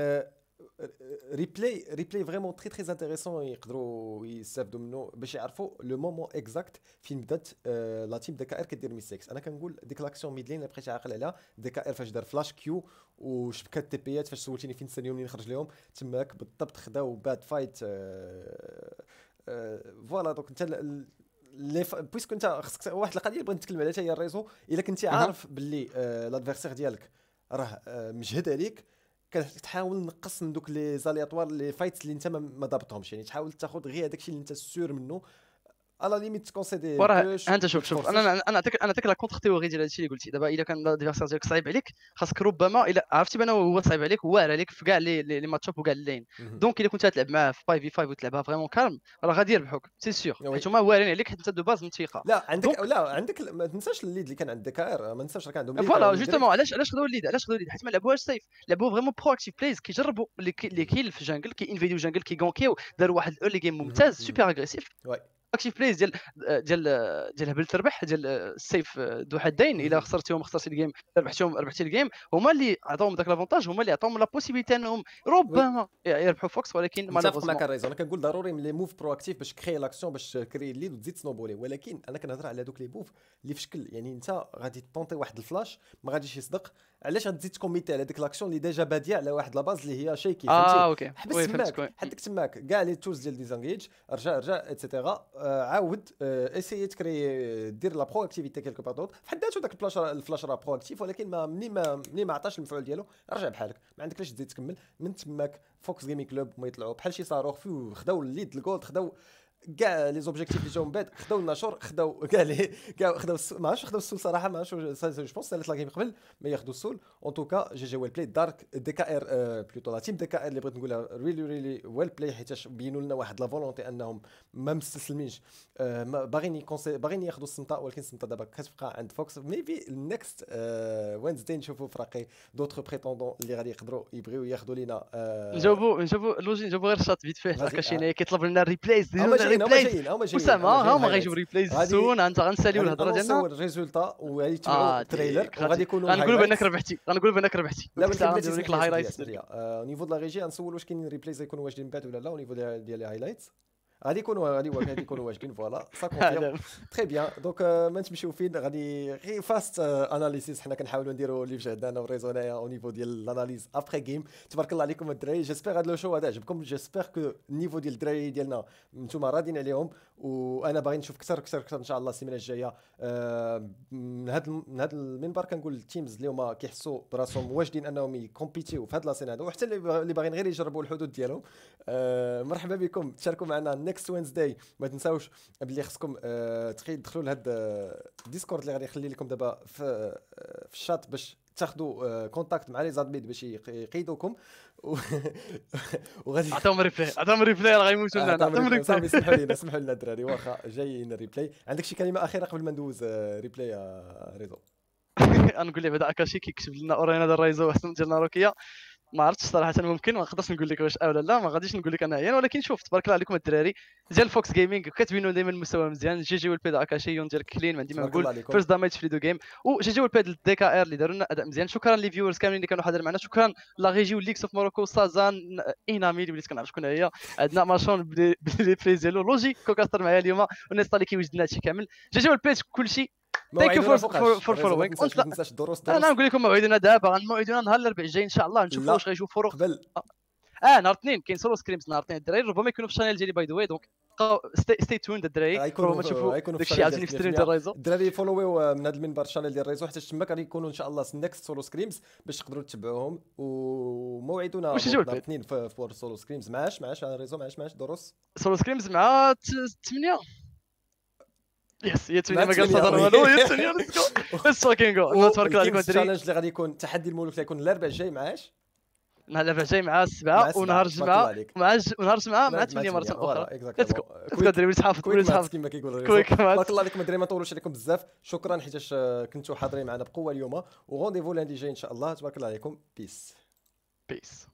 Speaker 2: ريبلاي فريمون تري انتريسون يقدروا يستافدوا منه باش يعرفوا لو مومون اكزاكت فين بدات لا تيم دي كا ار كدير ميستيكس. انا كنقول ديك لاكسيون ميدلين اللي بقيت عاقل عليها دي كا ار فاش دار فلاش كيو وشبكات تي بيات فاش سولتيني فين نستنيو منين نخرج لهم تماك بالضبط خداو باد فايت. فوالا دونك انت لي بويسكو انت خصك واحد القضيه بغيت نتكلم عليها هي الريزو. الا كنتي عارف باللي لادفيرسير ديالك راه مجهد عليك كتحاول نقص من دوك لي زالياتوار لي فايتس اللي انت ما ضابطهمش، يعني تحاول تاخذ غير هذاك الشيء اللي انت سور منه على ليميت تكونسيدي.
Speaker 1: انت شوف انا نعطيك لا كونتر تيوري ديال هادشي اللي قلتي دابا. الا كان الادفيرسير ديالك صعيب عليك خاصك ربما الا عرفتي بانه هو صعيب عليك واعر عليك في كاع لي ماتشاب وكاع اللين، دونك الا كنت تلعب معاه في 5 في 5 وتلعبها فريمون كالم راه غادي يربحوك سي سيغ، حيت هما واعرين عليك حيت انت دو باز منتيقه.
Speaker 2: لا عندك ما تنساش الليد اللي كان عند دكائر، ما ننساش راه كان عندهم
Speaker 1: فوالا جوستومون علاش خداو الليد حيت ما لعبوهاش سيف، لعبوه فريمون برو اكتيف بلايز كيجربوا لي كيل في جانجل كي انفيديو جانجل كي غونكيو داروا واحد الاورلي جيم ممتاز سوبر اغريسيف اكتيف بلايز ديال هبل تربح ديال السيف ذو حدين. الا خسرتيهم خسرتي الجيم، ربحتيهم ربحتي الجيم. هما اللي عطاوهم داك لافونتاج، هما اللي عطاوهم لا بوسيبيليتي انهم ربما يربحوا فوكس. ولكن
Speaker 2: متفق معك الريزون. انا كنقول ضروري من لي موف برو اكتيف باش كري لاكسيون باش كري الليد وتزيد سنوبولي، ولكن انا كنهضر على دوك لي موف اللي في شكل يعني انت غادي تطونطي واحد الفلاش ما غاديش يصدق، علاش غتزيد تكوميتي على ديك لاكسيون اللي ديجا باديه على واحد لاباز اللي هي شيكي.
Speaker 1: اوكي
Speaker 2: حبس تماك حدك تماك كاع لي تولز ديال ديزانجيج رجع اتسيتيرا عاود اسيي تكري دير لا برو اكتيفيتي كيلكو بار دوت في حد ذاته. داك الفلاش راه برو اكتيف، ولكن مني ما عطاش المفعول ديالو رجع بحالك، ما عندك لاش تزيد تكمل. من تماك فوكس جيمين كلوب ما يطلعوا بحال شي صاروخ فيه، خداو الليد الجولد، خداو كاع لي زوبجيكتيف اللي جاو من بعد، خداو النشور، خداو كاع خداو ما عرفتش خداو السول صراحه، ما عرفتش جو بونس سالت لا جيم قبل ما ياخذوا السول. اون توكا جي ويل بلاي دارك دي كا ار بلوتو لا تيم دي كا ار اللي بغيت نقولها ريلي ويل بلاي، حيتاش بينوا لنا واحد لا فولونتي انهم ما مستسلمينش، باغيين ياخذوا السمطه. ولكن السمطه دابا كتبقى عند فوكس. ميبي النكست وينزداي نشوفوا فراقي دوطخ بريتوندون اللي غادي يقدروا يبغيو ياخذوا لينا
Speaker 1: نجاوبوا لوجي نجاوبوا غير شات فيت فيه كاشيني كيطلب لنا الريبلايز
Speaker 2: هما
Speaker 1: ما غايجيو ريبلايز سون. انت غنساليو الهضره ديالنا
Speaker 2: الريزولتا وغادي تبعوا التريلر وغادي يكونوا
Speaker 1: غنقولوا بانك ربحتي
Speaker 2: لا ولكن ديك الهايلايتس نيفو د لا ريجي غنسول واش كاينين ريبلايز يكونوا واجدين من بعد ولا لا. ونيفو ديال الهايلايتس غادي يكونوا واجدين. فوالا سا كونفيرم تري بيان. دونك ما نتمشيو فين غادي غير فاست اناليسيس. حنا كنحاولوا نديروا اللي في جهدنا وريزو هنايا او نيفو ديال الاناليز ابري جيم. تبارك الله عليكم الدراري، جيسبر هذا لو شو هذا عجبكم، جيسبر كو النيفو ديال الدراري ديالنا نتوما راضيين عليهم، وانا باغي نشوف اكثر ان شاء الله السيمانه الجايه. من هذا المنبر كنقول التيمز اللي هما كيحسوا براسهم واجدين انهم يكومبيتيو في هذا لاسين هذا، وحتى اللي باغيين غير يجربوا الحدود ديالهم مرحبا بكم تشاركوا معنا نيكست وينزداي. ما تنساوش بلي خصكم تدخلوا لهاد الديسكورد اللي غادي نخلي لكم دابا في الشات باش تاخذوا كونتاكت مع لي زادميد باش يقيدوكم وغادي
Speaker 1: عطاهم ريبلاي راه غيموتوا لنا. عطاهم ريبلاي.
Speaker 2: سمحوا لنا الدراري واخا جايين الريبلاي. عندك شي كلمه اخيره قبل ما ندوز ريبلاي يا ريزو؟
Speaker 1: نقول لك بعدا اكاشي كيكتب لنا اورينا ديال الريزو ديال ناروكيا. ما عرفتش صراحه ممكن ما نقدرش نقول لك واش ولا لا، ما غاديش نقول لك انايا، ولكن شوف تبارك الله عليكم الدراري ديال فوكس جيمنج كتبينوا دائما المستوى مزيان. جي والبي دا اكاشي يون ديال كلين ما عندي ما نقول فيرست داميج في ليدو جيم، وجي والبي دي كا ار اللي داروا لنا اداء مزيان. شكرا لي فيورز كاملين اللي كانوا حاضرين معنا، شكرا لا ريجي وليكس اوف موروكو سازان اينامي اللي وليت كنعرف شكون هي، عندنا ماشون بلي بريز ديالو لوجي كوكاستر معايا اليوم، والناس اللي كيوجدنا هادشي كامل. جي والبي كلشي ثانك يو فور فولوينغ.
Speaker 2: ما تنساش الدروس.
Speaker 1: انا نقول لكم موعدنا دابا، موعدنا نهار الاربعاء الجاي ان شاء الله نشوفوا واش غيجيو فروق
Speaker 2: قبل
Speaker 1: نهار الاثنين كاين سولو سكريمز نهار الاثنين الدراري، ربما يكونوا في الشانيل ديالي باي ذا واي. دونك ستي توند الدراري، ربما تشوفوا داكشي عاوتاني في ستريم ديال الريزو.
Speaker 2: الدراري فولويو من هذا المنبر الشانيل ديال الريزو حتى تما غادي يكونوا ان شاء الله نيكست سولو سكريمز باش تقدروا تتبعوهم. وموعدنا الاثنين في سولو سكريمز معاش على الريزو معاش دروس
Speaker 1: سولو سكريمز مع 8 يس هي
Speaker 2: مع
Speaker 1: ما قال
Speaker 2: التمنية،
Speaker 1: تهضر
Speaker 2: وي.
Speaker 1: والو هي الثانيه ليتس فاكين جو نتبارك الله عليك
Speaker 2: والكينجز
Speaker 1: ودري.
Speaker 2: تشالنج اللي غادي يكون تحدي الملوك اللي يكون الاربعاء الجاي معاش
Speaker 1: نهار الاربعاء جاي مع
Speaker 2: مع
Speaker 1: السبعه
Speaker 2: السبعة،
Speaker 1: ونهار
Speaker 2: تبارك الله
Speaker 1: الجمعه
Speaker 2: عليك.
Speaker 1: ونهار الجمعه مع
Speaker 2: مع
Speaker 1: 8 مره
Speaker 2: التمنية.
Speaker 1: اخرى.
Speaker 2: فوالا،
Speaker 1: ليتس جو
Speaker 2: exactement.
Speaker 1: تقدر وليت حافظ
Speaker 2: كويك
Speaker 1: وليت
Speaker 2: ماتس
Speaker 1: حافظ
Speaker 2: كما كيقول الرئيس.
Speaker 1: كويك ماتس.
Speaker 2: بارك الله عليكم، مادري ما نطولوش عليكم بزاف، شكرا حيتاش كنتوا حاضرين معنا بقوه اليوم، وغونديفو لاندي جاي ان شاء الله. تبارك الله عليكم، بيس.
Speaker 1: بيس.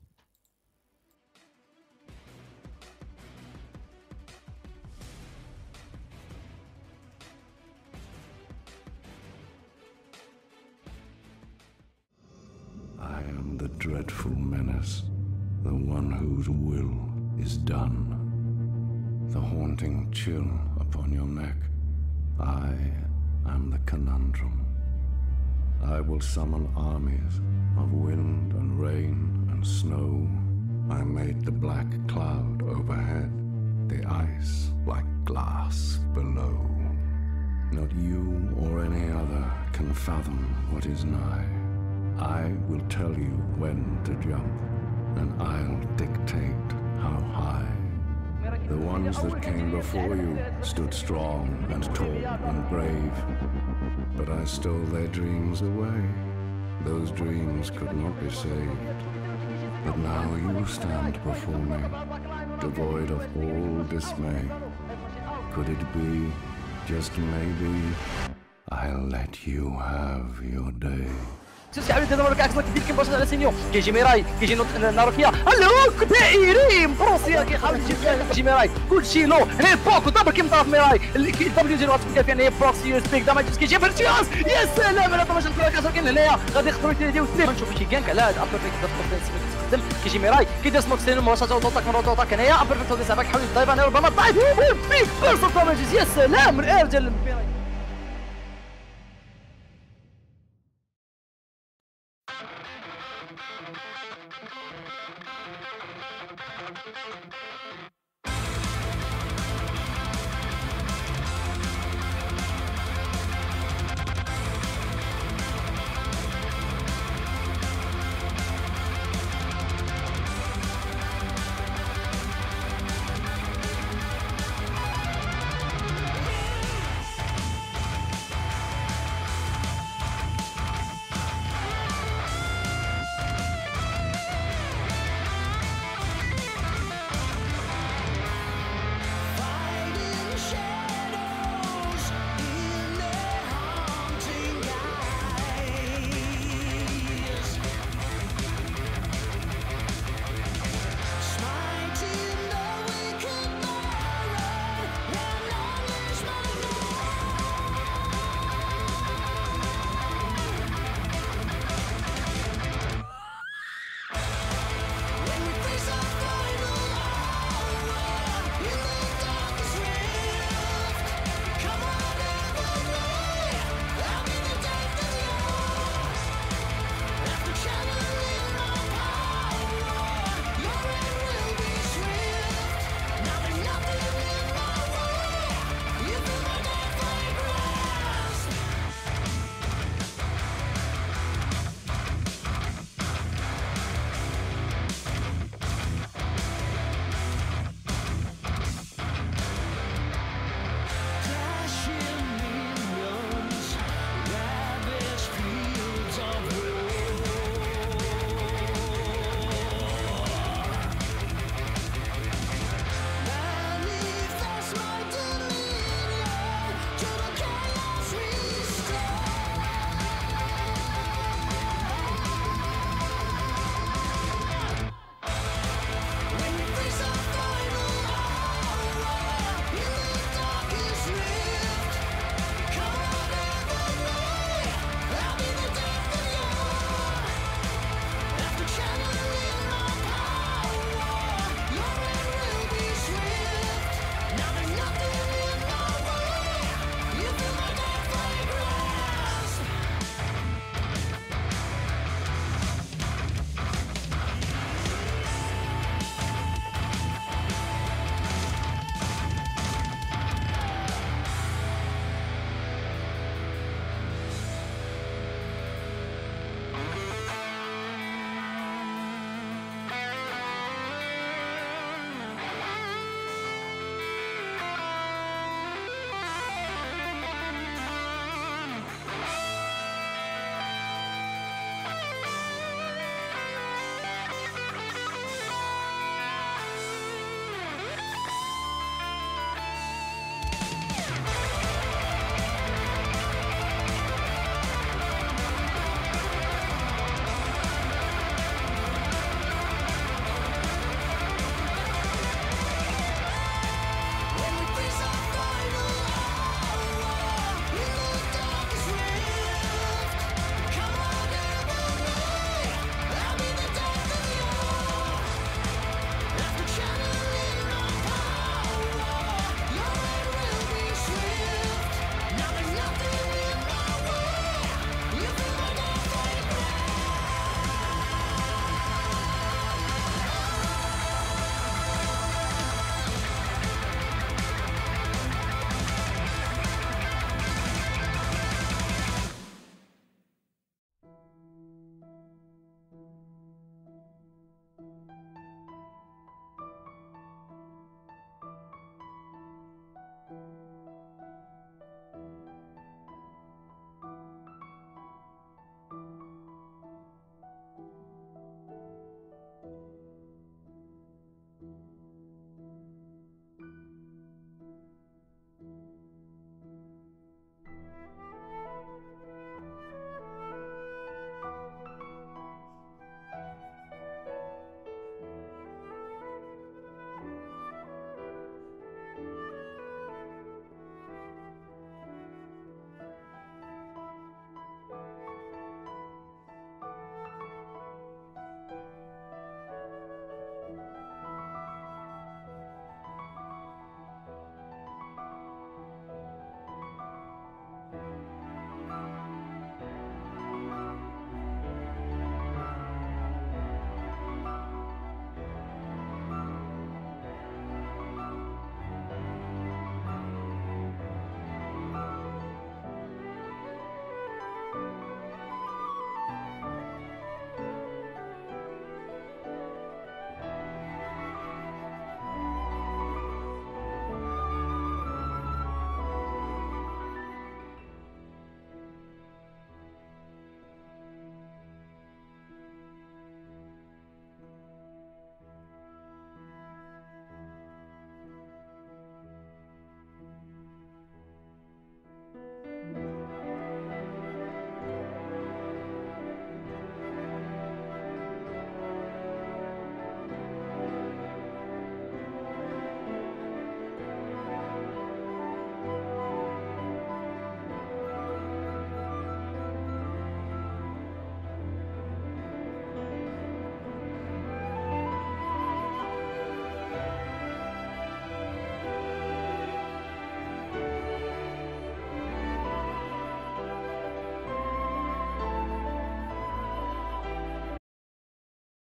Speaker 3: I am the dreadful menace, the one whose will is done. The haunting chill upon your neck, I am the conundrum. I will summon armies of wind and rain and snow. I made the black cloud overhead, the ice like glass below. Not you or any other can fathom what is nigh. I will tell you when to jump, and I'll dictate how high. The ones that came before you stood strong and tall and brave, but I stole their dreams away. Those dreams could not be saved. But now you stand before me, devoid of all dismay. Could it be, just maybe, I'll let you have your day.
Speaker 4: تسعة على تدمر كاكس كبير كيف باش على سينيو كيجي ميراي كيجي ناروكيا الو دائري بروسيا كيحاول يجي ميراي كلشي لو هنا فوق ودبر كيما طرف ميراي الدبليو جي غتبقى فيها هي بروكسي سبيك دامج كيجي فيرتيوس يا سلام على طماش الكراكاس كاين هنايا غادي يخطروا يديو سليم نشوف شي كانك على هاد ابيرفكت تخدم كيجي ميراي كيدير سموك سين مباشره اوتاك من اوتاك هنايا ابيرفكت دي سابك حاول يضيف انا ربما طايح بيك بيرسون دامج يا سلام الارجل ميراي